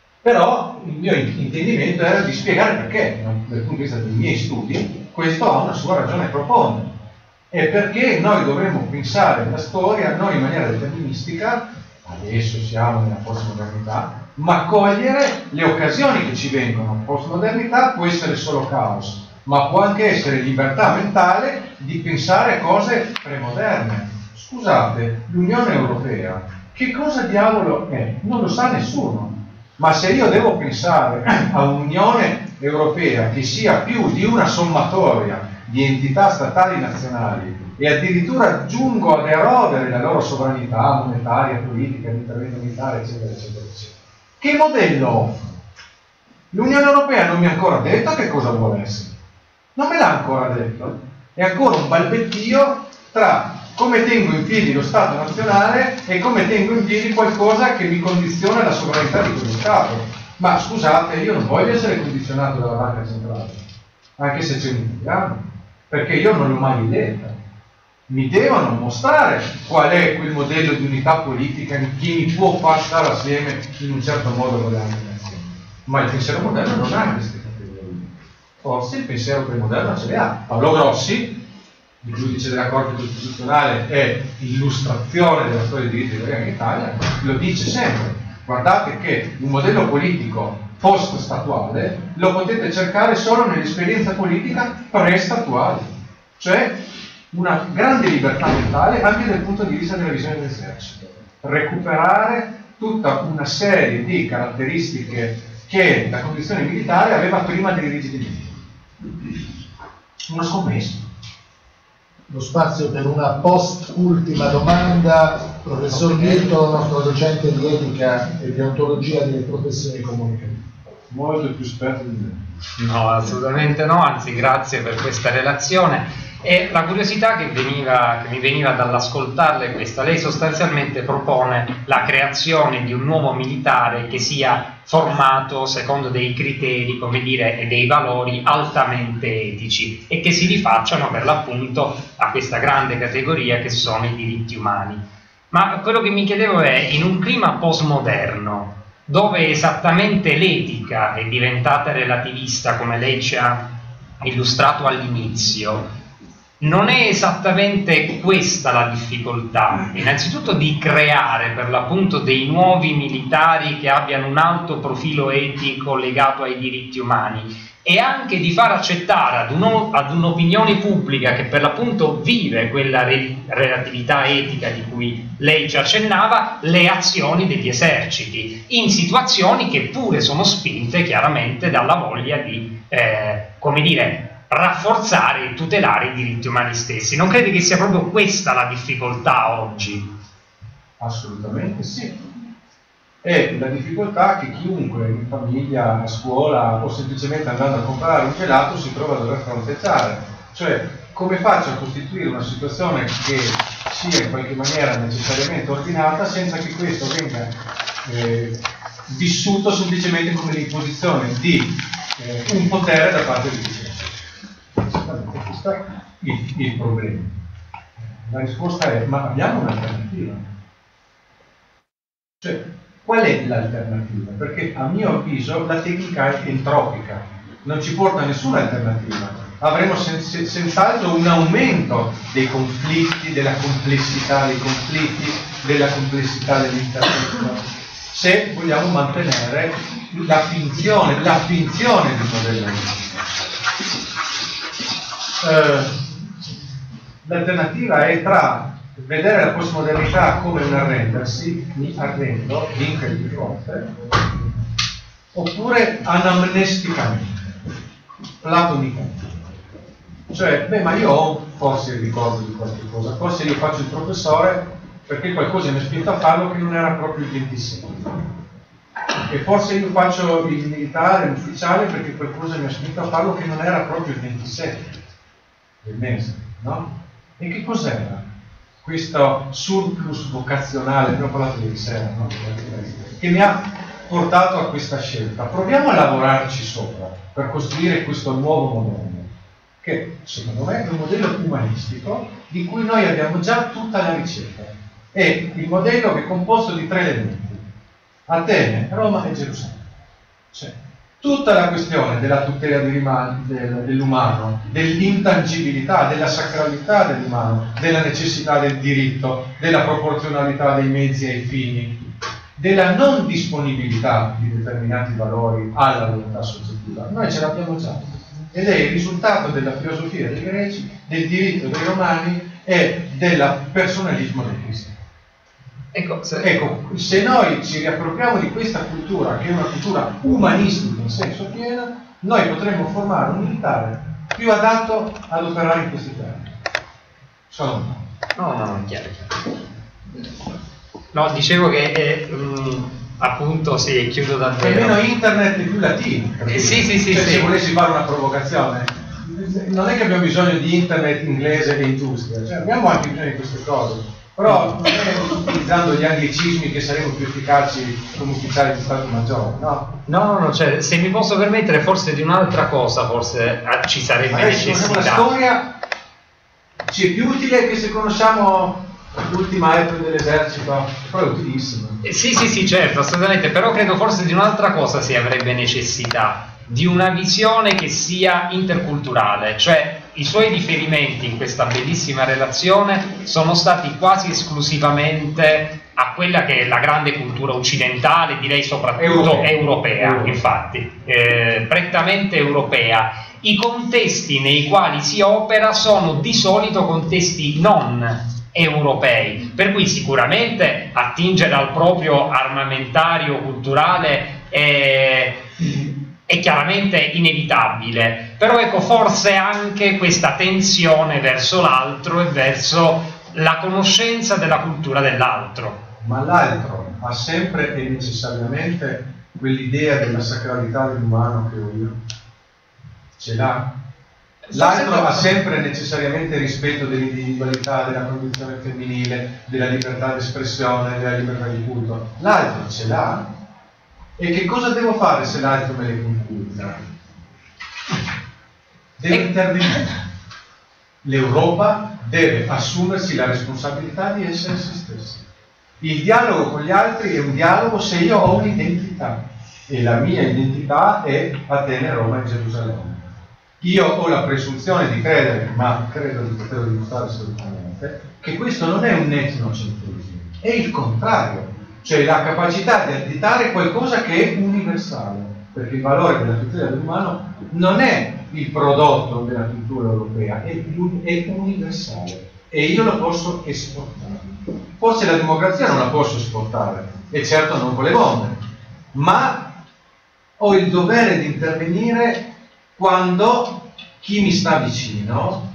S2: Però il mio intendimento era di spiegare perché, dal punto di vista dei miei studi, questo ha una sua ragione profonda. E perché noi dovremmo pensare la storia non in maniera deterministica, adesso siamo nella postmodernità, ma cogliere le occasioni che ci vengono. Postmodernità può essere solo caos, ma può anche essere libertà mentale di pensare cose premoderne. Scusate, l'Unione Europea, che cosa diavolo è? Non lo sa nessuno. Ma se io devo pensare a un'Unione Europea che sia più di una sommatoria di entità statali nazionali e addirittura aggiungo ad erodere la loro sovranità monetaria, politica, di intervento militare, eccetera, eccetera, eccetera, che modello offre? L'Unione Europea non mi ha ancora detto che cosa vuole essere. Non me l'ha ancora detto. È ancora un balbettio tra come tengo in piedi lo Stato nazionale e come tengo in piedi qualcosa che mi condiziona la sovranità di quello Stato. Ma scusate, io non voglio essere condizionato dalla banca centrale, anche se c'è un italiano, perché io non l'ho mai detto. Mi devono mostrare qual è quel modello di unità politica che mi può far stare assieme in un certo modo con le altre nazioni. Ma il pensiero moderno non ha queste categorie. Forse il pensiero premoderno ce le ha. Paolo Grossi, il giudice della Corte Costituzionale e illustrazione della storia dei diritti dell'uomo in Italia, lo dice sempre. Guardate che un modello politico post-statuale lo potete cercare solo nell'esperienza politica pre-statuale, cioè una grande libertà mentale anche dal punto di vista della visione dell'esercito. Recuperare tutta una serie di caratteristiche che la condizione militare aveva prima dei rigidimenti. Una scommessa.
S5: Lo spazio per una post-ultima domanda, professor Mirto, nostro docente di etica e deontologia delle professioni comunicative.
S2: Molto più esperto di me.
S7: No, assolutamente no, anzi grazie per questa relazione. E la curiosità che, veniva, che mi veniva dall'ascoltarle è questa: lei sostanzialmente propone la creazione di un nuovo militare che sia formato secondo dei criteri, come dire, e dei valori altamente etici e che si rifacciano per l'appunto a questa grande categoria che sono i diritti umani. Ma quello che mi chiedevo è, in un clima postmoderno, dove esattamente l'etica è diventata relativista, come lei ci ha illustrato all'inizio, non è esattamente questa la difficoltà, innanzitutto di creare per l'appunto dei nuovi militari che abbiano un alto profilo etico legato ai diritti umani e anche di far accettare ad, uno, ad un'opinione pubblica che per l'appunto vive quella re, relatività etica di cui lei ci accennava, le azioni degli eserciti in situazioni che pure sono spinte chiaramente dalla voglia di, eh, come dire, rafforzare e tutelare i diritti umani stessi. Non credi che sia proprio questa la difficoltà oggi?
S2: Assolutamente sì. È la difficoltà che chiunque in famiglia, a scuola o semplicemente andando a comprare un gelato si trova a dover fronteggiare. Cioè, come faccio a costituire una situazione che sia in qualche maniera necessariamente ordinata senza che questo venga eh, vissuto semplicemente come l'imposizione di eh, un potere da parte di chi? Questo è il, il problema. La risposta è: ma abbiamo un'alternativa? Cioè, qual è l'alternativa? Perché a mio avviso la tecnica è entropica, non ci porta a nessuna alternativa. Avremo sen senz'altro un aumento dei conflitti, della complessità dei conflitti, della complessità dell'intervento, se vogliamo mantenere la finzione, la finzione di modello. Eh, l'alternativa è tra vedere la postmodernità come un arrendersi, mi arrendo, vinca il più forte, oppure anamnesticamente, platonicamente. Cioè, beh, ma io ho forse il ricordo di qualche cosa, forse io faccio il professore perché qualcosa mi ha spinto a farlo che non era proprio il ventisette. E forse io faccio il militare, l'ufficiale, perché qualcosa mi ha spinto a farlo che non era proprio il ventisette del mese, no? E che cos'era questo surplus vocazionale, abbiamo parlato ieri sera, no? Che mi ha portato a questa scelta? Proviamo a lavorarci sopra per costruire questo nuovo modello, che secondo me è un modello umanistico di cui noi abbiamo già tutta la ricetta. È il modello che è composto di tre elementi: Atene, Roma e Gerusalemme. Cioè, tutta la questione della tutela dell'umano, dell'intangibilità, della sacralità dell'umano, della necessità del diritto, della proporzionalità dei mezzi ai fini, della non disponibilità di determinati valori alla volontà soggettiva, noi ce l'abbiamo già. Ed è il risultato della filosofia dei greci, del diritto dei romani e del personalismo dei cristiani.
S7: Ecco se...
S2: ecco, se noi ci riappropriamo di questa cultura, che è una cultura umanistica in senso pieno, noi potremmo formare un militare più adatto ad operare in questi termini. Sono
S7: no, no, no, chiaro, chiaro. No, dicevo che è, um, appunto, sì, chiudo davvero.
S2: Almeno internet è più latino.
S7: Eh, sì, sì, sì,
S2: cioè,
S7: sì.
S2: Se volessi fare una provocazione, non è che abbiamo bisogno di internet inglese e industria, cioè, abbiamo anche bisogno di queste cose. Però non è utilizzando gli anglicismi che saremo più efficaci come ufficiali di Stato Maggiore, no?
S7: No, no, no, cioè, se mi posso permettere forse di un'altra cosa, forse ah, ci sarebbe
S2: Adesso,
S7: necessità.
S2: la storia ci è più utile che se conosciamo l'ultima app dell'esercito, poi è utilissima.
S7: Eh, sì, sì, sì, certo, assolutamente, però credo forse di un'altra cosa si avrebbe necessità, di una visione che sia interculturale, cioè i suoi riferimenti in questa bellissima relazione sono stati quasi esclusivamente a quella che è la grande cultura occidentale, direi soprattutto europea, europea europea. Infatti, eh, prettamente europea. I contesti nei quali si opera sono di solito contesti non europei, per cui sicuramente attingere al proprio armamentario culturale è, è chiaramente inevitabile, però ecco, forse anche questa tensione verso l'altro e verso la conoscenza della cultura dell'altro.
S2: Ma l'altro ha sempre e necessariamente quell'idea della sacralità dell'umano che ho io? Ce l'ha? L'altro ha sempre necessariamente rispetto dell'individualità, della condizione femminile, della libertà d'espressione, della libertà di culto. L'altro ce l'ha? E che cosa devo fare se l'altro me le conculca? Devo intervenire. L'Europa deve assumersi la responsabilità di essere se stessa. Il dialogo con gli altri è un dialogo se io ho un'identità, e la mia identità è Atene, Roma e Gerusalemme. Io ho la presunzione di credere, ma credo di poterlo dimostrare assolutamente, che questo non è un etnocentrismo, è il contrario, cioè la capacità di additare qualcosa che è universale, perché il valore della tutela dell'umano non è il prodotto della cultura europea, è, è universale e io lo posso esportare. Forse la democrazia non la posso esportare, e certo non con le bombe, ma ho il dovere di intervenire quando chi mi sta vicino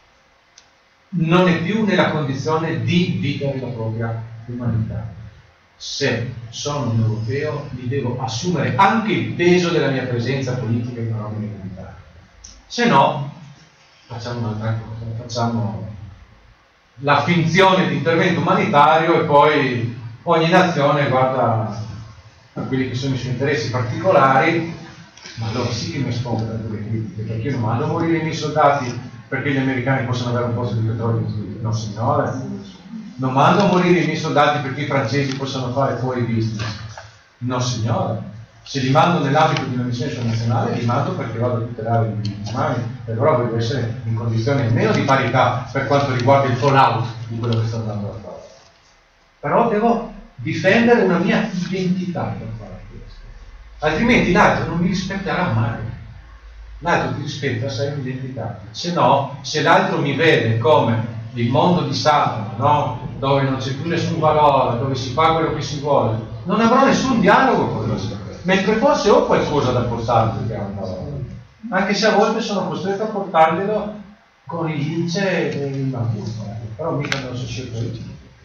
S2: non è più nella condizione di vivere la propria umanità. Se sono un europeo, mi devo assumere anche il peso della mia presenza politica in una umanità. Se no, facciamo un'altra cosa, facciamo la finzione di intervento umanitario e poi ogni nazione guarda a quelli che sono i suoi interessi particolari, ma allora sì che mi espongo da quelle critiche, perché io non mando a morire i miei soldati perché gli americani possono avere un posto di petrolio, no signore, non mando a morire i miei soldati perché i francesi possono fare fuori business, no signore, se li mando nell'ambito di una missione internazionale li mando perché vado a tutelare i diritti umani, e allora voglio essere in condizioni almeno di parità per quanto riguarda il fallout di quello che sto andando a fare, però devo difendere una mia identità per fare questo, altrimenti l'altro non mi rispetterà mai. L'altro ti rispetta se hai un'identità, se no, se l'altro mi vede come il mondo di Satana, no? Dove non c'è più nessun valore, dove si fa quello che si vuole, non avrò nessun dialogo con lui, mentre forse ho qualcosa da portargli che ha un valore, anche se a volte sono costretto a portarglielo con il lince e il bambù, però mica me lo so scelto io.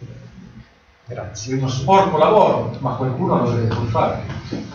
S2: Grazie, è uno sporco lavoro, ma qualcuno lo deve pur fare.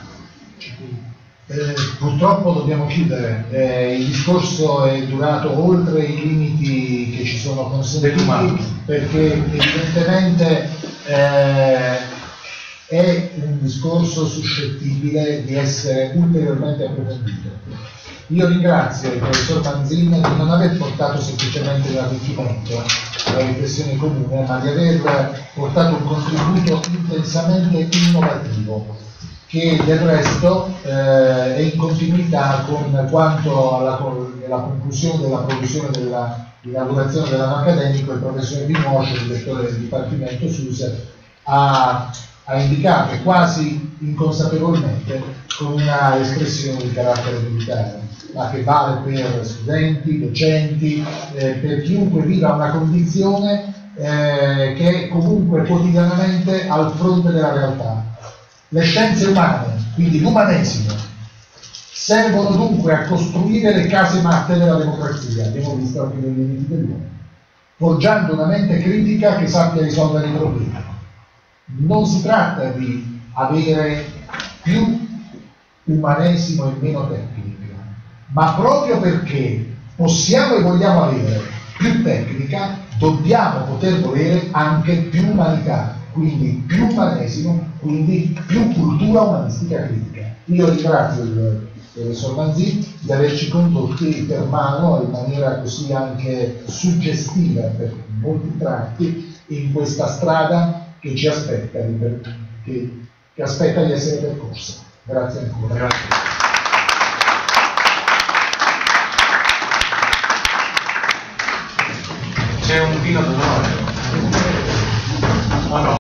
S5: Eh, purtroppo dobbiamo chiudere, eh, il discorso è durato oltre i limiti che ci sono consentiti, perché evidentemente eh, è un discorso suscettibile di essere ulteriormente approfondito. Io ringrazio il professor Manzin di non aver portato semplicemente l'arricchimento, la riflessione comune, ma di aver portato un contributo intensamente innovativo, che del resto eh, è in continuità con quanto alla, alla conclusione della produzione dell'inaugurazione dell'anno accademico il professor Di Moscio, direttore del Dipartimento S U S, ha, ha indicato quasi inconsapevolmente con una espressione di carattere militare, ma che vale per studenti, docenti, eh, per chiunque viva una condizione eh, che è comunque quotidianamente al fronte della realtà. Le scienze umane, quindi l'umanesimo, servono dunque a costruire le case matte della democrazia, abbiamo visto anche nei limiti dell'uomo, forgiando una mente critica che sappia risolvere i problemi. Non si tratta di avere più umanesimo e meno tecnica, ma proprio perché possiamo e vogliamo avere più tecnica, dobbiamo poter volere anche più umanità, quindi più umanesimo, quindi più cultura umanistica critica. Io ringrazio il professor Manzin di averci condotti per mano in maniera così anche suggestiva per molti tratti in questa strada che ci aspetta di, per, che, che aspetta di essere percorsa. Grazie ancora.
S2: Grazie. C'è un vino d'onore. Oh no.